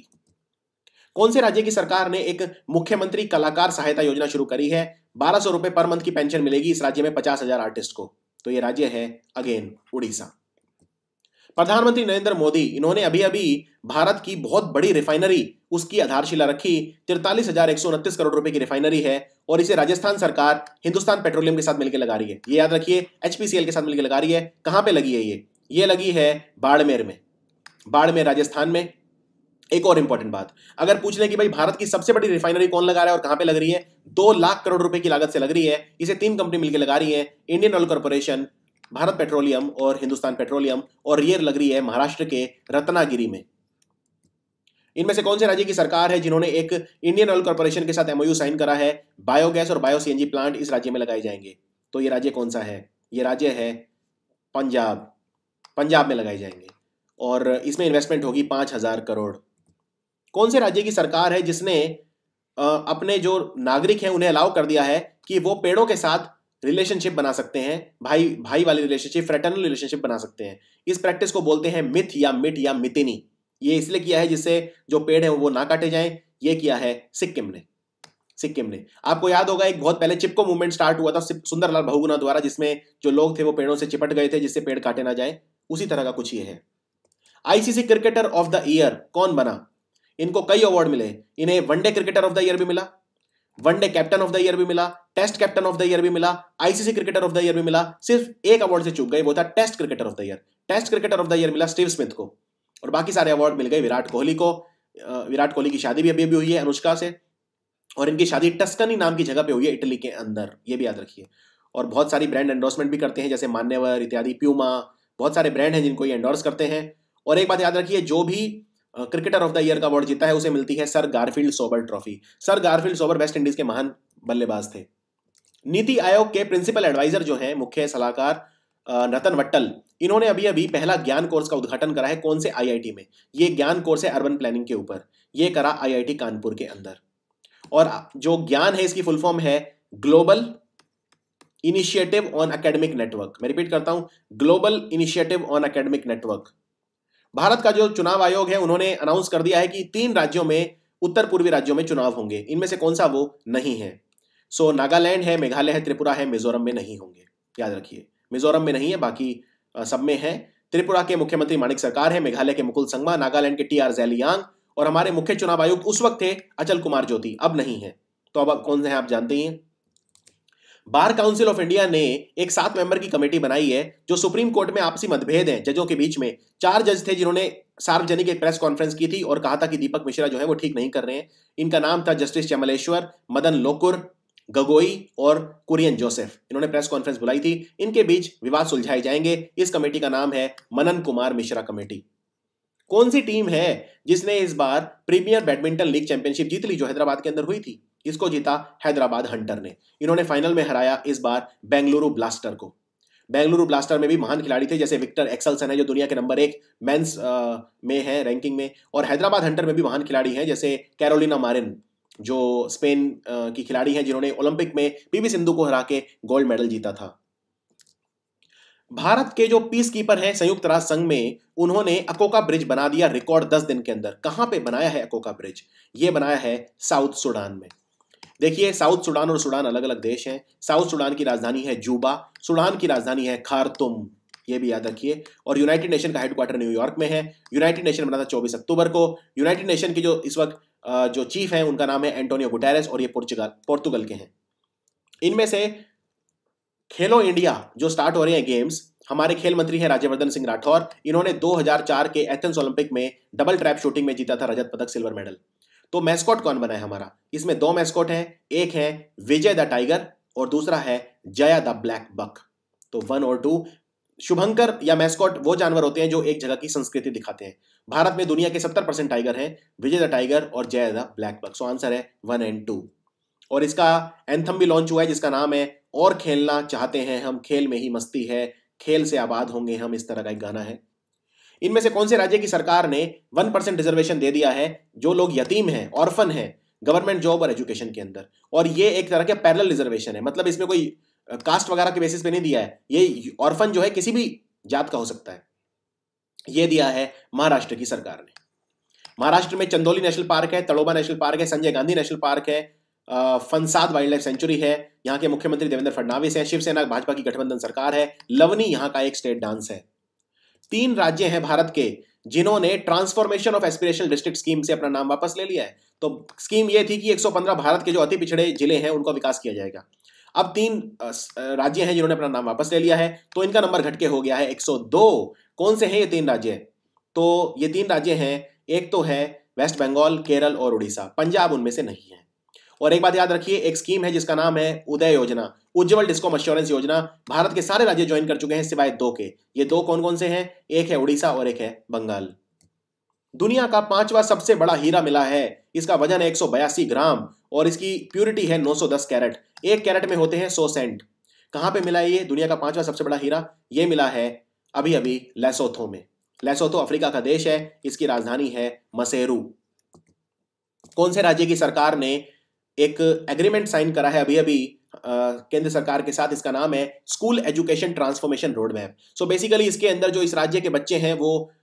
कौन से राज्य की सरकार ने एक मुख्यमंत्री कलाकार सहायता योजना शुरू करी है? 1200 रुपए पर मंथ की पेंशन मिलेगी इस राज्य में 50,000 आर्टिस्ट को। तो ये राज्य है अगेन उड़ीसा। प्रधानमंत्री नरेंद्र मोदी, इन्होंने अभी अभी भारत की बहुत बड़ी रिफाइनरी, उसकी आधारशिला रखी। 43,129 करोड़ रुपए की रिफाइनरी है और इसे राजस्थान सरकार हिंदुस्तान पेट्रोलियम के साथ मिलकर लगा रही है। ये याद रखिए, एचपीसीएल के साथ मिलकर लगा रही है। कहां पे लगी है ये लगी है बाड़मेर में, बाड़मेर राजस्थान में। एक और इंपॉर्टेंट बात, अगर पूछ लें कि भाई भारत की सबसे बड़ी रिफाइनरी कौन लगा रहा है और कहां पे लग रही है, 2 लाख करोड़ रुपए की लागत से लग रही है। इसे 3 कंपनी मिलकर लगा रही है, Indian oil corporation, Bharat petroleum और हिंदुस्तान पेट्रोलियम। और ये लग रही है महाराष्ट्र के रत्नागिरी में। इनमें से कौन से राज्य की सरकार है जिन्होंने एक इंडियन ऑयल कॉर्पोरेशन के साथ एमओयू साइन करा है? बायोगैस और बायो सीएनजी प्लांट इस राज्य में लगाए जाएंगे। तो ये राज्य कौन सा है? ये राज्य है पंजाब। पंजाब में लगाए जाएंगे और इसमें इन्वेस्टमेंट होगी 5,000 करोड़। कौन से राज्य की सरकार है जिसने अपने जो नागरिक हैं उन्हें अलाउ कर दिया है कि वो पेड़ों के साथ रिलेशनशिप बना सकते हैं, भाई भाई वाली रिलेशनशिप, फ्रेटर्नल रिलेशनशिप बना सकते हैं? इस प्रैक्टिस को बोलते हैं मिथ या मिट या मितिनी। ये इसलिए किया है जिससे जो पेड़ है वो ना काटे जाएं। ये किया है सिक्किम ने। आपको याद होगा एक बहुत पहले चिपको मूवमेंट स्टार्ट हुआ था सुंदरलाल बहुगुणा द्वारा, जिसमें जो लोग थे वो पेड़ों से चिपट गए थे जिससे पेड़ काटे ना जाए। उसी तरह का कुछ ये है। ICC cricketer of the year कौन बना? इनको कई अवार्ड मिले। इन्हें one day cricketer of the year भी मिला, one day captain of the year भी मिला, test captain of the year भी मिला, ICC cricketer of the year भी मिला। सिर्फ एक अवार्ड से चूक गए, वो था test cricketer of the year. Test cricketer of the year मिला स्टीव स्मिथ को और बाकी सारे अवार्ड मिल गए विराट कोहली को। विराट कोहली की शादी भी अभी हुई है अनुष्का से और इनकी शादी टस्कनी नाम की जगह पे हुई है इटली के अंदर, ये भी याद रखिए। और बहुत सारी ब्रांड एंडोर्समेंट भी करते हैं जैसे मान्यवर इत्यादि, प्यूमा, बहुत सारे ब्रांड हैं जिनको ये एंडोर्स करते हैं। और एक बात याद रखिए, जो भी क्रिकेटर ऑफ द ईयर का अवार्ड जीता है उसे मिलती है sir Garfield Sober trophy. Sir Garfield Sober West Indies के महान बल्लेबाज थे। नीति आयोग के प्रिंसिपल एडवाइजर जो हैं, मुख्य सलाहकार रतन वट्टल, इन्होंने अभी अभी पहला ज्ञान कोर्स का उद्घाटन करा है। कौन से आईआईटी में? ये ज्ञान कोर्स है अर्बन प्लानिंग के ऊपर। ये करा आईआईटी कानपुर के अंदर। और जो ज्ञान है इसकी फुल फॉर्म है global initiative on academic network. मैं रिपीट करता हूं, global initiative on academic network. Bharat का जो चुनाव आयोग है उन्होंने अनाउंस कर दिया है कि 3 राज्यों में, उत्तर पूर्वी राज्यों में चुनाव होंगे। इनमें से कौन सा वो नहीं है? सो नागालैंड है, मेघालय है, त्रिपुरा है, मिजोरम में नहीं होंगे। याद रखिए, मिजोरम में नहीं है, बाकी सब में है। त्रिपुरा के मुख्यमंत्री माणिक सरकार है, मेघालय के मुकुल संगमा, नागालैंड के टीआर ज़ैलियांग और हमारे मुख्य चुनाव आयुक्त उस वक्त थे अचल कुमार ज्योति, अब नहीं है। तो अब कौन से हैं आप जानते हैं। बार काउंसिल ऑफ इंडिया ने एक 7 मेंबर की कमेटी बनाई है जो सुप्रीम कोर्ट में आपसी मतभेद हैं जजों के बीच में। 4 जज थे जिन्होंने सार्वजनिक एक प्रेस कॉन्फ्रेंस की थी और कहा था कि दीपक मिश्रा जो है वो ठीक नहीं कर रहे हैं। इनका नाम था जस्टिस चमलेश्वर, मदन लोकुर, गगोई और कुरियन जोसेफ। इन्होंने प्रेस कॉन्फ्रेंस बुलाई थी। इनके बीच विवाद सुलझाए जाएंगे। इस कमेटी का नाम है मनन कुमार मिश्रा कमेटी। कौन सी टीम है जिसने इस बार प्रीमियर बैडमिंटन लीग चैंपियनशिप जीत ली, जो हैदराबाद के अंदर हुई थी? इसको जीता हैदराबाद हंटर ने। इन्होंने फाइनल में हराया इस बार बेंगलुरु ब्लास्टर को। बेंगलुरु ब्लास्टर में भी महान खिलाड़ी थे जैसे विक्टर एक्सेल्सन है जो दुनिया के नंबर 1 मेंस में है रैंकिंग में, और हैदराबाद हंटर में भी महान खिलाड़ी हैं जैसे कैरोलिना मारिन जो स्पेन की खिलाड़ी हैं जिन्होंने ओलंपिक में पीवी सिंधु को हरा के गोल्ड मेडल जीता था। भारत के जो पीस कीपर हैं संयुक्त राष्ट्र संघ में, उन्होंने अकोका ब्रिज बना दिया रिकॉर्ड 10 दिन के अंदर। कहां पे बनाया है अकोका ब्रिज? ये बनाया है साउथ सूडान में। देखिए साउथ सूडान और सूडान अलग अलग देश हैं। साउथ सूडान की राजधानी है जूबा, सूडान की राजधानी है खार्तुम, ये भी याद रखिए। और यूनाइटेड नेशन का हेडक्वार्टर न्यूयॉर्क में है। यूनाइटेड नेशन बना था 24 अक्टूबर को। यूनाइटेड नेशन की जो इस वक्त जो चीफ है उनका नाम है एंटोनियो गुटेरेस और ये पोर्तुगल के हैं। इनमें से खेलो इंडिया जो स्टार्ट हो रहे हैं गेम्स, हमारे खेल मंत्री हैं राज्यवर्धन सिंह राठौर। इन्होंने 2004 के एथेंस ओलंपिक में डबल ट्रैप शूटिंग में जीता था रजत पदक, सिल्वर मेडल। तो मैस्कॉट कौन बना है हमारा? इसमें 2 मैस्कॉट हैं, एक है विजय द टाइगर और दूसरा है जया द ब्लैक बक। तो 1 और 2। शुभंकर या मैस्कॉट वो जानवर होते हैं जो एक जगह की संस्कृति दिखाते हैं। भारत में दुनिया के 70% टाइगर हैं, विजय द टाइगर और Jai the black buck. So answer है 1 और 2। और इसका एंथम भी लॉन्च हुआ है जिसका नाम है और खेलना चाहते हैं हम, खेल में ही मस्ती है, खेल से आबाद होंगे हम, इस तरह का एक गाना है। इनमें से कौन से राज्य की सरकार ने 1% रिजर्वेशन दे दिया है जो लोग यतीम हैं, ऑर्फन हैं, गवर्नमेंट जॉब और एजुकेशन के अंदर? और ये एक तरह के पैरेलल रिजर्वेशन है, मतलब इसमें कोई कास्ट वगैरह के बेसिस पे नहीं दिया है। ये ऑर्फन जो है किसी भी जात का हो सकता है। ये दिया है महाराष्ट्र की सरकार ने। महाराष्ट्र में चंदोली नेशनल पार्क है, तड़ोबा नेशनल पार्क है, संजय गांधी नेशनल पार्क है, फनसाद वाइल्ड लाइफ सेंचुरी है। यहाँ के मुख्यमंत्री देवेंद्र फडणवीस है। शिवसेना भाजपा की गठबंधन सरकार है। लवनी यहाँ का एक स्टेट डांस है। 3 राज्य हैं भारत के जिन्होंने transformation of aspirational district scheme से अपना नाम वापस ले लिया है। तो स्कीम ये थी कि 115 भारत के जो अति पिछड़े जिले हैं उनका विकास किया जाएगा। अब 3 राज्य हैं जिन्होंने अपना नाम वापस ले लिया है, तो इनका नंबर घट के हो गया है 102। कौन से हैं ये 3 राज्य? तो ये 3 राज्य हैं, एक तो है वेस्ट बंगाल, केरल और उड़ीसा। पंजाब उनमें से नहीं है। और एक बात याद रखिए, एक स्कीम है जिसका नाम है उदय योजना, उज्जवल डिस्कॉम एश्योरेंस योजना। भारत के सारे राज्य ज्वाइन कर चुके हैं सिवाय 2 के। ये 2 कौन कौन से हैं? एक है उड़ीसा और एक है बंगाल। दुनिया का 5वां सबसे बड़ा हीरा मिला है। इसका वजन है 182 ग्राम और इसकी प्यूरिटी है 910 कैरेट। 1 कैरेट में होते हैं 100 सेंट। कहां पे मिला है ये दुनिया का 5वां सबसे बड़ा हीरा? ये मिला है अभी अभी लेसोथो में। लेसोथो अफ्रीका का देश है। इसकी राजधानी है मसेरू। कौन से राज्य की सरकार ने एक एग्रीमेंट साइन करा है अभी अभी केंद्र सरकार के साथ? इसका नाम है school education transformation road map. So basically इसके अंदर जो इस राज्य के बच्चे हैं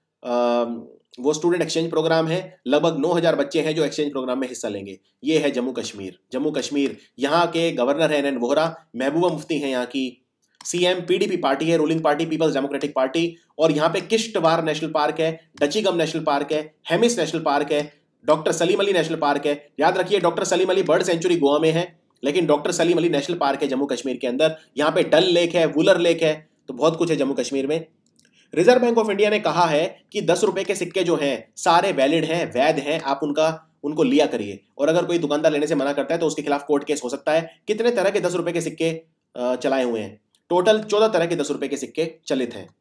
वो स्टूडेंट एक्सचेंज प्रोग्राम है। लगभग 9000 बच्चे हैं जो एक्सचेंज प्रोग्राम में हिस्सा लेंगे। ये है जम्मू कश्मीर। जम्मू कश्मीर, यहाँ के गवर्नर है NN वोहरा, महबूबा मुफ्ती हैं यहाँ की, CM PDP पार्टी है, ruling party people's democratic party. और यहाँ पे किश्तवाड़ नेशनल पार्क है, डचीगम नेशनल पार्क है, हेमिस नेशनल पार्क है, doctor Salim Ali national park है। याद रखिए doctor Salim Ali bird sanctuary Goa में है, लेकिन doctor Salim Ali national park है जम्मू कश्मीर के अंदर। यहाँ पे डल लेक है, वुलर लेक है, तो बहुत कुछ है जम्मू कश्मीर में। रिजर्व बैंक ऑफ इंडिया ने कहा है कि 10 रुपए के सिक्के जो हैं सारे वैलिड हैं, वैध हैं, आप उनको लिया करिए। और अगर कोई दुकानदार लेने से मना करता है तो उसके खिलाफ कोर्ट केस हो सकता है। कितने तरह के 10 रुपए के सिक्के चलाए हुए हैं? टोटल 14 तरह के 10 रुपए के सिक्के चलित हैं।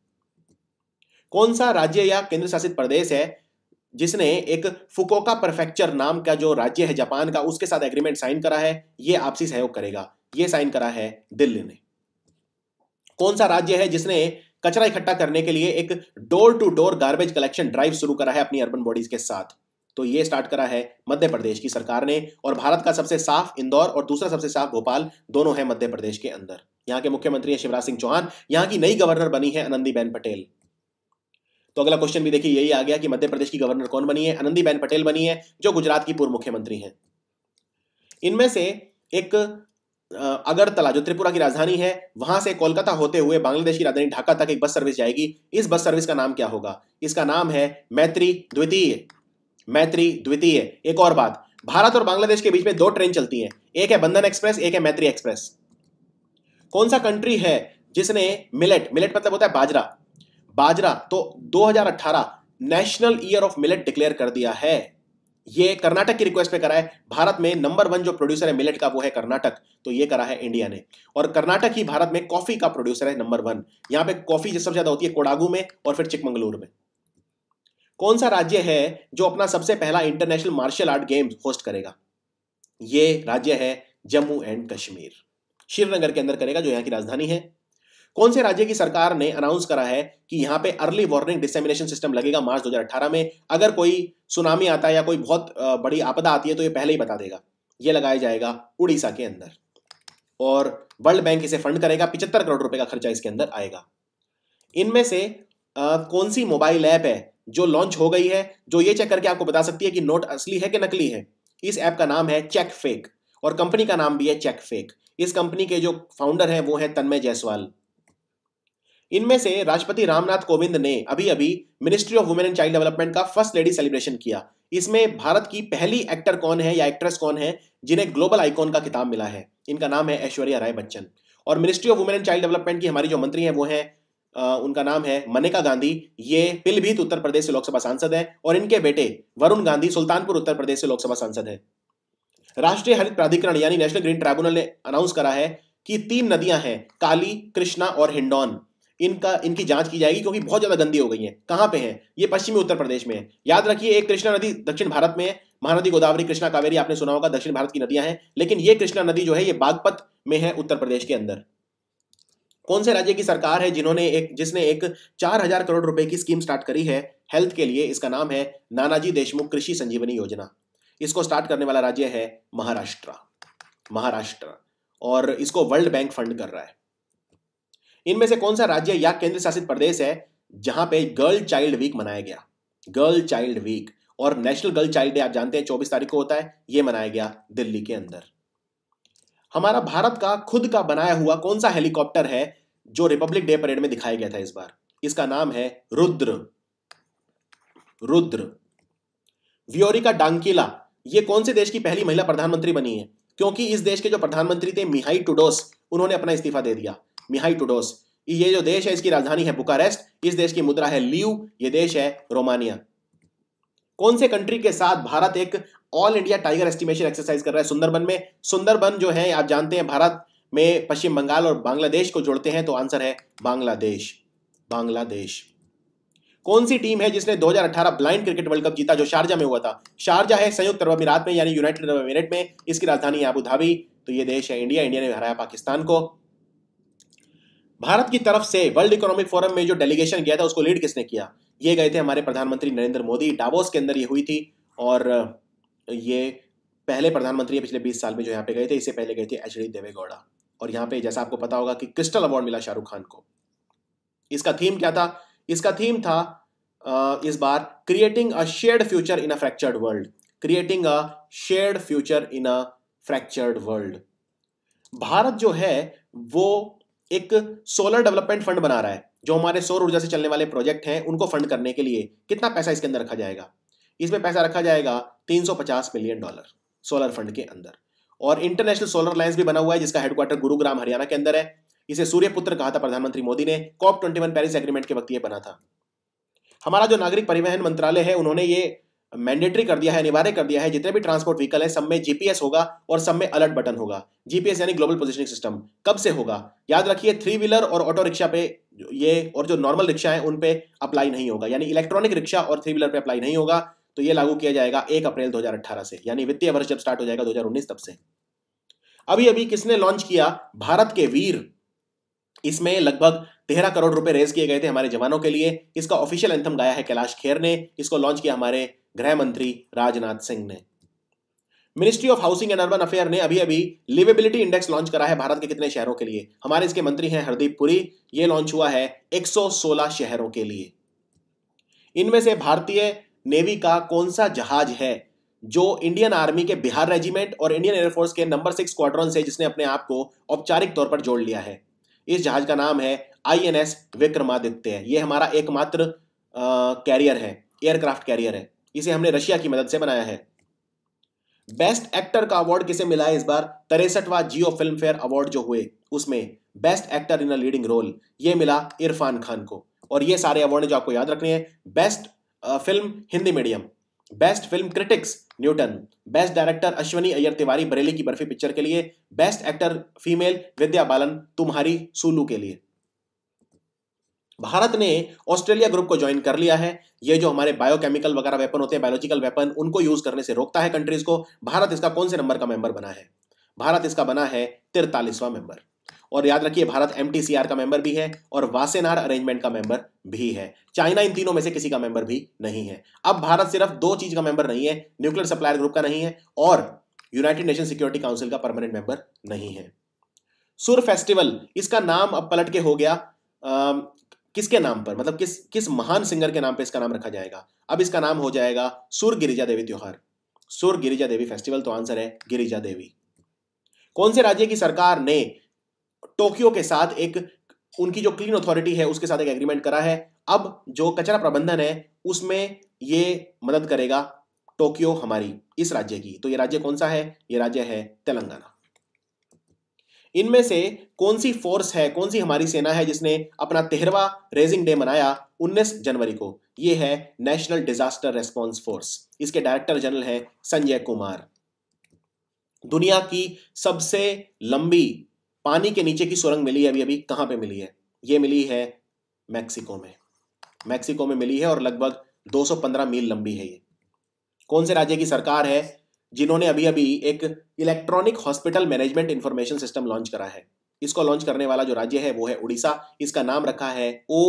कौन सा राज्य या केंद्र शासित प्रदेश है जिसने एक फुकुओका प्रेफेक्चर नाम का जो राज्य है जापान का, उसके साथ एग्रीमेंट साइन करा है? ये आपसी सहयोग करेगा। ये साइन करा है दिल्ली ने। कौन सा राज्य है जिसने कचरा इकट्ठा करने के लिए एक door to door garbage collection drive शुरू करा है अपनी अर्बन बॉडीज के साथ? तो ये स्टार्ट करा है मध्य प्रदेश की सरकार ने। और भारत का सबसे साफ इंदौर और दूसरा सबसे साफ भोपाल, दोनों है मध्य प्रदेश के अंदर। यहाँ के मुख्यमंत्री है शिवराज सिंह चौहान। यहाँ की नई गवर्नर बनी है आनंदीबेन पटेल। तो अगला क्वेश्चन भी देखिए यही आ गया कि मध्य प्रदेश की गवर्नर कौन बनी है? आनंदीबेन पटेल बनी है, जो गुजरात की पूर्व मुख्यमंत्री हैं। इनमें से एक अगरतला जो त्रिपुरा की राजधानी है, वहां से कोलकाता होते हुए बांग्लादेश की राजधानी ढाका तक एक बस सर्विस जाएगी। इस बस सर्विस का नाम क्या होगा? इसका नाम है मैत्री द्वितीय। मैत्री द्वितीय। एक और बात, भारत और बांग्लादेश के बीच में 2 ट्रेन चलती हैं, एक है बंधन एक्सप्रेस, एक है मैत्री एक्सप्रेस। कौन सा कंट्री है जिसने मिलेट मतलब होता है बाजरा, तो 2018 national year of millet declare कर दिया है। ये कर्नाटक की रिक्वेस्ट पे करा है। भारत में नंबर 1 जो प्रोड्यूसर है मिलेट का वो है कर्नाटक, तो ये करा है इंडिया ने। और कर्नाटक ही भारत में कॉफी का प्रोड्यूसर है नंबर 1। यहां पे कॉफी सबसे ज्यादा होती है कोडागू में और फिर चिकमंगलुरु में। कौन सा राज्य है जो अपना सबसे पहला international martial art games host करेगा? ये राज्य है जम्मू एंड कश्मीर। श्रीनगर के अंदर करेगा, जो यहाँ की राजधानी है। कौन से राज्य की सरकार ने अनाउंस करा है कि यहां पे अर्ली वार्निंग डिसेमिनेशन सिस्टम लगेगा मार्च 2018 में? अगर कोई सुनामी आता है या कोई बहुत बड़ी आपदा आती है तो ये पहले ही बता देगा। ये लगाया जाएगा उड़ीसा के अंदर और वर्ल्ड बैंक इसे फंड करेगा। 75 करोड़ रुपए का खर्चा इसके अंदर आएगा। इनमें से कौन सी मोबाइल ऐप है जो लॉन्च हो गई है, जो ये चेक करके आपको बता सकती है कि नोट असली है कि नकली है? इस ऐप का नाम है चेक फेक और कंपनी का नाम भी है चेक फेक। इस कंपनी के जो फाउंडर हैं वो हैं तन्मय जायसवाल। इनमें से राष्ट्रपति रामनाथ कोविंद ने अभी अभी ministry of women and child development का फर्स्ट लेडी सेलिब्रेशन किया। इसमें भारत की पहली एक्टर कौन है या एक्ट्रेस कौन है जिन्हें ग्लोबल आइकॉन का खिताब मिला है? इनका नाम है ऐश्वर्या राय बच्चन। और ministry of women and child development की हमारी जो मंत्री हैं वो हैं उनका नाम है मनेका गांधी। ये पीलीभीत उत्तर प्रदेश से लोकसभा सांसद है और इनके बेटे वरुण गांधी सुल्तानपुर उत्तर प्रदेश से लोकसभा सांसद है। राष्ट्रीय हरित प्राधिकरण यानी नेशनल ग्रीन ट्राइब्यूनल ने अनाउंस करा है कि 3 नदियां हैं, काली, कृष्णा और हिंडौन, इनकी जांच की जाएगी क्योंकि बहुत ज्यादा गंदी हो गई हैं। कहां पे हैं? ये पश्चिमी उत्तर प्रदेश में है। याद रखिए, एक कृष्णा नदी दक्षिण भारत में है, महानदी गोदावरी, कृष्णा, कावेरी आपने सुना होगा, दक्षिण भारत की नदियां हैं। लेकिन ये कृष्णा नदी जो है ये बागपत में है, उत्तर प्रदेश के अंदर। कौन से राज्य की सरकार है जिसने एक 4,000 करोड़ रुपए की स्कीम स्टार्ट करी है हेल्थ के लिए? इसका नाम है नानाजी देशमुख कृषि संजीवनी योजना। इसको स्टार्ट करने वाला राज्य है महाराष्ट्र, और इसको वर्ल्ड बैंक फंड कर रहा है। इनमें से कौन सा राज्य या केंद्र शासित प्रदेश है जहां पे गर्ल चाइल्ड वीक मनाया गया? गर्ल चाइल्ड वीक और नेशनल गर्ल चाइल्ड डे आप जानते हैं 24 तारीख को होता है, ये मनाया गया दिल्ली के अंदर। हमारा भारत का खुद का बनाया हुआ कौन सा हेलीकॉप्टर है जो रिपब्लिक डे परेड में दिखाया गया था इस बार? इसका नाम है रुद्र। वियोरिका डांकिला ये कौन से देश की पहली महिला प्रधानमंत्री बनी है? क्योंकि इस देश के जो प्रधानमंत्री थे मिहाई टुडोस, उन्होंने अपना इस्तीफा दे दिया। मिहाई टुडोस, ये जो देश है इसकी राजधानी है बुकारेस्ट, इस देश की मुद्रा है ल्यू, ये देश है रोमानिया। कौन से कंट्री के साथ भारत एक all India tiger estimation exercise कर रहा है सुंदरबन में? सुंदरबन जो है आप जानते हैं भारत में पश्चिम बंगाल और बांग्लादेश को जोड़ते हैं, तो आंसर है बांग्लादेश। कौन सी टीम है जिसने 2018 ब्लाइंड क्रिकेट वर्ल्ड कप जीता जो शारजा में हुआ था? शारजा है संयुक्त अरब अमीरात में यानी यूनाइटेड अरब अमीरेट में, इसकी राजधानी है अबू धाबी, तो ये देश है इंडिया ने हराया पाकिस्तान को। भारत की तरफ से वर्ल्ड इकोनॉमिक फोरम में जो डेलीगेशन गया था उसको लीड किसने किया? ये गए थे हमारे प्रधानमंत्री नरेंद्र मोदी। डावोस के अंदर ये हुई थी और ये पहले प्रधानमंत्री है पिछले 20 साल में जो यहाँ पे गए थे। इससे पहले गए थे एच डी देवेगौड़ा। और यहाँ पे जैसा आपको पता होगा कि क्रिस्टल अवार्ड मिला शाहरुख खान को। इसका थीम क्या था? इसका थीम था इस बार creating a shared future in a fractured world. Creating a shared future in a fractured world. Bharat जो है वो एक सोलर डेवलपमेंट फंड बना रहा है, जो हमारे सौर ऊर्जा से चलने वाले प्रोजेक्ट हैं उनको फंड करने के लिए। कितना पैसा इसके अंदर रखा जाएगा? इसमें पैसा रखा जाएगा $350 मिलियन सोलर फंड के अंदर। और इंटरनेशनल सोलर अलायंस भी बना हुआ है जिसका हेडक्वार्टर गुरुग्राम हरियाणा के अंदर है। इसे सूर्यपुत्र कहा था प्रधानमंत्री मोदी ने। COP21 पेरिस एग्रीमेंट के वक्त ये बना था। हमारा जो नागरिक परिवहन मंत्रालय है उन्होंने ये मैंडेटरी कर दिया है, अनिवार्य कर दिया है, जितने भी ट्रांसपोर्ट व्हीकल है सब में जीपीएस होगा और सब में अलर्ट बटन होगा। जीपीएस यानी ग्लोबल पोजिशनिंग सिस्टम। कब से होगा? याद रखिए 3 व्हीलर और ऑटो रिक्शा पे ये, और जो नॉर्मल रिक्शा है उन पे अप्लाई नहीं होगा, यानी इलेक्ट्रॉनिक रिक्शा और 3 व्हीलर पे अप्लाई नहीं होगा। तो ये लागू किया जाएगा 1 अप्रैल 2018 से, यानी वित्तीय वर्ष जब स्टार्ट हो जाएगा 2019 तब से। अभी अभी किसने लॉन्च किया? भारत के वीर। इसमें लगभग 13 करोड़ रुपए रेज किए गए थे हमारे जवानों के लिए। इसका ऑफिशियल एंथम गाया है कैलाश खेर ने। इसको लॉन्च किया हमारे गृह मंत्री राजनाथ सिंह ने। Ministry of housing and urban affair ने अभी अभी लिवेबिलिटी इंडेक्स लॉन्च करा है भारत के कितने शहरों के लिए? हमारे इसके मंत्री हैं हरदीप पुरी। ये लॉन्च हुआ है 116 शहरों के लिए। इनमें से भारतीय नेवी का कौन सा जहाज है जो इंडियन आर्मी के बिहार रेजिमेंट और इंडियन एयरफोर्स के नंबर 6 स्क्वाड्रन से जिसने अपने आप को औपचारिक तौर पर जोड़ लिया है? इस जहाज का नाम है INS विक्रमादित्य। ये हमारा एकमात्र कैरियर है, एयरक्राफ्ट कैरियर है। इसे हमने रशिया की मदद से बनाया है। बेस्ट एक्टर का अवार्ड किसे मिला है इस बार? 63वां जियो फिल्म फेयर अवार्ड जो हुए उसमें best actor in a leading role ये मिला इरफान खान को। और ये सारे अवार्ड जो आपको याद रखने हैं: best film Hindi medium, best film critics Newton, best director Ashwini Iyer Tiwari Bareilly की बर्फी पिक्चर के लिए, best actor female Vidya Balan Tumhari Sulu के लिए। भारत ने ऑस्ट्रेलिया ग्रुप को ज्वाइन कर लिया है। ये जो हमारे बायोकेमिकल वगैरह वेपन होते हैं, बायोलॉजिकल वेपन, उनको यूज करने से रोकता है कंट्रीज को। भारत इसका कौन से नंबर का मेंबर बना है? भारत इसका बना है 43वां मेंबर। और याद रखिए भारत MTCR का मेंबर भी है और वासेनार अरेंजमेंट का मेंबर भी है। चाइना इन तीनों में से किसी का मेंबर भी नहीं है। अब भारत सिर्फ 2 चीज का मेंबर नहीं है, न्यूक्लियर सप्लायर ग्रुप का नहीं है और यूनाइटेड नेशन सिक्योरिटी काउंसिल का परमानेंट मेंबर नहीं है। सुर फेस्टिवल, इसका नाम अब पलट के हो गया किसके नाम पर, मतलब किस महान सिंगर के नाम पे इसका नाम रखा जाएगा? अब इसका नाम हो जाएगा सुर गिरिजा देवी त्योहार, सुर गिरिजा देवी फेस्टिवल। तो आंसर है गिरिजा देवी। कौन से राज्य की सरकार ने टोक्यो के साथ एक, उनकी जो क्लीन अथॉरिटी है उसके साथ एक एग्रीमेंट करा है? अब जो कचरा प्रबंधन है उसमें ये मदद करेगा टोक्यो हमारी इस राज्य की। तो ये राज्य कौन सा है? ये राज्य है तेलंगाना। इनमें से कौन सी फोर्स है, कौन सी हमारी सेना है जिसने अपना 13वां रेजिंग डे मनाया 19 जनवरी को? ये है नेशनल डिजास्टर रेस्पॉन्स फोर्स। इसके डायरेक्टर जनरल है संजय कुमार। दुनिया की सबसे लंबी पानी के नीचे की सुरंग मिली है अभी अभी, कहां पे मिली है? ये मिली है मैक्सिको में। मैक्सिको में मिली है और लगभग 215 मील लंबी है ये। कौन से राज्य की सरकार है जिन्होंने अभी अभी एक electronic hospital management information system launch करा है? इसको लॉन्च करने वाला जो राज्य है वो है उड़ीसा। इसका नाम रखा है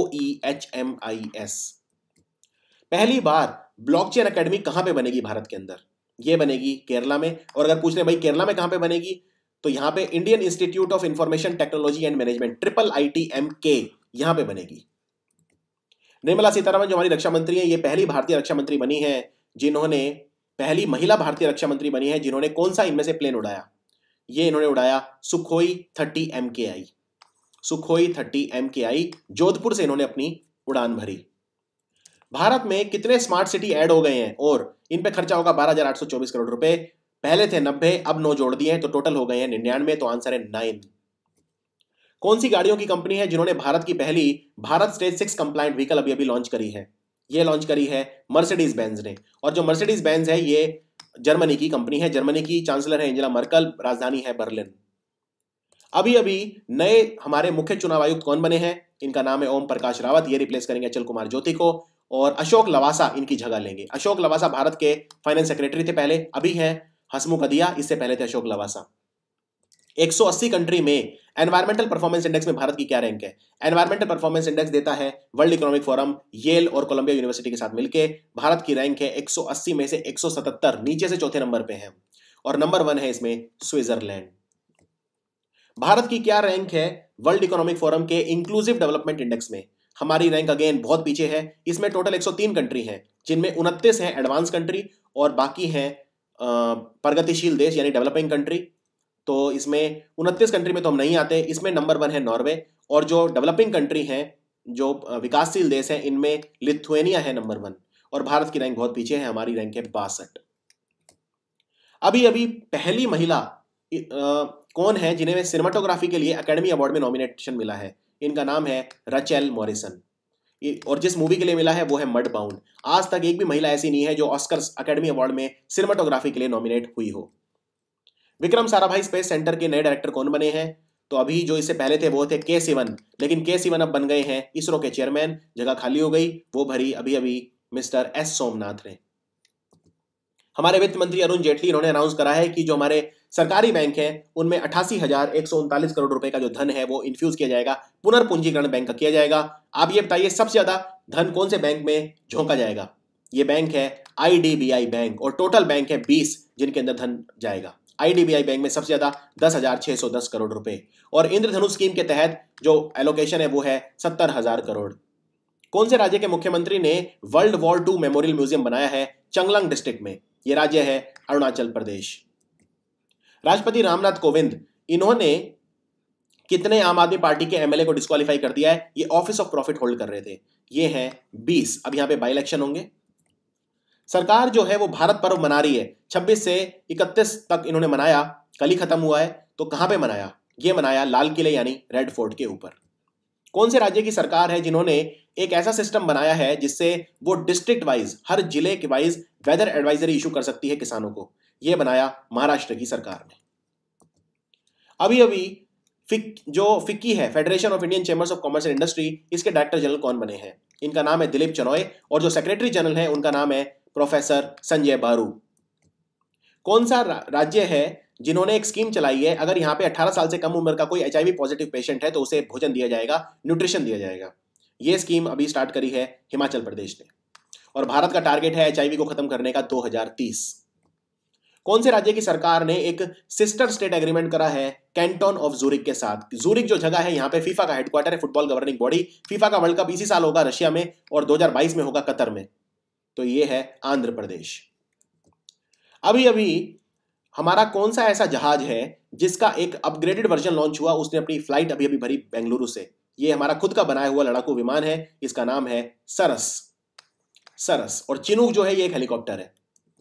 OEHMIS। पहली बार ब्लॉकचेन एकेडमी कहां पे बनेगी भारत के अंदर? ये बनेगी केरला में। और अगर पूछ रहे भाई केरला में कहां पे बनेगी, तो यहां पे Indian institute of information technology and management IITMK यहां पे बनेगी। निर्मला सीतारमण जो हमारी रक्षा मंत्री है, ये पहली भारतीय रक्षा मंत्री बनी है जिन्होंने, पहली महिला भारतीय रक्षा मंत्री बनी है जिन्होंने कौन सा इनमें से प्लेन उड़ाया? ये इन्होंने उड़ाया Sukhoi 30 MKI। Sukhoi 30 MKI Jodhpur से इन्होंने अपनी उड़ान भरी। भारत में कितने स्मार्ट सिटी ऐड हो गए हैं और इन पे खर्चा होगा 12,824 करोड़ रुपए। पहले थे 90, अब 9 जोड़ दिए हैं तो टोटल हो गए हैं 99। तो आंसर है 9। कौन सी गाड़ियों की कंपनी है जिन्होंने भारत की पहली भारत स्टेज 6 कंप्लायंट व्हीकल अभी अभी लॉन्च करी है? ये लॉन्च करी है मर्सिडीज बेंज ने। और जो मर्सिडीज बेंज है ये जर्मनी की कंपनी है। जर्मनी की चांसलर है एंजेला मर्कल, राजधानी है बर्लिन। अभी अभी नए हमारे मुख्य चुनाव आयुक्त कौन बने हैं? इनका नाम है ओम प्रकाश रावत। ये रिप्लेस करेंगे अचल कुमार ज्योति को और अशोक लवासा इनकी जगह लेंगे। अशोक लवासा भारत के फाइनेंस सेक्रेटरी थे पहले, अभी हैं हसमुख अदिया, इससे पहले थे अशोक लवासा। 180 कंट्री में एनवायरमेंटल परफॉर्मेंस इंडेक्स में भारत की क्या रैंक है? एनवायरमेंटल परफॉर्मेंस इंडेक्स देता है वर्ल्ड इकोनॉमिक फोरम, येल और कोलंबिया यूनिवर्सिटी के साथ मिलकर। भारत की रैंक है 180 में से 177, नीचे से चौथे नंबर पे है। और नंबर 1 है इसमें स्विट्जरलैंड। भारत की क्या रैंक है वर्ल्ड इकोनॉमिक फोरम के इंक्लूसिव डेवलपमेंट इंडेक्स में? हमारी रैंक अगेन बहुत पीछे है। इसमें टोटल 103 कंट्री हैं जिनमें 29 है एडवांस कंट्री और बाकी हैं प्रगतिशील देश यानी डेवलपिंग कंट्री। तो इसमें 29 कंट्री में तो हम नहीं आते। इसमें नंबर 1 है नॉर्वे और जो डेवलपिंग कंट्री हैं, जो विकासशील देश हैं, इनमें लिथुएनिया है नंबर 1 और भारत की रैंक बहुत पीछे है। हमारी रैंक है 62। अभी अभी पहली महिला कौन है जिन्हें सिनेमाटोग्राफी के लिए एकेडमी अवार्ड में नॉमिनेशन मिला है? इनका नाम है रचेल मॉरिसन और जिस मूवी के लिए मिला है वो है मड बाउंड। आज तक एक भी महिला ऐसी नहीं है जो ऑस्कर्स एकेडमी अवार्ड में सिनेमाटोग्राफी के लिए नॉमिनेट हुई हो। विक्रम साराभाई स्पेस सेंटर के नए डायरेक्टर कौन बने हैं? तो अभी जो इससे पहले थे वो थे के सिवन, लेकिन के सिवन अब बन गए हैं इसरो के चेयरमैन। जगह खाली हो गई, वो भरी अभी अभी मिस्टर एस सोमनाथ ने। हमारे वित्त मंत्री अरुण जेटली इन्होंने अनाउंस करा है कि जो हमारे सरकारी बैंक हैं उनमें 88,139 करोड़ रुपए का जो धन है वो इन्फ्यूज किया जाएगा, पुनर्पूंजीकरण बैंक का किया जाएगा। आप ये बताइए सबसे ज्यादा धन कौन से बैंक में झोंका जाएगा? ये बैंक है IDBI बैंक और टोटल बैंक है 20 जिनके अंदर धन जाएगा। IDBI बैंक में सबसे ज्यादा 10,610 करोड़ रुपए और इंद्रधनुष स्कीम के तहत जो एलोकेशन है वो है 70,000 करोड़। कौन से राज्य के मुख्यमंत्री ने वर्ल्ड वॉर 2 मेमोरियल म्यूजियम बनाया है चंगलंग डिस्ट्रिक्ट में? यह राज्य है अरुणाचल प्रदेश। राष्ट्रपति रामनाथ कोविंद इन्होंने कितने आम आदमी पार्टी के MLA को डिस्क्वालीफाई कर दिया है? ये ऑफिस ऑफ प्रॉफिट होल्ड कर रहे थे। ये हैं 20। अब यहां पे बाई इलेक्शन होंगे। सरकार जो है वो भारत पर्व मना रही है 26 से 31 तक इन्होंने मनाया, कल ही खत्म हुआ है। तो कहां पे मनाया? ये मनाया लाल किले यानी रेड फोर्ट के ऊपर। कौन से राज्य की सरकार है जिन्होंने एक ऐसा सिस्टम बनाया है जिससे वो डिस्ट्रिक्ट वाइज, हर जिले के वाइज वेदर एडवाइजरी इशू कर सकती है किसानों को? ये बनाया महाराष्ट्र की सरकार ने। अभी अभी जो फिक्की है, federation of Indian chambers of commerce and industry, इसके डायरेक्टर जनरल कौन बने हैं? इनका नाम है दिलीप चनोय और जो सेक्रेटरी जनरल है उनका नाम है प्रोफेसर संजय बारू। कौन सा राज्य है जिन्होंने एक स्कीम चलाई है, अगर यहाँ पे 18 साल से कम उम्र का कोई HIV पॉजिटिव पेशेंट है तो उसे भोजन दिया जाएगा, न्यूट्रिशन दिया जाएगा? ये स्कीम अभी स्टार्ट करी है हिमाचल प्रदेश ने और भारत का टारगेट है HIV को खत्म करने का 2030। कौन से राज्य की सरकार ने एक सिस्टर स्टेट एग्रीमेंट करा है कैंटन ऑफ जूरिक के साथ? जूरिक जो जगह है यहाँ पे फीफा का हेडक्वार्टर है, फुटबॉल गवर्निंग बॉडी। फीफा का वर्ल्ड कप इसी साल होगा रशिया में और 2022 में होगा कतर में। तो ये है आंध्र प्रदेश। अभी अभी हमारा कौन सा ऐसा जहाज है जिसका एक अपग्रेडेड वर्जन लॉन्च हुआ, उसने अपनी फ्लाइट अभी अभी भरी बेंगलुरु से। ये हमारा खुद का बनाया हुआ लड़ाकू विमान है, इसका नाम है सरस। सरस। और चिनूक जो है ये एक हेलीकॉप्टर है।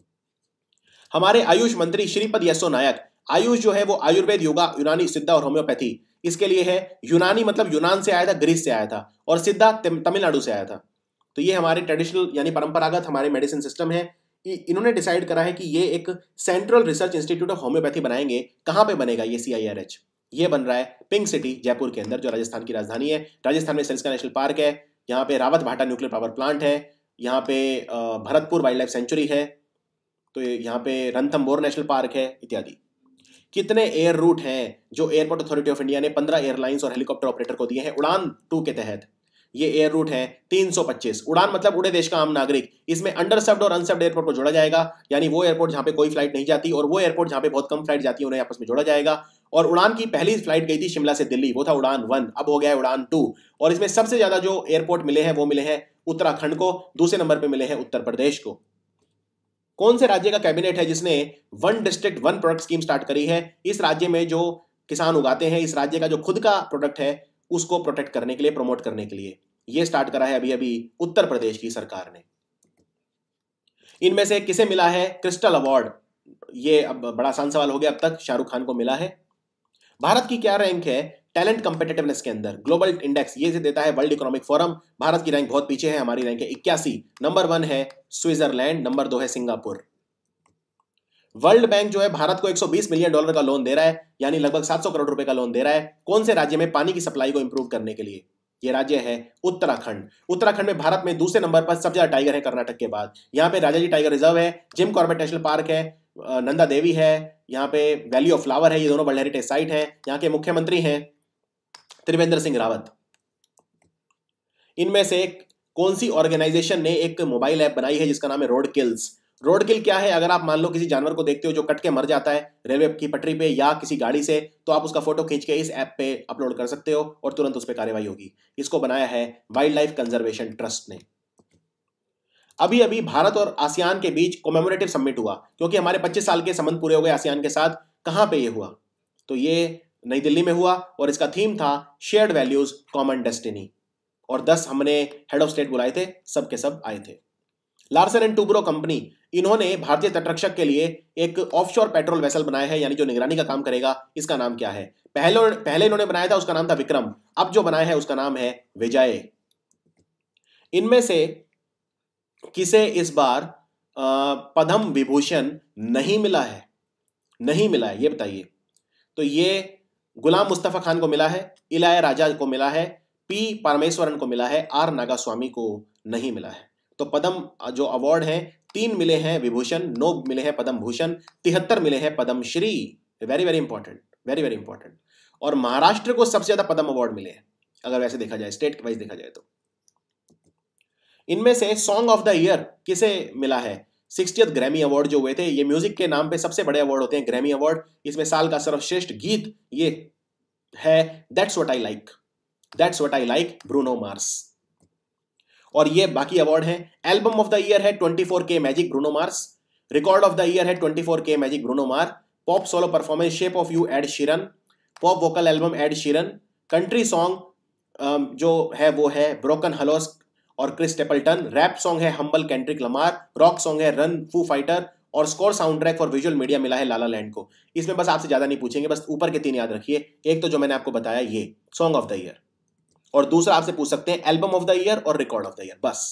हमारे आयुष मंत्री श्रीपद येस्सो नायक, आयुष जो है वो आयुर्वेद, योगा, यूनानी, सिद्धा और होम्योपैथी, इसके लिए है। यूनानी मतलब यूनान से आया था, ग्रीस से आया था, और सिद्धा तमिलनाडु से आया था। तो ये हमारे ट्रेडिशनल यानी परंपरागत हमारे मेडिसिन सिस्टम है। इन्होंने डिसाइड करा है कि ये एक central research institute of homeopathy बनाएंगे। कहां पे बनेगा ये CIRH? ये बन रहा है पिंक सिटी जयपुर के अंदर, जो राजस्थान की राजधानी है। राजस्थान में सरिस्का नेशनल पार्क है, यहाँ पे रावत भाटा न्यूक्लियर पावर प्लांट है, यहाँ पे भरतपुर वाइल्ड लाइफ सेंचुरी है, तो यहाँ पे रणथंभौर नेशनल पार्क है इत्यादि। कितने एयर रूट हैं जो एयरपोर्ट अथॉरिटी ऑफ इंडिया ने 15 एयरलाइंस और हेलीकॉप्टर ऑपरेटर को दिए हैं उड़ान 2 के तहत? ये एयर रूट है 325। उड़ान मतलब उड़े देश का आम नागरिक। इसमें अंडरसर्व्ड और अनसर्व्ड एयरपोर्ट को जोड़ा जाएगा, यानी वो एयरपोर्ट जहां पे कोई फ्लाइट नहीं जाती और वो एयरपोर्ट जहां पे बहुत कम फ्लाइट जाती है, उन्हें आपस में जोड़ा जाएगा। और उड़ान की पहली फ्लाइट गई थी शिमला से दिल्ली, वो था उड़ान 1, अब हो गया है उड़ान 2। और इसमें सबसे ज्यादा जो एयरपोर्ट मिले हैं वो मिले हैं उत्तराखंड को, दूसरे नंबर पर मिले हैं उत्तर प्रदेश को। कौन से राज्य का कैबिनेट है जिसने 1 डिस्ट्रिक्ट 1 प्रोडक्ट स्कीम स्टार्ट करी है? इस राज्य में जो किसान उगाते हैं, इस राज्य का जो खुद का प्रोडक्ट है उसको प्रोटेक्ट करने के लिए, प्रमोट करने के लिए ये स्टार्ट करा है अभी अभी उत्तर प्रदेश की सरकार ने। इनमें से किसे मिला है क्रिस्टल अवार्ड? ये अब बड़ा आसान सवाल हो गया, अब तक शाहरुख खान को मिला है। भारत की क्या रैंक है टैलेंट कंपेटिटिवनेस के अंदर? ग्लोबल इंडेक्स ये से देता है वर्ल्ड इकोनॉमिक फोरम। भारत की रैंक बहुत पीछे है, हमारी रैंक है 81। नंबर 1 है स्विट्जरलैंड, नंबर 2 है सिंगापुर। वर्ल्ड बैंक जो है भारत को $120 मिलियन का लोन दे रहा है, यानी लगभग 700 करोड़ रुपए का लोन दे रहा है। कौन से राज्य में? पानी की सप्लाई को इंप्रूव करने के लिए। ये राज्य है उत्तराखंड। उत्तराखंड में भारत में दूसरे नंबर पर सबसे ज्यादा टाइगर है कर्नाटक के बाद। यहाँ पे राजाजी टाइगर रिजर्व है, जिम कॉर्बेट नेशनल पार्क है, नंदा देवी है, यहाँ पे वैली ऑफ फ्लावर है, ये दोनों वर्ल्ड हेरिटेज साइट है। यहाँ के मुख्यमंत्री हैं त्रिवेंद्र सिंह रावत। इनमें से कौन सी ऑर्गेनाइजेशन ने एक मोबाइल ऐप बनाई है जिसका नाम है रोड किल्स? रोड किल क्या है? अगर आप मान लो किसी जानवर को देखते हो जो कट के मर जाता है रेलवे की पटरी पे या किसी गाड़ी से, तो आप उसका फोटो खींच के इस ऐप पे अपलोड कर सकते हो और तुरंत उस पर कार्रवाई होगी। इसको बनाया है वाइल्ड लाइफ कंजर्वेशन ट्रस्ट ने। अभी अभी भारत और आसियान के बीच कोमेमोरेटिव समिट हुआ, क्योंकि हमारे 25 साल के संबंध पूरे हो गए आसियान के साथ। कहां पे ये हुआ? तो ये नई दिल्ली में हुआ और इसका थीम था शेयर्ड वैल्यूज कॉमन डेस्टिनी। और 10 हमने हेड ऑफ स्टेट बुलाए थे, सब के सब आए थे। लार्सन एंड टूब्रो कंपनी, इन्होंने भारतीय तटरक्षक के लिए एक ऑफशोर पेट्रोल वेसल बनाया है, यानी जो निगरानी का काम करेगा। इसका नाम क्या है? पहले इन्होंने बनाया था, उसका नाम था विक्रम। अब जो बनाया है उसका नाम है विजय। इनमें से किसे इस बार पद्म विभूषण नहीं मिला है? नहीं मिला है, ये बताइए। तो ये गुलाम मुस्तफा खान को मिला है, इलाया राजा को मिला है, पी परमेश्वरन को मिला है, आर नागास्वामी को नहीं मिला है। तो पद्म जो अवार्ड हैं 3 मिले हैं विभूषण, 9 मिले हैं पद्म भूषण, 73 मिले हैं Padma Shri. Very very important, very very important. और महाराष्ट्र को सबसे ज्यादा पद्म अवार्ड मिले हैं अगर वैसे देखा जाए, स्टेट वाइज देखा जाए तो। इनमें से सॉन्ग ऑफ द ईयर किसे मिला है? 60th ग्रैमी अवार्ड जो हुए थे, ये म्यूजिक के नाम पे सबसे बड़े अवार्ड होते हैं ग्रैमी अवार्ड। इसमें साल का सर्वश्रेष्ठ गीत ये है that's what I like, that's what I like Bruno Mars. और ये बाकी अवार्ड हैं। एल्बम ऑफ द ईयर है 24K magic Bruno Mars, record of the year है 24K magic Bruno Mars, pop solo performance shape of you Ed Sheeran, pop vocal album Ed Sheeran, country song जो है वो है broken halos और Chris Stapleton, rap song है humble Kendrick Lamar, rock song है run Foo Fighters, और score soundtrack for visual media मिला है लाला लैंड को। इसमें बस आपसे ज्यादा नहीं पूछेंगे, बस ऊपर के 3 याद रखिए। एक तो जो मैंने आपको बताया ये सॉन्ग ऑफ द ईयर, और दूसरा आपसे पूछ सकते हैं एल्बम ऑफ द ईयर और रिकॉर्ड ऑफ द ईयर। बस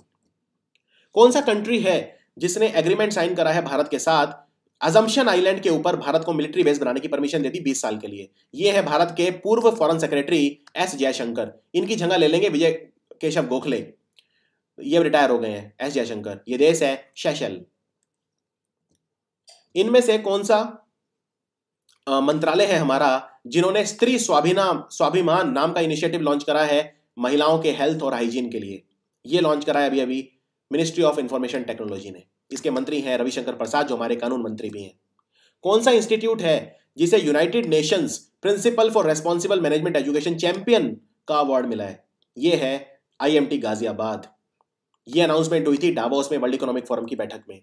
कौन सा कंट्री है जिसने एग्रीमेंट साइन करा है भारत के साथ, अजम्पशन आइलैंड के ऊपर भारत को मिलिट्री बेस बनाने की परमिशन दे दी 20 साल के लिए? ये है भारत के पूर्व फॉरेन सेक्रेटरी एस जयशंकर। इनकी जगह ले लेंगे विजय केशव गोखले, ये रिटायर हो गए हैं। एस जयशंकर, ये देश है सेशल। इनमें से कौन सा मंत्रालय है हमारा जिन्होंने स्त्री स्वाभिमान नाम का इनिशिएटिव लॉन्च करा है महिलाओं के हेल्थ और हाइजीन के लिए? ये लॉन्च करा है अभी अभी मिनिस्ट्री ऑफ इंफॉर्मेशन टेक्नोलॉजी ने। इसके मंत्री हैं रविशंकर प्रसाद, जो हमारे कानून मंत्री भी हैं। कौन सा इंस्टीट्यूट है जिसे United Nations principle for responsible management education champion का अवार्ड मिला है? ये है IMT गाजियाबाद। ये अनाउंसमेंट हुई थी डावोस में वर्ल्ड इकोनॉमिक फोरम की बैठक में।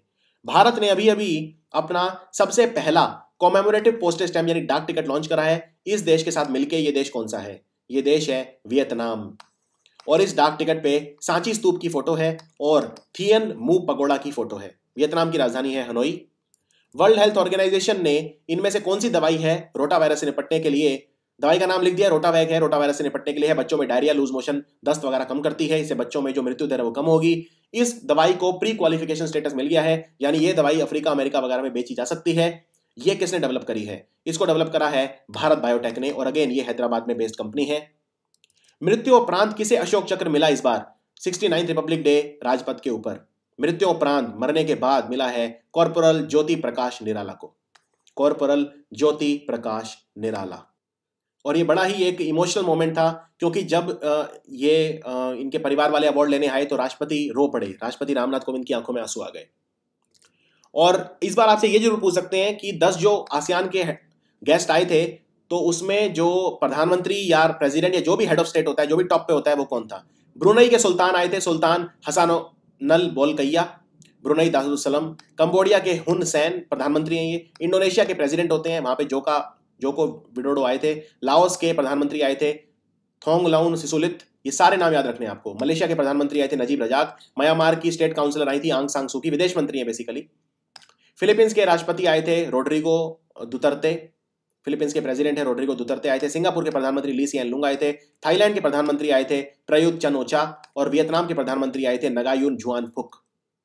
भारत ने अभी अभी अपना सबसे पहला कॉमेमोरेटिव पोस्टेज स्टैम्प यानी डाक टिकट लॉन्च करा है इस देश के साथ मिलकर। ये देश कौन सा है? ये देश है वियतनाम। और इस डाक टिकट पे सांची स्तूप की फोटो है और थियन मू पगोड़ा की फोटो है। वियतनाम की राजधानी है हनोई। वर्ल्ड हेल्थ ऑर्गेनाइजेशन ने इनमें से कौन सी दवाई है रोटा वायरस से निपटने के लिए? दवाई का नाम लिख दिया, रोटावैक है, रोटा वायरस से निपटने के लिए है। बच्चों में डायरिया, लूज मोशन, दस्त वगैरह कम करती है। इससे बच्चों में जो मृत्यु दर है वो कम होगी। इस दवाई को प्री क्वालिफिकेशन स्टेटस मिल गया है, यानी ये दवाई अफ्रीका, अमेरिका वगैरह में बेची जा सकती है। ये किसने डेवलप करी है? इसको डेवलप करा है भारत बायोटेक ने, और अगेन ये हैदराबाद में बेस्ड कंपनी है। मृत्यु उपरांत किसे अशोक चक्र मिला इस बार? 69th रिपब्लिक डे राजपथ के ऊपर मृत्यु उपरांत मरने के बाद मिला है कॉर्पोरल ज्योति प्रकाश निराला को। कॉर्पोरल ज्योति प्रकाश निराला। और ये बड़ा ही एक इमोशनल मोमेंट था, क्योंकि जब इनके परिवार वाले अवार्ड लेने आए तो राष्ट्रपति रो पड़े। राष्ट्रपति रामनाथ कोविंद की आंखों में आंसू आ गए। और इस बार आपसे ये जरूर पूछ सकते हैं कि 10 जो आसियान के गेस्ट आए थे, तो उसमें जो प्रधानमंत्री या प्रेसिडेंट या जो भी हेड ऑफ स्टेट होता है, जो भी टॉप पे होता है, वो कौन था? ब्रुनई के सुल्तान आए थे, सुल्तान हसानल बोलकैया, ब्रुनई दारुसलाम। कंबोडिया के हुन सैन प्रधानमंत्री हैं ये। इंडोनेशिया के प्रेसिडेंट होते हैं, वहां पे जोको विडोडो आए थे। लाओस के प्रधानमंत्री आए थे थोंगलाउन सिसुलित। ये सारे नाम याद रखने हैं आपको। मलेशिया के प्रधानमंत्री आए थे नजीब रजाक। म्यांमार की स्टेट काउंसिलर आई थी आंग सांग सू की, विदेश मंत्री है बेसिकली। फिलीपींस के राष्ट्रपति आए थे रोड्रिगो दुतर्ते। फिलीपींस के प्रेसिडेंट है रोड्रिगो दुतर्ते आए थे। सिंगापुर के प्रधानमंत्री ली सिएन लुंग आए थे। थाईलैंड के प्रधानमंत्री आए थे प्रयुत चन ओचा। और वियतनाम के प्रधानमंत्री आए थे नगायुन जुआन फुक।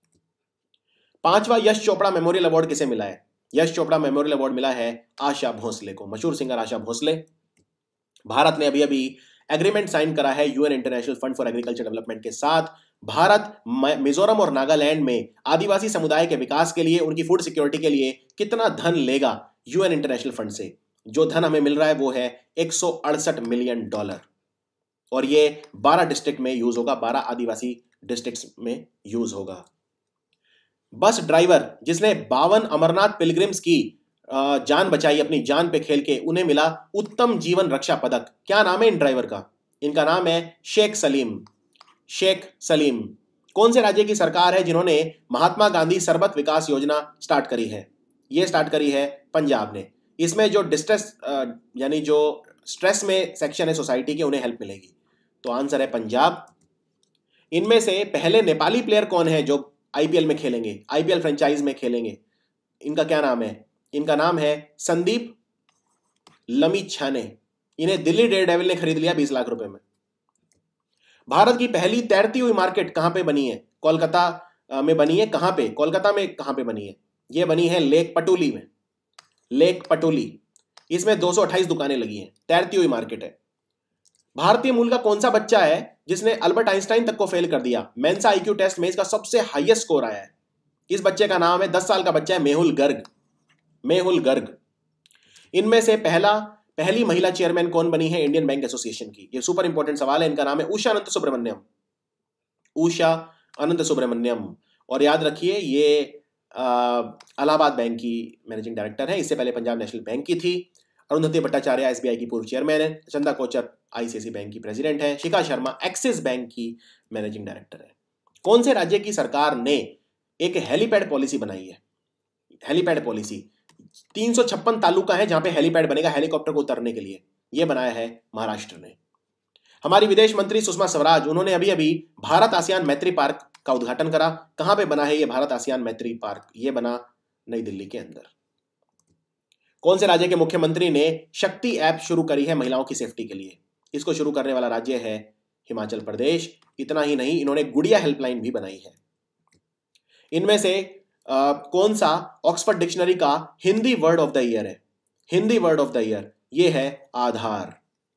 5वां यश चोपड़ा मेमोरियल अवार्ड किसे मिला है? यश चोपड़ा मेमोरियल अवार्ड मिला है आशा भोसले को, मशहूर सिंगर आशा भोसले। भारत ने अभी अभी एग्रीमेंट साइन करा है UN international fund for agriculture development के साथ। भारत मिजोरम और नागालैंड में आदिवासी समुदाय के विकास के लिए, उनकी फूड सिक्योरिटी के लिए कितना धन लेगा यूएन इंटरनेशनल फंड से? जो धन हमें मिल रहा है वो है $168 मिलियन। और ये 12 डिस्ट्रिक्ट में यूज होगा, 12 आदिवासी डिस्ट्रिक्ट्स में यूज होगा। बस ड्राइवर जिसने 52 अमरनाथ पिलग्रिम्स की जान बचाई, अपनी जान पे खेल के, उन्हें मिला उत्तम जीवन रक्षा पदक। क्या नाम है इन ड्राइवर का? इनका नाम है शेख सलीम। शेख सलीम। कौन से राज्य की सरकार है जिन्होंने महात्मा गांधी सरबत विकास योजना स्टार्ट करी है? ये स्टार्ट करी है पंजाब ने। इसमें जो डिस्ट्रेस यानी जो स्ट्रेस में सेक्शन है सोसाइटी के, उन्हें हेल्प मिलेगी। तो आंसर है पंजाब। इनमें से पहले नेपाली प्लेयर कौन है जो आईपीएल में खेलेंगे, आईपीएल फ्रेंचाइज में खेलेंगे? इनका क्या नाम है? इनका नाम है संदीप लमिछाने। इन्हें दिल्ली डेयरडेविल ने खरीद लिया 20 लाख रुपए में। भारत की पहली तैरती हुई मार्केट कहां पे बनी है? कोलकाता में बनी है। कहां पे? कोलकाता में कहां पे बनी है? यह बनी है लेक पटोली में। लेक पटोली। इसमें 228 दुकानें लगी हैं। तैरती हुई मार्केट है। भारतीय मूल का कौन सा बच्चा है जिसने अल्बर्ट आइंस्टाइन तक को फेल कर दिया? मेंसा आईक्यू टेस्ट में इसका सबसे हाईएस्ट स्कोर आया है। इस बच्चे का नाम है, 10 साल का बच्चा है, मेहुल गर्ग। मेहुल गर्ग। इनमें से पहली महिला चेयरमैन कौन बनी है इंडियन बैंक एसोसिएशन की? ये सुपर इंपॉर्टेंट सवाल है। इनका नाम है उषा अनंत सुब्रमण्यम। उषा अनंत सुब्रमण्यम। और याद रखिए ये इलाहाबाद बैंक की मैनेजिंग डायरेक्टर है। इससे पहले पंजाब नेशनल बैंक की थी। अरुंधति भट्टाचार्य एसबीआई की पूर्व चेयरमैन है। चंदा कोचर आईसीआईसी बैंक की प्रेसिडेंट है। शिखा शर्मा एक्सिस बैंक की मैनेजिंग डायरेक्टर है। कौन से राज्य की सरकार ने एक हेलीपैड पॉलिसी बनाई है? Helipad policy. 356 तालुका है जहां पे हेलीपैड बनेगा हेलीकॉप्टर को उतरने के लिए। यह बनाया है महाराष्ट्र ने। हमारी विदेश मंत्री सुषमा स्वराज, उन्होंने अभी अभी भारत आसियान मैत्री पार्क का उद्घाटन करा। कहां पे बना है ये भारत आसियान मैत्री पार्क? ये बना नई दिल्ली के अंदर। कौन से राज्य के मुख्यमंत्री ने शक्ति ऐप शुरू करी है महिलाओं की सेफ्टी के लिए? इसको शुरू करने वाला राज्य है हिमाचल प्रदेश। इतना ही नहीं, इन्होंने गुड़िया हेल्पलाइन भी बनाई है। इनमें से कौन सा ऑक्सफोर्ड डिक्शनरी का Hindi word of the year है? Hindi word of the year ये है आधार।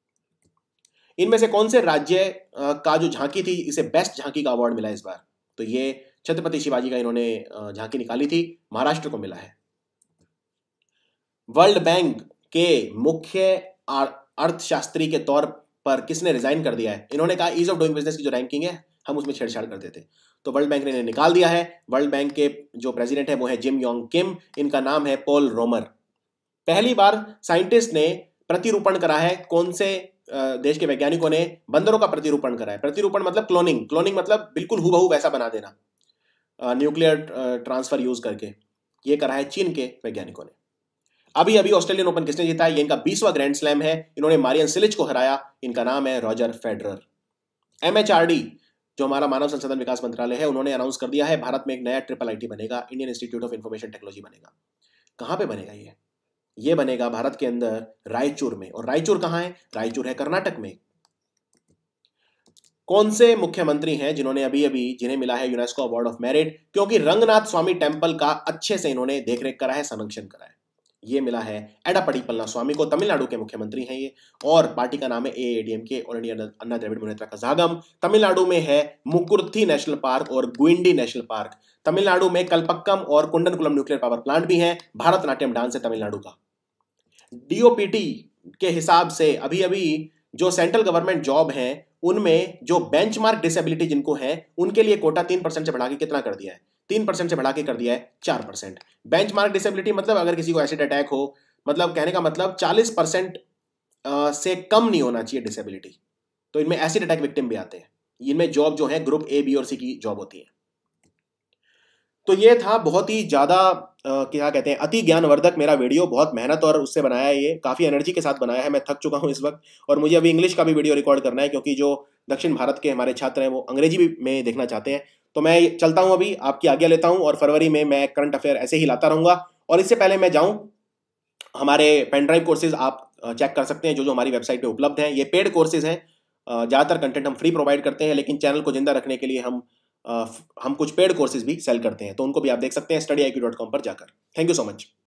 इनमें से कौन से राज्य का जो झांकी थी, इसे बेस्ट झांकी का अवार्ड मिला इस बार? तो ये छत्रपति शिवाजी का इन्होंने झांकी निकाली थी, महाराष्ट्र को मिला है। वर्ल्ड बैंक के मुख्य अर्थशास्त्री के तौर पर किसने रिजाइन कर दिया है? इन्होंने कहा ईज ऑफ डूइंग बिजनेस की जो रैंकिंग है हम उसमें छेड़छाड़ करते थे, तो वर्ल्ड बैंक ने इन्हें निकाल दिया है। वर्ल्ड बैंक के जो प्रेसिडेंट है वो है जिम योंग किम। इनका नाम है पॉल रोमर। पहली बार साइंटिस्ट ने प्रतिरूपण करा है। कौन से देश के वैज्ञानिकों ने बंदरों का प्रतिरूपण करा है? प्रतिरूपण मतलब क्लोनिंग। क्लोनिंग मतलब बिल्कुल हूबहू वैसा बना देना। न्यूक्लियर ट्रांसफर यूज करके, ये करा है चीन के वैज्ञानिकों ने। अभी अभी ऑस्ट्रेलियन ओपन किसने जीता है? ये इनका 20वां ग्रैंड स्लैम है। इन्होंने मारियन सिलिच को हराया। इनका नाम है रॉजर फेडरर। MHRD जो हमारा मानव संसाधन विकास मंत्रालय है, उन्होंने अनाउंस कर दिया है भारत में एक नया IIIT बनेगा, Indian institute of information technology बनेगा। कहां पे बनेगा ये बनेगा भारत के अंदर रायचूर में। और रायचूर कहां है? रायचूर है कर्नाटक में। कौन से मुख्यमंत्री हैं जिन्होंने जिन्हें मिला है यूनेस्को अवार्ड ऑफ मेरिट? क्योंकि रंगनाथ स्वामी टेंपल का अच्छे से इन्होंने देखरेख करा है, संरक्षण करा है। ये मिला है एडापड़ी पलनास्वामी को, तमिलनाडु के मुख्यमंत्री हैं ये, और पार्टी का नाम है AADMK, all India Anna Dravida Munnetra Kazhagam. Tamil Nadu में है मुकुर्थी नेशनल पार्क और गुइंडी नेशनल पार्क। तमिलनाडु में कल्पक्कम और कुंडनकुलम न्यूक्लियर पावर प्लांट भी है। भारतनाट्यम डांस है तमिलनाडु का। DOPT के हिसाब से अभी जो सेंट्रल गवर्नमेंट जॉब है उनमें जो बेंचमार्क डिसेबिलिटी जिनको है उनके लिए कोटा 3% से बढ़ा के कितना कर दिया है? 3% से बढ़ा के कर दिया है 4%। बेंचमार्क डिसेबिलिटी मतलब अगर किसी को एसिड अटैक हो, मतलब कहने का मतलब 40% से कम नहीं होना चाहिए डिसेबिलिटी। तो इनमें एसिड अटैक विक्टिम भी आते हैं। इनमें जॉब जो है ग्रुप A, B और C की जॉब होती है। तो ये था बहुत ही ज़्यादा क्या कहते हैं अति ज्ञानवर्धक मेरा वीडियो। बहुत मेहनत और उससे बनाया है, ये काफ़ी एनर्जी के साथ बनाया है। मैं थक चुका हूँ इस वक्त, और मुझे अभी इंग्लिश का भी वीडियो रिकॉर्ड करना है क्योंकि जो दक्षिण भारत के हमारे छात्र हैं वो अंग्रेजी भी में देखना चाहते हैं। तो मैं चलता हूँ, अभी आपकी आज्ञा लेता हूँ, और फरवरी में मैं करंट अफेयर ऐसे ही लाता रहूँगा। और इससे पहले मैं जाऊँ, हमारे पेन ड्राइव कोर्सेज आप चेक कर सकते हैं जो हमारी वेबसाइट पर उपलब्ध हैं। ये पेड कोर्सेज हैं, ज़्यादातर कंटेंट हम फ्री प्रोवाइड करते हैं, लेकिन चैनल को जिंदा रखने के लिए हम कुछ पेड कोर्सेज भी सेल करते हैं, तो उनको भी आप देख सकते हैं studyIQ.com पर जाकर। Thank you so much.